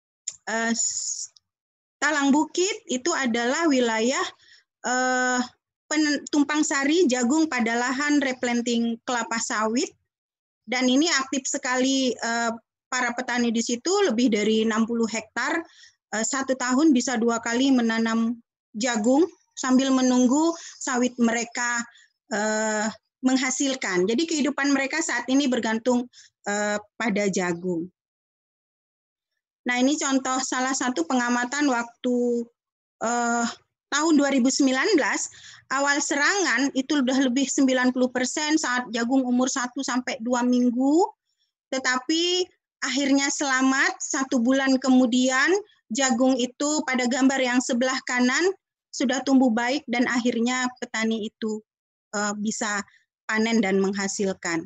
Talang Bukit itu adalah wilayah tumpang sari jagung pada lahan replanting kelapa sawit, dan ini aktif sekali para petani di situ, lebih dari 60 hektar, 1 tahun bisa 2 kali menanam jagung sambil menunggu sawit mereka menghasilkan. Jadi kehidupan mereka saat ini bergantung pada jagung. Nah, ini contoh salah satu pengamatan waktu tahun 2019, awal serangan itu sudah lebih 90% saat jagung umur 1 sampai 2 minggu, tetapi akhirnya selamat. 1 bulan kemudian jagung itu pada gambar yang sebelah kanan sudah tumbuh baik dan akhirnya petani itu bisa panen dan menghasilkan.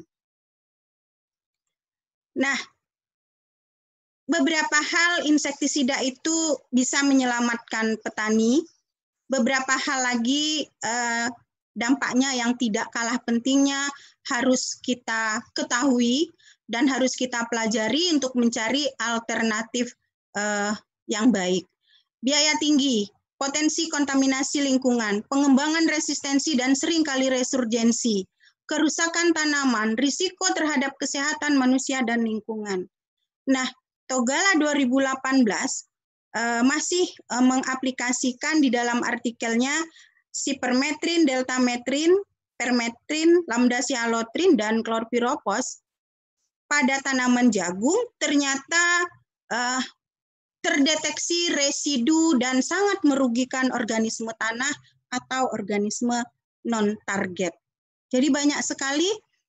Nah, beberapa hal insektisida itu bisa menyelamatkan petani. Beberapa hal lagi dampaknya yang tidak kalah pentingnya harus kita ketahui dan harus kita pelajari untuk mencari alternatif yang baik. Biaya tinggi, potensi kontaminasi lingkungan, pengembangan resistensi dan seringkali resurgensi, kerusakan tanaman, risiko terhadap kesehatan manusia dan lingkungan. Nah, Togala 2018 masih mengaplikasikan di dalam artikelnya sipermetrin, deltametrin, permetrin, lambda sialotrin, dan klorpirofos pada tanaman jagung ternyata terdeteksi residu dan sangat merugikan organisme tanah atau organisme non-target. Jadi banyak sekali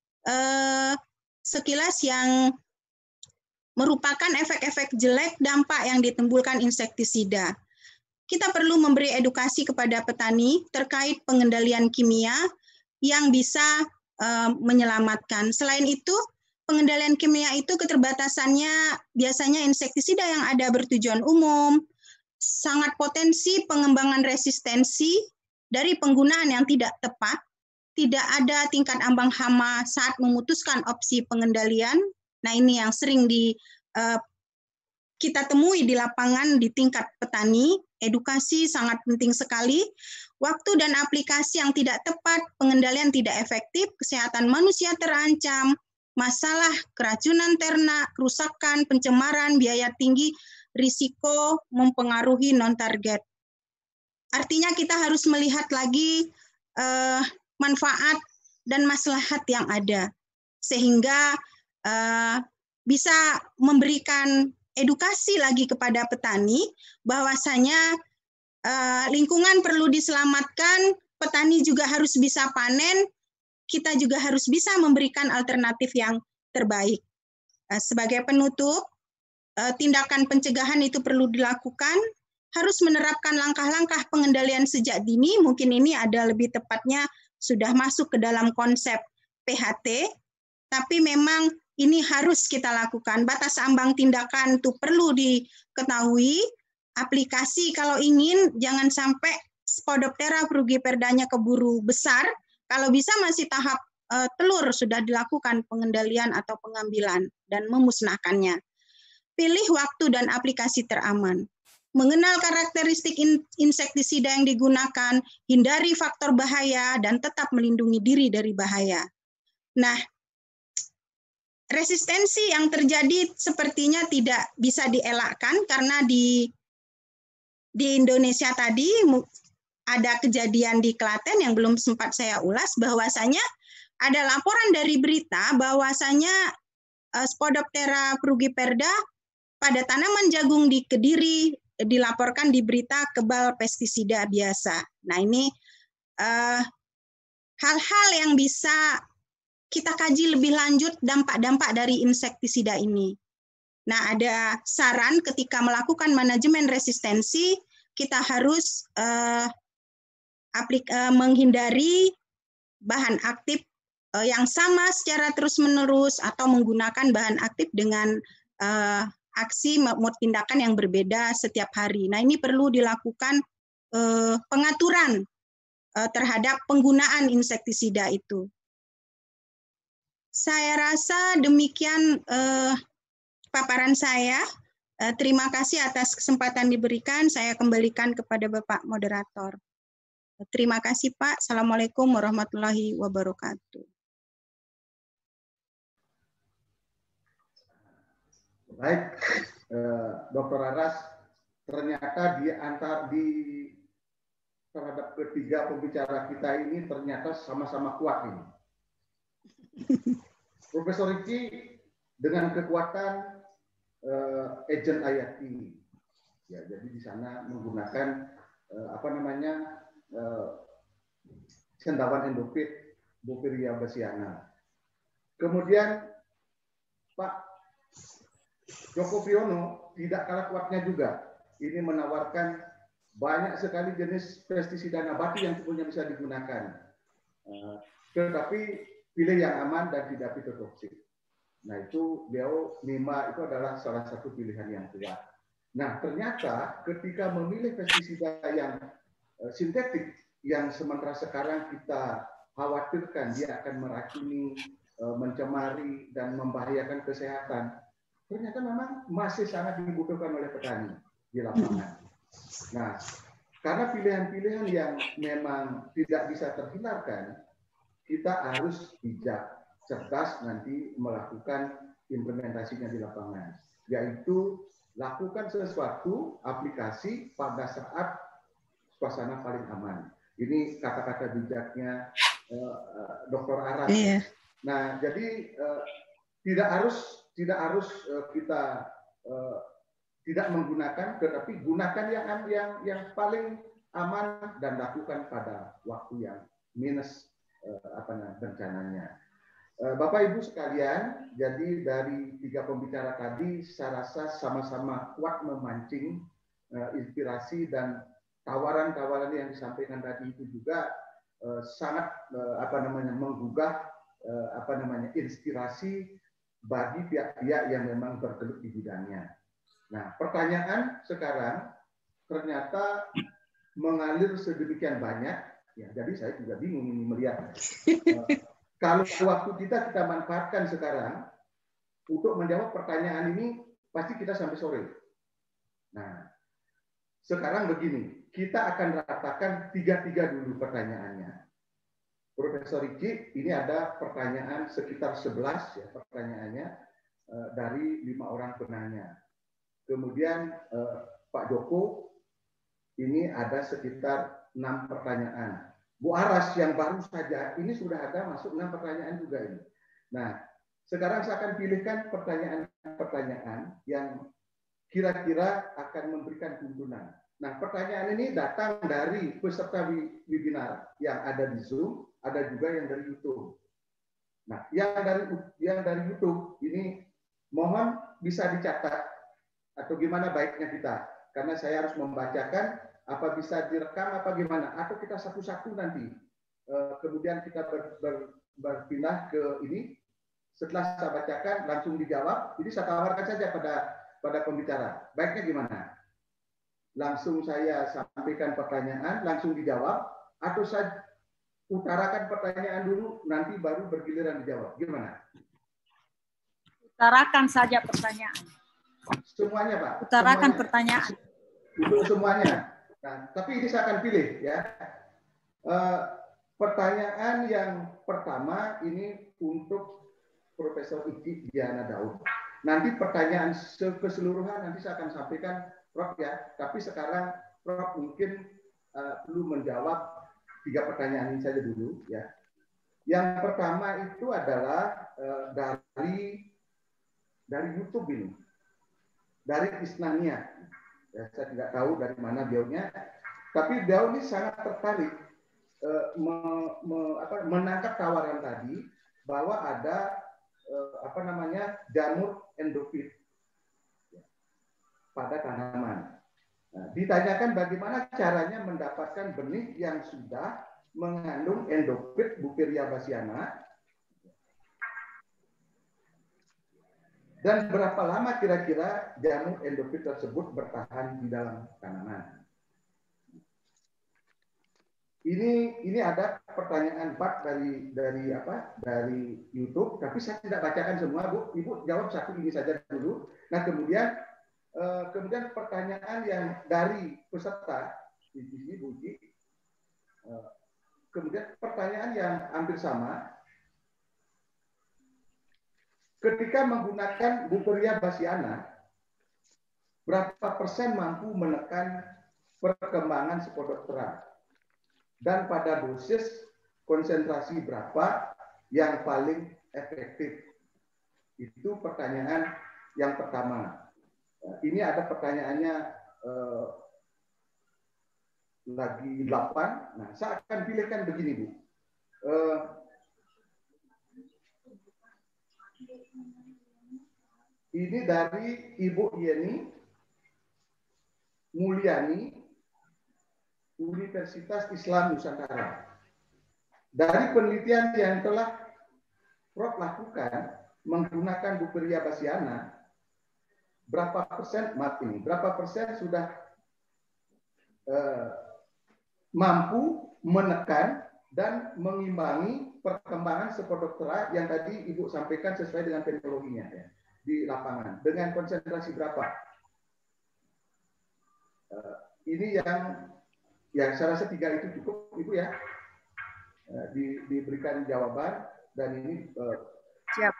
sekilas yang merupakan efek-efek jelek dampak yang ditimbulkan insektisida. Kita perlu memberi edukasi kepada petani terkait pengendalian kimia yang bisa menyelamatkan. Selain itu, pengendalian kimia itu keterbatasannya biasanya insektisida yang ada bertujuan umum, sangat potensi pengembangan resistensi dari penggunaan yang tidak tepat, tidak ada tingkat ambang hama saat memutuskan opsi pengendalian. Nah, ini yang sering kita temui di lapangan di tingkat petani. Edukasi sangat penting sekali. Waktu dan aplikasi yang tidak tepat, pengendalian tidak efektif, kesehatan manusia terancam, masalah keracunan ternak, kerusakan, pencemaran, biaya tinggi, risiko mempengaruhi non-target. Artinya kita harus melihat lagi manfaat dan maslahat yang ada, sehingga bisa memberikan edukasi lagi kepada petani bahwasanya lingkungan perlu diselamatkan, petani juga harus bisa panen, kita juga harus bisa memberikan alternatif yang terbaik. Sebagai penutup, tindakan pencegahan itu perlu dilakukan, harus menerapkan langkah-langkah pengendalian sejak dini, mungkin ini ada lebih tepatnya sudah masuk ke dalam konsep PHT, tapi memang ini harus kita lakukan. Batas ambang tindakan itu perlu diketahui. Aplikasi kalau ingin jangan sampai Spodoptera frugiperdanya keburu besar. Kalau bisa masih tahap telur sudah dilakukan pengendalian atau pengambilan dan memusnahkannya. Pilih waktu dan aplikasi teraman. Mengenal karakteristik insektisida yang digunakan, hindari faktor bahaya, dan tetap melindungi diri dari bahaya. Nah, resistensi yang terjadi sepertinya tidak bisa dielakkan karena di Indonesia tadi ada kejadian di Klaten yang belum sempat saya ulas, bahwasanya ada laporan dari berita bahwasanya Spodoptera frugiperda pada tanaman jagung di Kediri dilaporkan di berita kebal pestisida biasa. Nah, ini hal-hal yang bisa kita kaji lebih lanjut dampak-dampak dari insektisida ini. Nah, ada saran ketika melakukan manajemen resistensi, kita harus menghindari bahan aktif yang sama secara terus-menerus atau menggunakan bahan aktif dengan aksi tindakan yang berbeda setiap hari. Nah, ini perlu dilakukan pengaturan terhadap penggunaan insektisida itu. Saya rasa demikian paparan saya. Terima kasih atas kesempatan diberikan. Saya kembalikan kepada Bapak Moderator. Terima kasih, Pak. Assalamualaikum warahmatullahi wabarakatuh. Baik, Dr. Aras, ternyata terhadap ketiga pembicara kita ini ternyata sama-sama kuat ini. Profesor Ricci dengan kekuatan agent IAT, ya, jadi di sana menggunakan cendawan endofit Boviria bassiana. Kemudian Pak Joko Piono tidak kalah kuatnya juga. Ini menawarkan banyak sekali jenis pestisida nabati yang sebetulnya bisa digunakan. Tetapi pilih yang aman dan tidak fitotoksik. Nah, itu beliau 5 itu adalah salah satu pilihan yang kuat. Nah, ternyata ketika memilih pestisida yang sintetik, yang sementara sekarang kita khawatirkan dia akan meracuni, mencemari, dan membahayakan kesehatan, ternyata memang masih sangat dibutuhkan oleh petani di lapangan. Nah, karena pilihan-pilihan yang memang tidak bisa terhindarkan, kita harus bijak, cerdas nanti melakukan implementasinya di lapangan, yaitu lakukan sesuatu aplikasi pada saat suasana paling aman. Ini kata-kata bijaknya Dr. Aras. Iya. Nah, jadi tidak harus kita tidak menggunakan, tetapi gunakan yang paling aman dan lakukan pada waktu yang minus bencananya. Bapak Ibu sekalian, jadi dari 3 pembicara tadi saya rasa sama-sama kuat memancing inspirasi dan tawaran-tawaran yang disampaikan tadi itu juga sangat menggugah inspirasi bagi pihak-pihak yang memang bergelut di bidangnya. Nah, pertanyaan sekarang ternyata mengalir sedemikian banyak, ya. Jadi saya juga bingung ini melihat. Kalau waktu kita manfaatkan sekarang untuk menjawab pertanyaan ini, pasti kita sampai sore. Nah, sekarang begini, kita akan ratakan 3-3 dulu pertanyaannya. Profesor Riki, ini ada pertanyaan sekitar 11 ya pertanyaannya dari 5 orang penanya. Kemudian Pak Joko, ini ada sekitar 6 pertanyaan. Bu Aras yang baru saja, ini sudah ada masuk 6 pertanyaan juga ini. Nah, sekarang saya akan pilihkan pertanyaan-pertanyaan yang kira-kira akan memberikan tuntunan. Nah, pertanyaan ini datang dari peserta webinar yang ada di Zoom, ada juga yang dari YouTube. Nah, yang dari YouTube ini mohon bisa dicatat atau gimana baiknya kita, karena saya harus membacakan, apa bisa direkam apa gimana, atau kita satu-satu nanti. Kemudian kita berpindah ke ini. Setelah saya bacakan langsung dijawab. Jadi saya tawarkan saja pada pembicara. Baiknya gimana? Langsung saya sampaikan pertanyaan, langsung dijawab, atau saya utarakan pertanyaan dulu, nanti baru bergiliran dijawab. Gimana? Utarakan saja pertanyaan. Semuanya, Pak. Utarakan semuanya. Pertanyaan. Untuk semuanya. Nah, tapi ini saya akan pilih ya. Pertanyaan yang pertama ini untuk Profesor Iki Diana Daud. Nanti pertanyaan keseluruhan nanti saya akan sampaikan Prof ya. Tapi sekarang Prof mungkin perlu menjawab 3 pertanyaan ini saja dulu ya. Yang pertama itu adalah dari YouTube ini, dari Isnania. Ya, saya tidak tahu dari mana beliaunya, tapi beliau ini sangat tertarik menangkap tawaran tadi bahwa ada jamur endofit pada tanaman. Nah, ditanyakan bagaimana caranya mendapatkan benih yang sudah mengandung endofit Buperia bassiana dan berapa lama kira-kira jamur endofit tersebut bertahan di dalam tanaman. Ini ada pertanyaan 4 dari YouTube, tapi saya tidak bacakan semua, Bu. Ibu jawab satu ini saja dulu. Nah, kemudian pertanyaan yang dari peserta di sini, Bu Uci. Kemudian pertanyaan yang hampir sama. Ketika menggunakan Buperia bassiana, berapa persen mampu menekan perkembangan Sporophora? Dan pada dosis konsentrasi berapa yang paling efektif? Itu pertanyaan yang pertama. Ini ada pertanyaannya lagi 8. Nah, saya akan pilihkan begini, Bu. Ini dari Ibu Yeni Mulyani, Universitas Islam Nusantara. Dari penelitian yang telah Prof lakukan menggunakan Buperia bassiana, berapa persen sudah mampu menekan dan mengimbangi perkembangan Sporophora yang tadi Ibu sampaikan sesuai dengan teknologinya ya, di lapangan dengan konsentrasi berapa? Ini yang saya rasa 3 itu cukup, Ibu ya. Diberikan jawaban dan ini siap.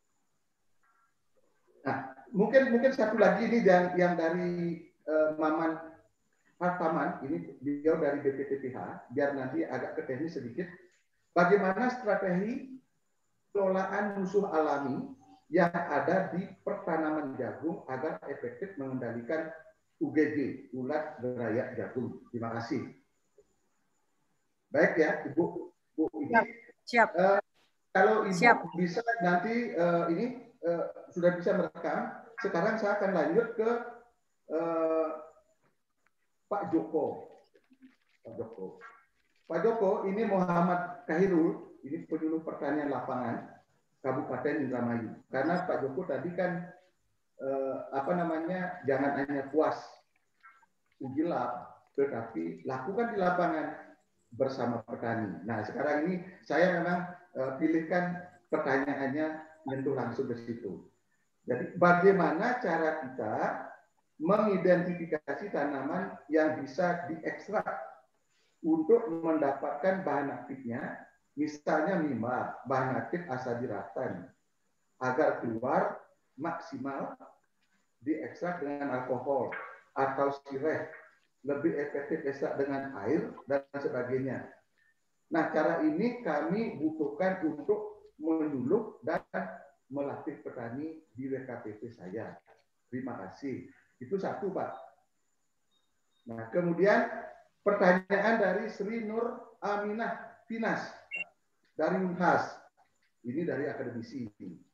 Nah, mungkin satu lagi ini yang dari Maman Hartaman, ini beliau dari BPTPH, biar nanti agak ke teknis sedikit. Bagaimana strategi pengelolaan musuh alami yang ada di pertanaman jagung agar efektif mengendalikan UGG, ulat berayak jagung. Terima kasih. Baik ya, Ibu. Siap. Kalau Ibu bisa nanti sudah bisa merekam, sekarang saya akan lanjut ke Pak Joko. Pak Joko, ini Muhammad Kahirul, ini penyuluh pertanian lapangan Kabupaten Indramayu. Karena Pak Joko tadi kan jangan hanya puas uji lab, tetapi lakukan di lapangan bersama petani. Nah, sekarang ini saya memang pilihkan pertanyaannya menyentuh langsung ke situ. Jadi bagaimana cara kita mengidentifikasi tanaman yang bisa diekstrak untuk mendapatkan bahan aktifnya, misalnya mimar, bahan aktif asadiratan, agar keluar maksimal diekstrak dengan alkohol atau sireh, lebih efektif ekstrak dengan air dan sebagainya. Nah, cara ini kami butuhkan untuk menyuluh dan melatih petani di WKPP saya. Terima kasih. Itu satu, Pak. Nah, kemudian pertanyaan dari Sri Nur Aminah Finas dari Unhas. Ini dari akademisi.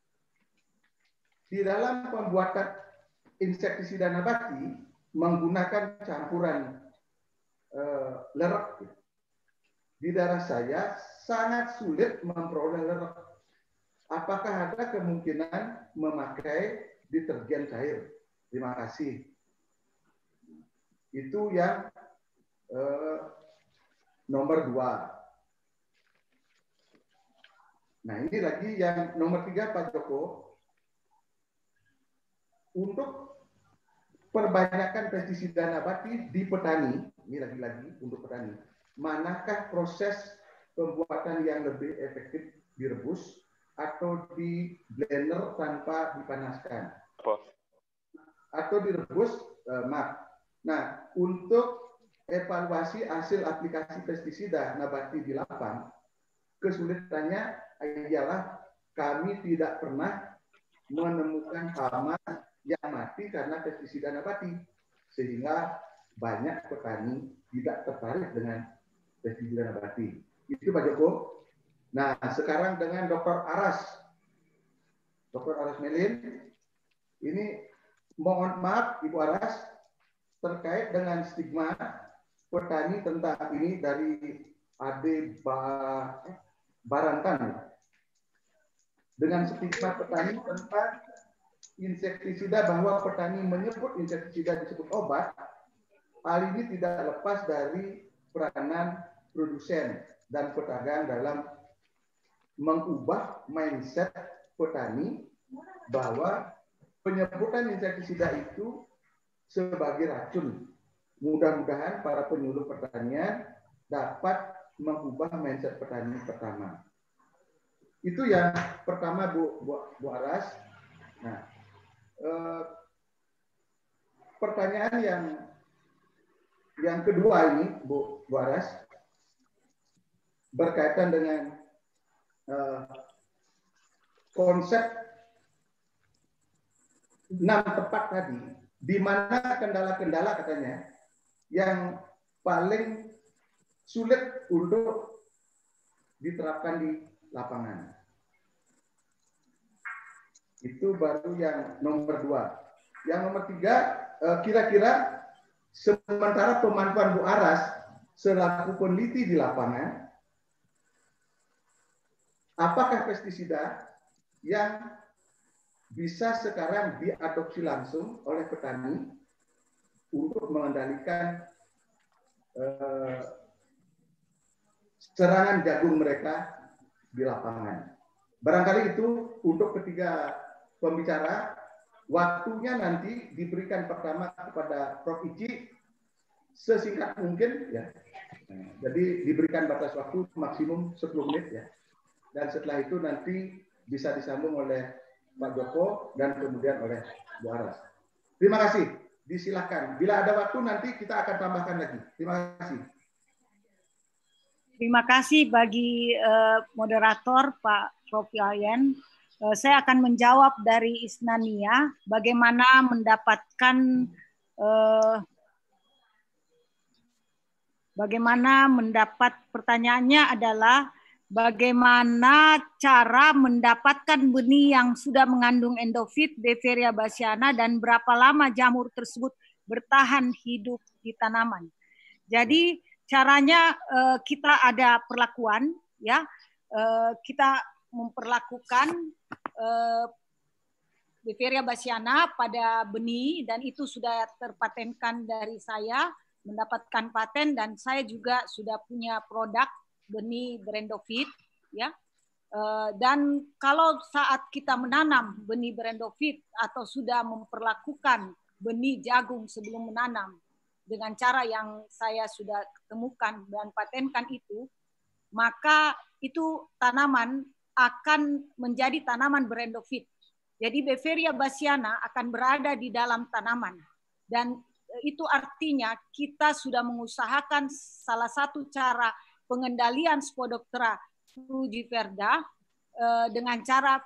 Di dalam pembuatan insektisida nabati menggunakan campuran lerek. Di daerah saya sangat sulit memperoleh lerek. Apakah ada kemungkinan memakai deterjen cair? Terima kasih. Itu yang nomor 2. Nah, ini lagi yang nomor 3, Pak Joko. Untuk perbanyakan pestisida nabati di petani, ini lagi-lagi untuk petani, manakah proses pembuatan yang lebih efektif, direbus atau di blender tanpa dipanaskan? Atau direbus, Nah, untuk evaluasi hasil aplikasi pestisida nabati di lapang, kesulitannya ialah kami tidak pernah menemukan hama yang mati karena pestisida nabati, sehingga banyak petani tidak tertarik dengan pestisida nabati. Itu Pak Joko. Nah, sekarang dengan Dr. Aras. Dr. Aras Melin, ini mohon maaf Ibu Aras, terkait dengan stigma petani tentang ini dari Ade Barantan. Dengan stigma petani tentang insektisida, bahwa petani menyebut insektisida disebut obat, hal ini tidak lepas dari peranan produsen dan pedagang dalam mengubah mindset petani bahwa penyebutan insektisida itu sebagai racun. Mudah-mudahan para penyuluh pertanian dapat mengubah mindset petani pertama. Itu yang pertama, Bu Aras. Nah, pertanyaan yang kedua ini, Bu Aras, berkaitan dengan konsep 6 tepat tadi, di mana kendala-kendala katanya yang paling sulit untuk diterapkan di lapangan. Itu baru yang nomor 2. Yang nomor 3, kira-kira sementara pemantauan Bu Aras selaku peneliti di lapangan, apakah pestisida yang bisa sekarang diadopsi langsung oleh petani untuk mengendalikan serangan jagung mereka di lapangan? Barangkali itu untuk ketiga pembicara. Waktunya nanti diberikan pertama kepada Prof. Ici sesingkat mungkin ya. Jadi diberikan batas waktu maksimum 10 menit ya. Dan setelah itu nanti bisa disambung oleh Pak Joko dan kemudian oleh Bu Aras. Terima kasih. Disilakan. Bila ada waktu nanti kita akan tambahkan lagi. Terima kasih. Terima kasih bagi moderator Pak Prof. Wayan. Saya akan menjawab dari Isnania bagaimana mendapat pertanyaannya adalah bagaimana cara mendapatkan benih yang sudah mengandung endofit Befaria bassiana dan berapa lama jamur tersebut bertahan hidup di tanaman. Jadi caranya kita ada perlakuan, ya, kita memperlakukan Befaria bassiana pada benih dan itu sudah terpatenkan dari saya, mendapatkan paten, dan saya juga sudah punya produk benih Brendofit, ya. Dan kalau saat kita menanam benih Brendofit atau sudah memperlakukan benih jagung sebelum menanam dengan cara yang saya sudah temukan dan patenkan itu, maka itu tanaman akan menjadi tanaman Brendofit. Jadi Befaria bassiana akan berada di dalam tanaman. Dan itu artinya kita sudah mengusahakan salah satu cara pengendalian Spodoptera frugiverda dengan cara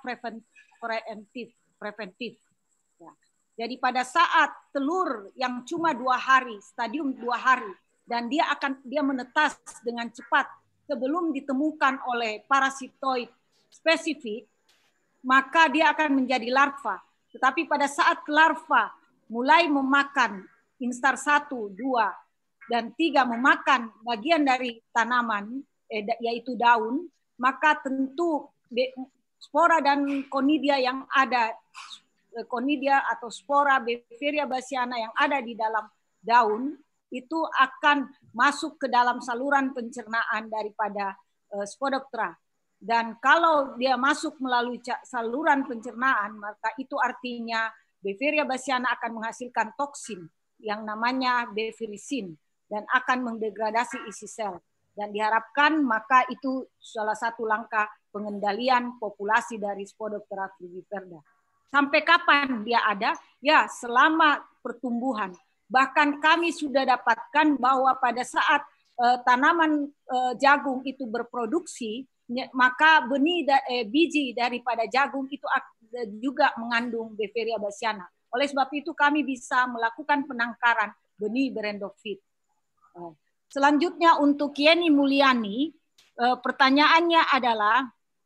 preventif. Ya. Jadi pada saat telur yang cuma 2 hari, stadium 2 hari, dan dia menetas dengan cepat sebelum ditemukan oleh parasitoid spesifik, maka dia akan menjadi larva. Tetapi pada saat larva mulai memakan instar 1, 2, dan 3 memakan bagian dari tanaman, yaitu daun, maka tentu spora dan conidia yang ada, conidia atau spora Befaria bassiana yang ada di dalam daun, itu akan masuk ke dalam saluran pencernaan daripada Spodoptera. Dan kalau dia masuk melalui saluran pencernaan, maka itu artinya Befaria bassiana akan menghasilkan toksin yang namanya befirisin dan akan mendegradasi isi sel. Dan diharapkan maka itu salah satu langkah pengendalian populasi dari Spodoptera frugiverda. Sampai kapan dia ada? Ya, selama pertumbuhan. Bahkan kami sudah dapatkan bahwa pada saat tanaman jagung itu berproduksi, maka biji daripada jagung itu juga mengandung Befaria bassiana. Oleh sebab itu kami bisa melakukan penangkaran benih Brendofit. Selanjutnya untuk Yeni Mulyani, pertanyaannya adalah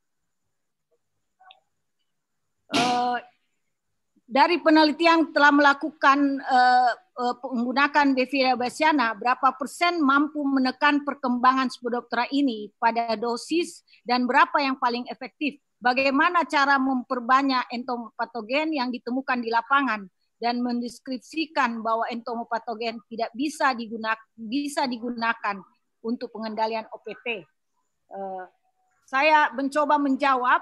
dari penelitian telah melakukan menggunakan Befaria bassiana, berapa persen mampu menekan perkembangan Spodoptera ini pada dosis dan berapa yang paling efektif? Bagaimana cara memperbanyak entomopatogen yang ditemukan di lapangan dan mendeskripsikan bahwa entomopatogen tidak bisa digunakan untuk pengendalian OPT? Saya mencoba menjawab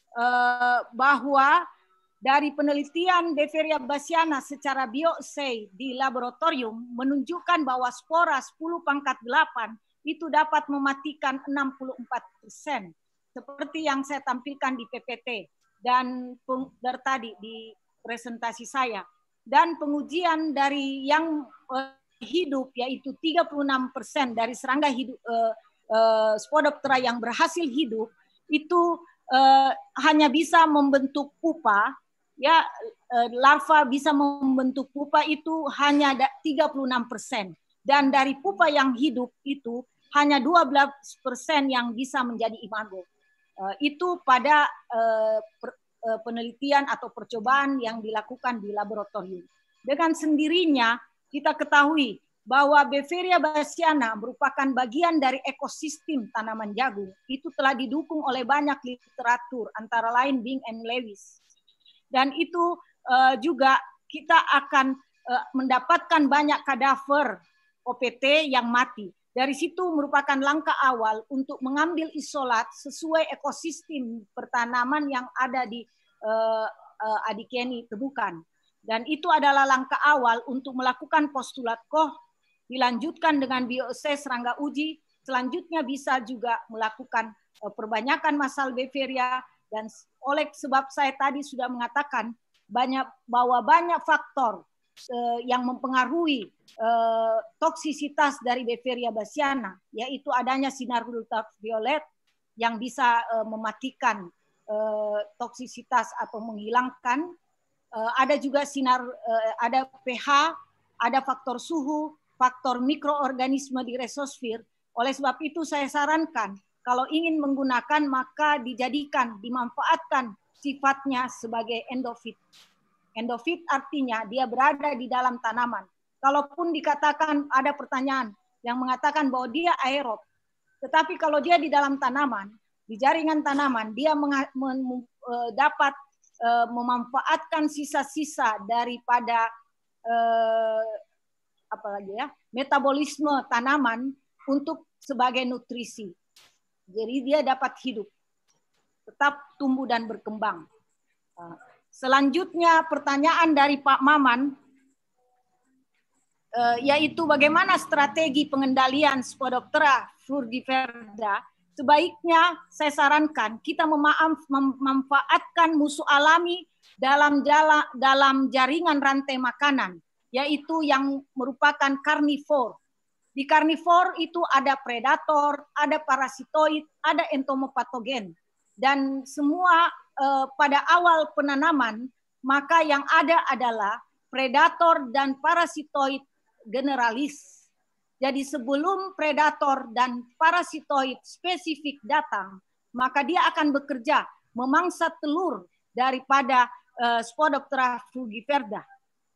bahwa dari penelitian Befaria bassiana secara bioassay di laboratorium menunjukkan bahwa spora 10⁸ itu dapat mematikan 64%, seperti yang saya tampilkan di PPT dan dari tadi di presentasi saya. Dan pengujian dari yang hidup, yaitu 36% dari serangga hidup Spodoptera yang berhasil hidup, itu hanya bisa membentuk pupa. Ya, larva bisa membentuk pupa itu hanya 36%. Dan dari pupa yang hidup itu hanya 12% yang bisa menjadi imago. Itu pada penelitian atau percobaan yang dilakukan di laboratorium. Dengan sendirinya kita ketahui bahwa Befaria bassiana merupakan bagian dari ekosistem tanaman jagung. Itu telah didukung oleh banyak literatur, antara lain Bing and Lewis. Dan itu juga kita akan mendapatkan banyak kadaver OPT yang mati. Dari situ merupakan langkah awal untuk mengambil isolat sesuai ekosistem pertanaman yang ada di Adik Yeni temukan. Dan itu adalah langkah awal untuk melakukan postulat Koch, dilanjutkan dengan bioassay serangga uji, selanjutnya bisa juga melakukan perbanyakan masal Befaria. Dan oleh sebab saya tadi sudah mengatakan bahwa banyak faktor yang mempengaruhi toksisitas dari Befaria bassiana, yaitu adanya sinar ultraviolet yang bisa mematikan toksisitas atau menghilangkan. Ada juga sinar, ada pH, ada faktor suhu, faktor mikroorganisme di resosfer. Oleh sebab itu saya sarankan kalau ingin menggunakan maka dijadikan, dimanfaatkan sifatnya sebagai endofit. Endofit artinya dia berada di dalam tanaman. Kalaupun dikatakan ada pertanyaan yang mengatakan bahwa dia aerob, tetapi kalau dia di dalam tanaman, di jaringan tanaman, dia dapat memanfaatkan sisa-sisa daripada metabolisme tanaman untuk sebagai nutrisi. Jadi dia dapat hidup, tetap tumbuh dan berkembang. Selanjutnya pertanyaan dari Pak Maman, yaitu bagaimana strategi pengendalian Spodoptera frugiverda. Sebaiknya saya sarankan kita memanfaatkan musuh alami dalam jaringan rantai makanan, yaitu yang merupakan karnivor. Di karnivor itu ada predator, ada parasitoid, ada entomopatogen. Dan semua pada awal penanaman, maka yang ada adalah predator dan parasitoid generalis. Jadi sebelum predator dan parasitoid spesifik datang, maka dia akan bekerja memangsa telur daripada Spodoptera frugiverda.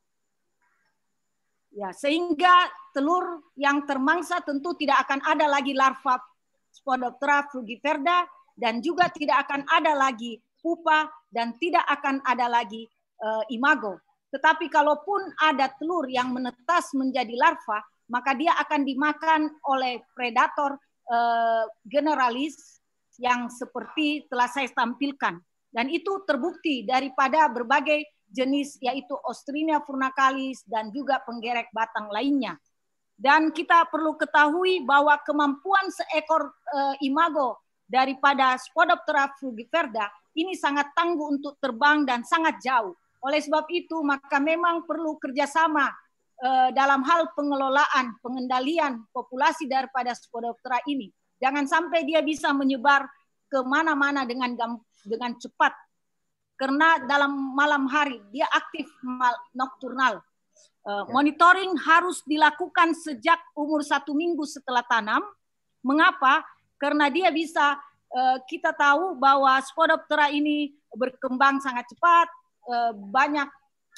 Ya, sehingga telur yang termangsa tentu tidak akan ada lagi larva Spodoptera frugiverda dan juga tidak akan ada lagi pupa dan tidak akan ada lagi imago. Tetapi kalaupun ada telur yang menetas menjadi larva, maka dia akan dimakan oleh predator generalis yang seperti telah saya tampilkan. Dan itu terbukti daripada berbagai jenis, yaitu Ostrinia furnacalis dan juga penggerek batang lainnya. Dan kita perlu ketahui bahwa kemampuan seekor imago daripada Spodoptera frugiverda ini sangat tangguh untuk terbang dan sangat jauh. Oleh sebab itu, maka memang perlu kerjasama dalam hal pengelolaan, pengendalian populasi daripada Spodoptera ini. Jangan sampai dia bisa menyebar ke mana-mana dengan cepat. Karena dalam malam hari dia aktif nokturnal. Monitoring harus dilakukan sejak umur 1 minggu setelah tanam. Mengapa? Karena dia bisa, kita tahu bahwa Spodoptera ini berkembang sangat cepat, banyak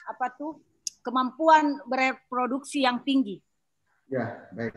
kemampuan bereproduksi yang tinggi. Ya, baik.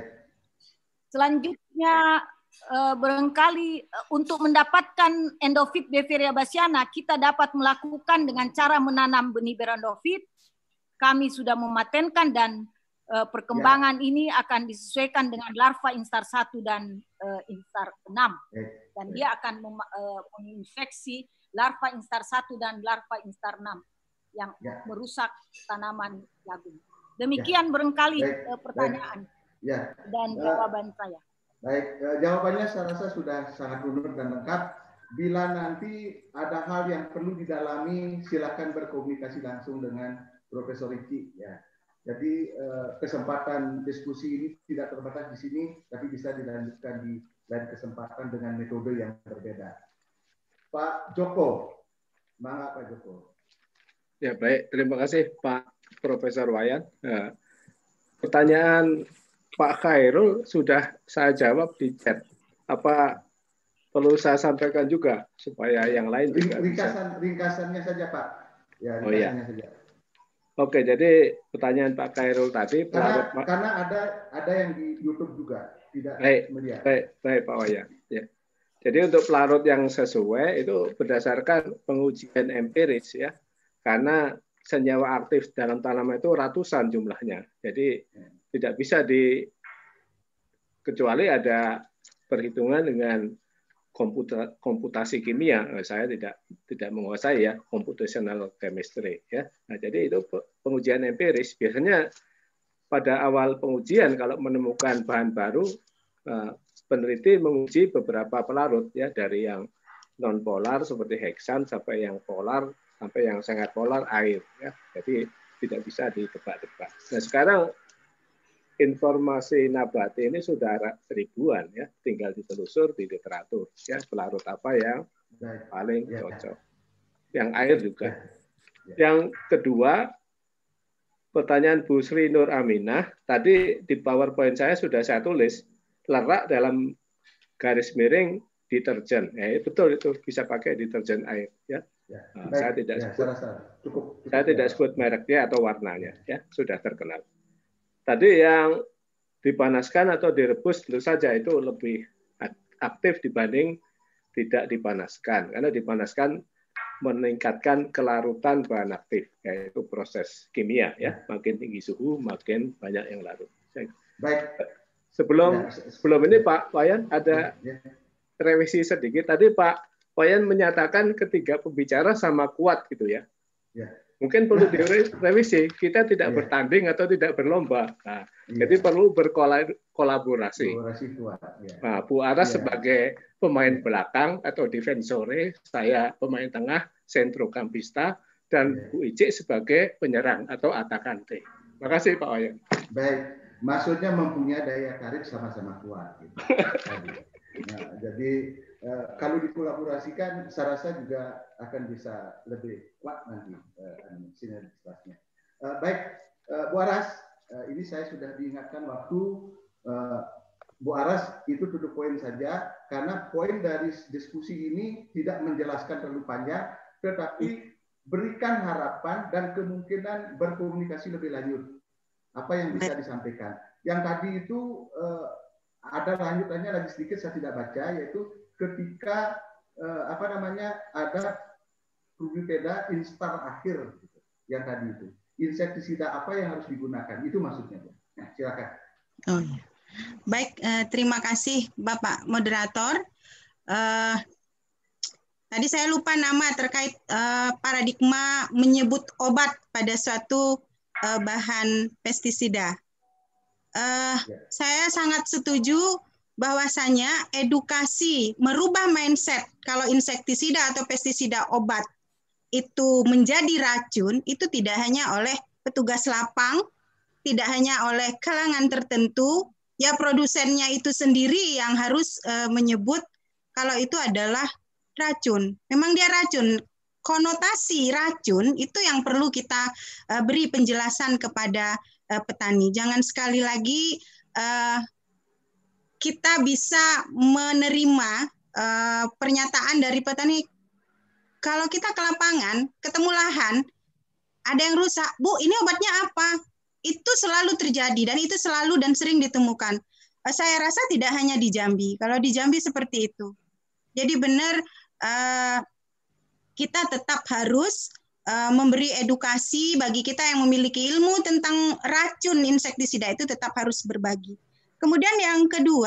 Selanjutnya barangkali untuk mendapatkan endofit Beveria bassiana kita dapat melakukan dengan cara menanam benih berendofit. Kami sudah mematenkan dan perkembangan ini akan disesuaikan dengan larva instar 1 dan instar 6. Dan dia akan menginfeksi larva instar 1 dan larva instar 6 yang merusak tanaman jagung. Demikian barangkali pertanyaan dan jawaban saya. Baik, jawabannya saya rasa sudah sangat runut dan lengkap. Bila nanti ada hal yang perlu didalami, silakan berkomunikasi langsung dengan Profesor Riki. Ya. Jadi kesempatan diskusi ini tidak terbatas di sini, tapi bisa dilanjutkan di lain kesempatan dengan metode yang berbeda. Pak Joko, mangga Pak Joko. Ya baik, terima kasih Pak Profesor Wayan. Nah, pertanyaan Pak Khairul sudah saya jawab di chat. Apa perlu saya sampaikan juga supaya yang lain juga ringkasannya saja Pak. Ya, ringkasannya saja. Oke, jadi pertanyaan Pak Khairul tadi karena ada yang di YouTube juga tidak melihat. Baik Pak Wayan. Ya. Jadi untuk pelarut yang sesuai itu berdasarkan pengujian empiris ya. Karena senyawa aktif dalam tanaman itu ratusan jumlahnya. Jadi tidak bisa kecuali ada perhitungan dengan komputasi kimia. Saya tidak menguasai ya computational chemistry ya. Nah, jadi itu pengujian empiris. Biasanya pada awal pengujian kalau menemukan bahan baru, peneliti menguji beberapa pelarut ya, dari yang non polar seperti heksan sampai yang polar sampai yang sangat polar air ya. Jadi tidak bisa ditebak-tebak. Nah, sekarang informasi nabati ini sudah ribuan ya, tinggal ditelusur di literatur ya, pelarut apa yang paling cocok. Yang air juga. Yang kedua, pertanyaan Bu Sri Nur Aminah, tadi di PowerPoint saya sudah saya tulis, lerak dalam garis miring deterjen. Betul itu bisa pakai deterjen air. Ya. Nah, saya tidak sebut mereknya atau warnanya, ya sudah terkenal. Tadi yang dipanaskan atau direbus tentu saja itu lebih aktif dibanding tidak dipanaskan, karena dipanaskan meningkatkan kelarutan bahan aktif, yaitu proses kimia, ya makin tinggi suhu makin banyak yang larut. Baik. Sebelum ini Pak Wayan ada revisi sedikit. Tadi Pak Wayan menyatakan ketiga pembicara sama kuat gitu ya. Mungkin perlu direvisi. Kita tidak bertanding atau tidak berlomba. Nah, jadi perlu berkolaborasi. Nah, Bu Aras sebagai pemain belakang atau defensore, saya pemain tengah, sentrocampista, dan Bu Icik sebagai penyerang atau atakante. Terima kasih Pak Wayan. Baik, maksudnya mempunyai daya tarik sama-sama kuat. Gitu. Nah, jadi kalau dikolaborasikan, saya rasa juga akan bisa lebih kuat nanti sinergitasnya. Baik, Bu Aras, ini saya sudah diingatkan waktu Bu Aras itu tutup poin saja, karena poin dari diskusi ini tidak menjelaskan terlalu panjang, tetapi berikan harapan dan kemungkinan berkomunikasi lebih lanjut. Apa yang bisa disampaikan. Yang tadi itu ada lanjutannya lagi sedikit, saya tidak baca, yaitu ketika ada fungicida instar akhir gitu, yang tadi itu insektisida apa yang harus digunakan, itu maksudnya. Nah, silakan. Oh ya. Baik, terima kasih Bapak Moderator. Tadi saya lupa nama terkait paradigma menyebut obat pada suatu bahan pestisida. Saya sangat setuju bahwasanya edukasi merubah mindset kalau insektisida atau pestisida obat itu menjadi racun, itu tidak hanya oleh petugas lapang, tidak hanya oleh kalangan tertentu, ya produsennya itu sendiri yang harus menyebut kalau itu adalah racun. Memang dia racun. Konotasi racun itu yang perlu kita beri penjelasan kepada petani. Jangan sekali lagi kita bisa menerima pernyataan dari petani. Kalau kita ke lapangan, ketemu lahan, ada yang rusak, Bu, ini obatnya apa? Itu selalu terjadi dan itu selalu dan sering ditemukan. Saya rasa tidak hanya di Jambi. Kalau di Jambi seperti itu. Jadi benar kita tetap harus memberi edukasi bagi kita yang memiliki ilmu tentang racun insektisida itu tetap harus berbagi. Kemudian yang kedua,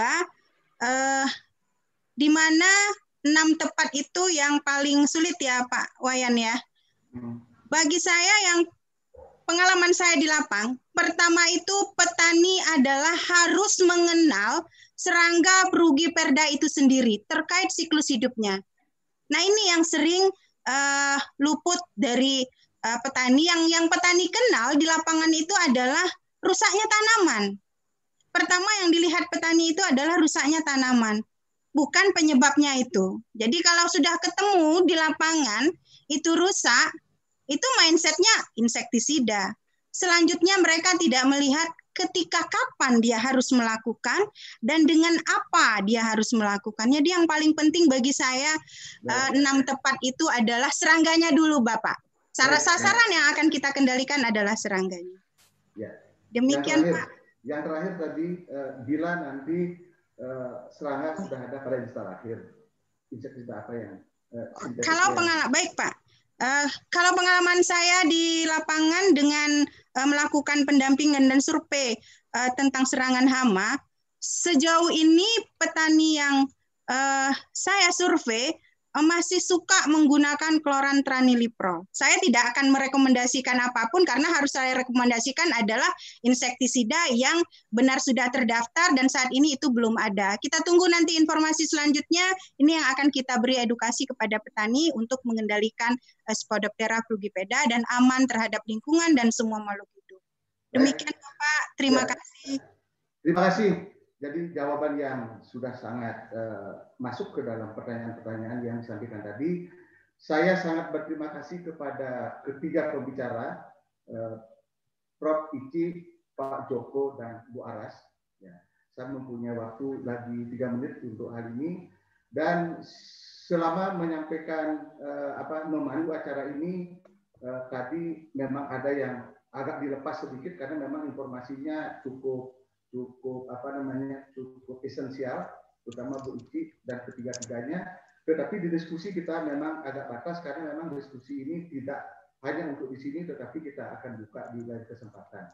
di mana 6 tepat itu yang paling sulit ya Pak Wayan ya. Bagi saya yang pengalaman saya di lapang, pertama itu petani adalah harus mengenal serangga Frugiperda itu sendiri terkait siklus hidupnya. Nah ini yang sering luput dari petani. Yang petani kenal di lapangan itu adalah rusaknya tanaman. Pertama yang dilihat petani itu adalah rusaknya tanaman, bukan penyebabnya itu. Jadi kalau sudah ketemu di lapangan itu rusak, itu mindsetnya insektisida. Selanjutnya mereka tidak melihat ketika kapan dia harus melakukan dan dengan apa dia harus melakukannya. Jadi yang paling penting bagi saya 6 tepat itu adalah serangganya dulu Bapak. Sasaran yang akan kita kendalikan adalah serangganya. Demikian Pak. Yang terakhir tadi, bila nanti serangga sudah ada pada instar akhir, insektisida apa yang? Kalau pengalaman baik Pak. Kalau pengalaman saya di lapangan dengan melakukan pendampingan dan survei tentang serangan hama, sejauh ini petani yang saya survei masih suka menggunakan klorantraniliprol. Saya tidak akan merekomendasikan apapun karena harus saya rekomendasikan adalah insektisida yang benar sudah terdaftar dan saat ini itu belum ada. Kita tunggu nanti informasi selanjutnya, ini yang akan kita beri edukasi kepada petani untuk mengendalikan Spodoptera frugipeda dan aman terhadap lingkungan dan semua makhluk hidup. Demikian Bapak, terima kasih. Terima kasih jadi jawaban yang sudah sangat masuk ke dalam pertanyaan-pertanyaan yang disampaikan tadi. Saya sangat berterima kasih kepada ketiga pembicara, Prof. Ici, Pak Joko, dan Bu Aras. Ya, saya mempunyai waktu lagi 3 menit untuk hal ini. Dan selama menyampaikan memandu acara ini, tadi memang ada yang agak dilepas sedikit karena memang informasinya cukup cukup esensial, terutama Bu Ici dan ketiga-tiganya. Tetapi di diskusi kita memang agak batas karena memang diskusi ini tidak hanya untuk di sini, tetapi kita akan buka di lain kesempatan.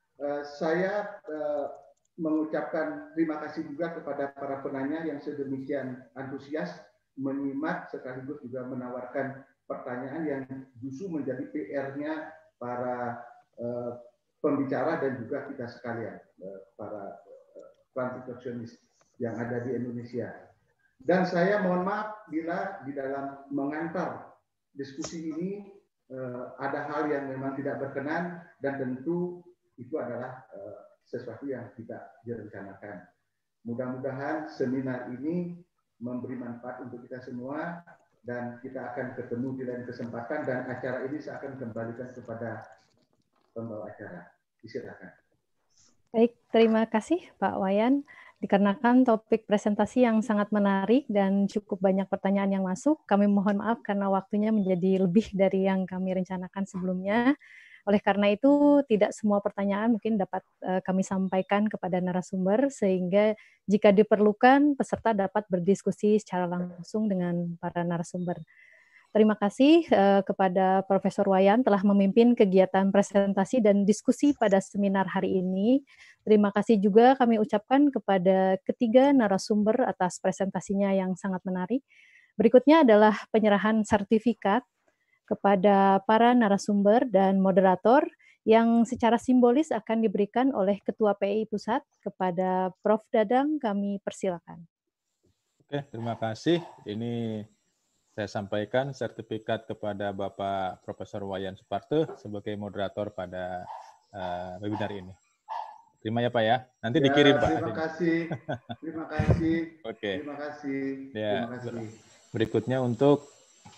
Saya mengucapkan terima kasih juga kepada para penanya yang sedemikian antusias menyimak sekaligus juga menawarkan pertanyaan yang justru menjadi PR-nya para pembicara dan juga kita sekalian, para transkripsionis yang ada di Indonesia. Dan saya mohon maaf bila di dalam mengantar diskusi ini ada hal yang memang tidak berkenan, dan tentu itu adalah sesuatu yang tidak direncanakan. Mudah-mudahan seminar ini memberi manfaat untuk kita semua, dan kita akan ketemu di lain kesempatan, dan acara ini saya akan kembalikan kepada pembawa acara. Silakan. Baik, terima kasih Pak Wayan. Dikarenakan topik presentasi yang sangat menarik dan cukup banyak pertanyaan yang masuk, kami mohon maaf karena waktunya menjadi lebih dari yang kami rencanakan sebelumnya. Oleh karena itu, tidak semua pertanyaan mungkin dapat kami sampaikan kepada narasumber, sehingga jika diperlukan, peserta dapat berdiskusi secara langsung dengan para narasumber. Terima kasih kepada Profesor Wayan telah memimpin kegiatan presentasi dan diskusi pada seminar hari ini. Terima kasih juga kami ucapkan kepada ketiga narasumber atas presentasinya yang sangat menarik. Berikutnya adalah penyerahan sertifikat kepada para narasumber dan moderator yang secara simbolis akan diberikan oleh Ketua PI Pusat kepada Prof. Dadang. Kami persilakan. Oke, terima kasih. Ini saya sampaikan sertifikat kepada Bapak Profesor Wayan Suparte sebagai moderator pada webinar ini. Terima ya Pak ya. Nanti dikirim Pak. Terima kasih. Terima kasih. Oke. Terima kasih. Ya, terima kasih. Berikutnya untuk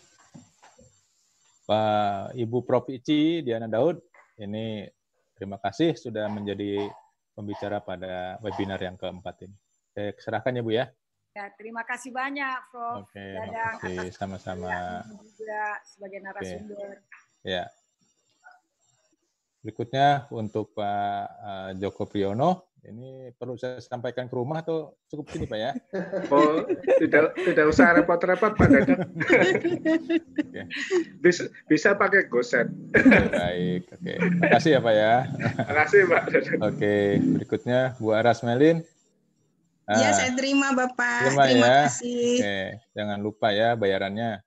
Pak Ibu Prof. Ici Diana Daud, ini terima kasih sudah menjadi pembicara pada webinar yang keempat ini. Saya serahkan ya Bu ya. Ya, terima kasih banyak Prof. Oke, Dadang atas sama-sama juga sebagai narasumber. Ya. Berikutnya untuk Pak Joko Priyono, ini perlu saya sampaikan ke rumah atau cukup sini Pak ya? Oh, tidak usah repot-repot Pak Dadang. Oke. Bisa pakai GoSend. Baik, oke. Terima kasih ya Pak ya. Terima kasih Pak Dadang. Oke, berikutnya Bu Aras Melin. Ya, saya terima Bapak. Terima ya. Kasih. Oke, jangan lupa ya bayarannya.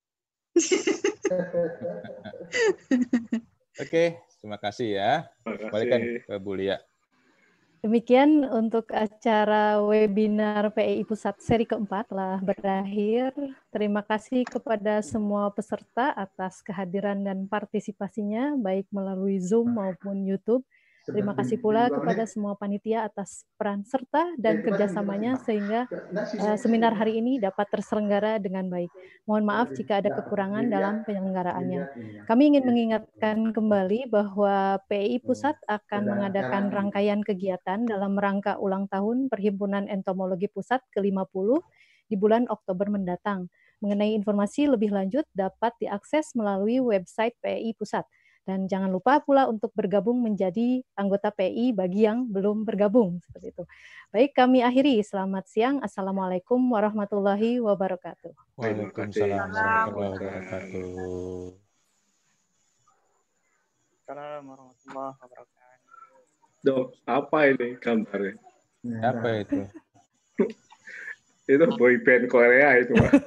Oke, terima kasih ya. Kembalikan ke Bu Lia. Demikian untuk acara webinar PEI Pusat seri keempat telah berakhir. Terima kasih kepada semua peserta atas kehadiran dan partisipasinya, baik melalui Zoom maupun YouTube. Terima kasih pula kepada semua panitia atas peran serta dan kerjasamanya sehingga seminar hari ini dapat terselenggara dengan baik. Mohon maaf jika ada kekurangan dalam penyelenggaraannya. Kami ingin mengingatkan kembali bahwa PEI Pusat akan mengadakan rangkaian kegiatan dalam rangka ulang tahun Perhimpunan Entomologi Pusat ke-50 di bulan Oktober mendatang. Mengenai informasi lebih lanjut dapat diakses melalui website PEI Pusat. Dan jangan lupa pula untuk bergabung menjadi anggota PI bagi yang belum bergabung. Seperti itu. Baik, kami akhiri. Selamat siang. Assalamualaikum warahmatullahi wabarakatuh. Waalaikumsalam warahmatullahi wabarakatuh. Assalamualaikum warahmatullahi wabarakatuh. Duh, apa ini gambarnya? Apa itu? Itu boyband Korea itu Pak.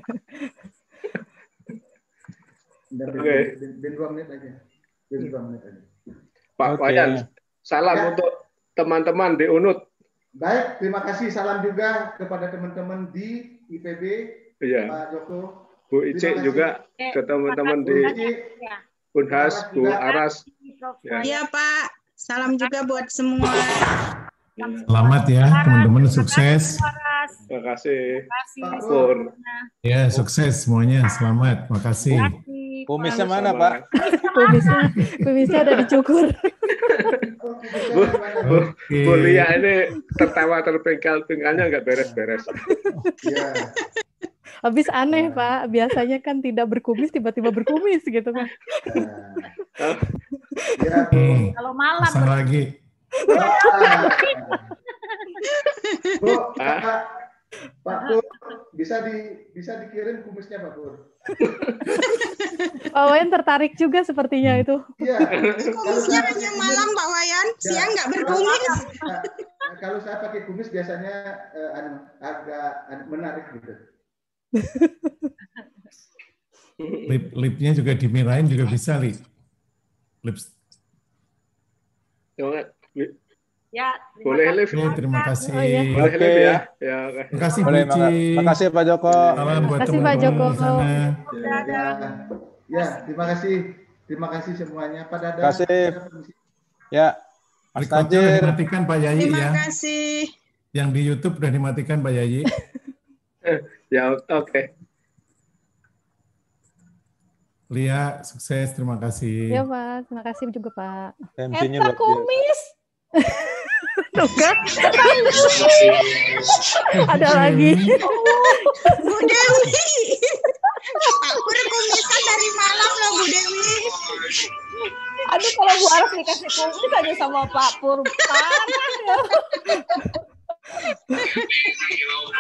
Oke. 2 menit aja. 2 menit aja. Pak Wayan, salam untuk teman-teman di UNUD. Baik, terima kasih. Salam juga kepada teman-teman di IPB, Pak Joko. Bu Ici juga ke teman-teman di Unhas, Bu Aras. Iya Pak, salam juga buat semua. Selamat ya teman-teman, sukses. Terima kasih. Pak Pur. Ya, sukses semuanya. Selamat. Makasih. Kumisnya mana, Pak? Kumisnya udah dicukur. Bu Lia ini tertawa terpengkal-pengkalnya nggak beres-beres. Habis aneh, Pak. Biasanya kan tidak berkumis, tiba-tiba berkumis gitu kan. Kalau malam. Pasang lagi. Bu, Pak Pur, bisa dikirim kumisnya Pak Pur. Pak Wayan tertarik juga sepertinya itu. Iya. Kumisnya hanya malam Pak Wayan, siang nggak berkumis. Kalau saya pakai kumis biasanya agak menarik gitu. Lipnya juga dimirahin juga bisa, Lips. Ya, boleh live. Terima kasih. Boleh live ya. Ya, terima kasih Bu Ici. Terima kasih Pak Joko. Salam buat terima kasih Pak Joko. Ya, terima kasih. Terima kasih semuanya. Pak Dada. Terima kasih. Ya. Mas Recordnya udah dimatikan Pak Yayi ya. Terima kasih. Yang di YouTube udah dimatikan Pak Yayi. Ya, oke. Lia, sukses. Terima kasih. Ya Pak, terima kasih juga Pak. MC-nya luar biasa. Kumis. Tuh kan? Ada lagi. Bu Dewi. Pak Pur kumisan dari malam loh Bu Dewi. Aduh, kalau Bu Aras dikasih kumis aja sama Pak Pur, parah ya.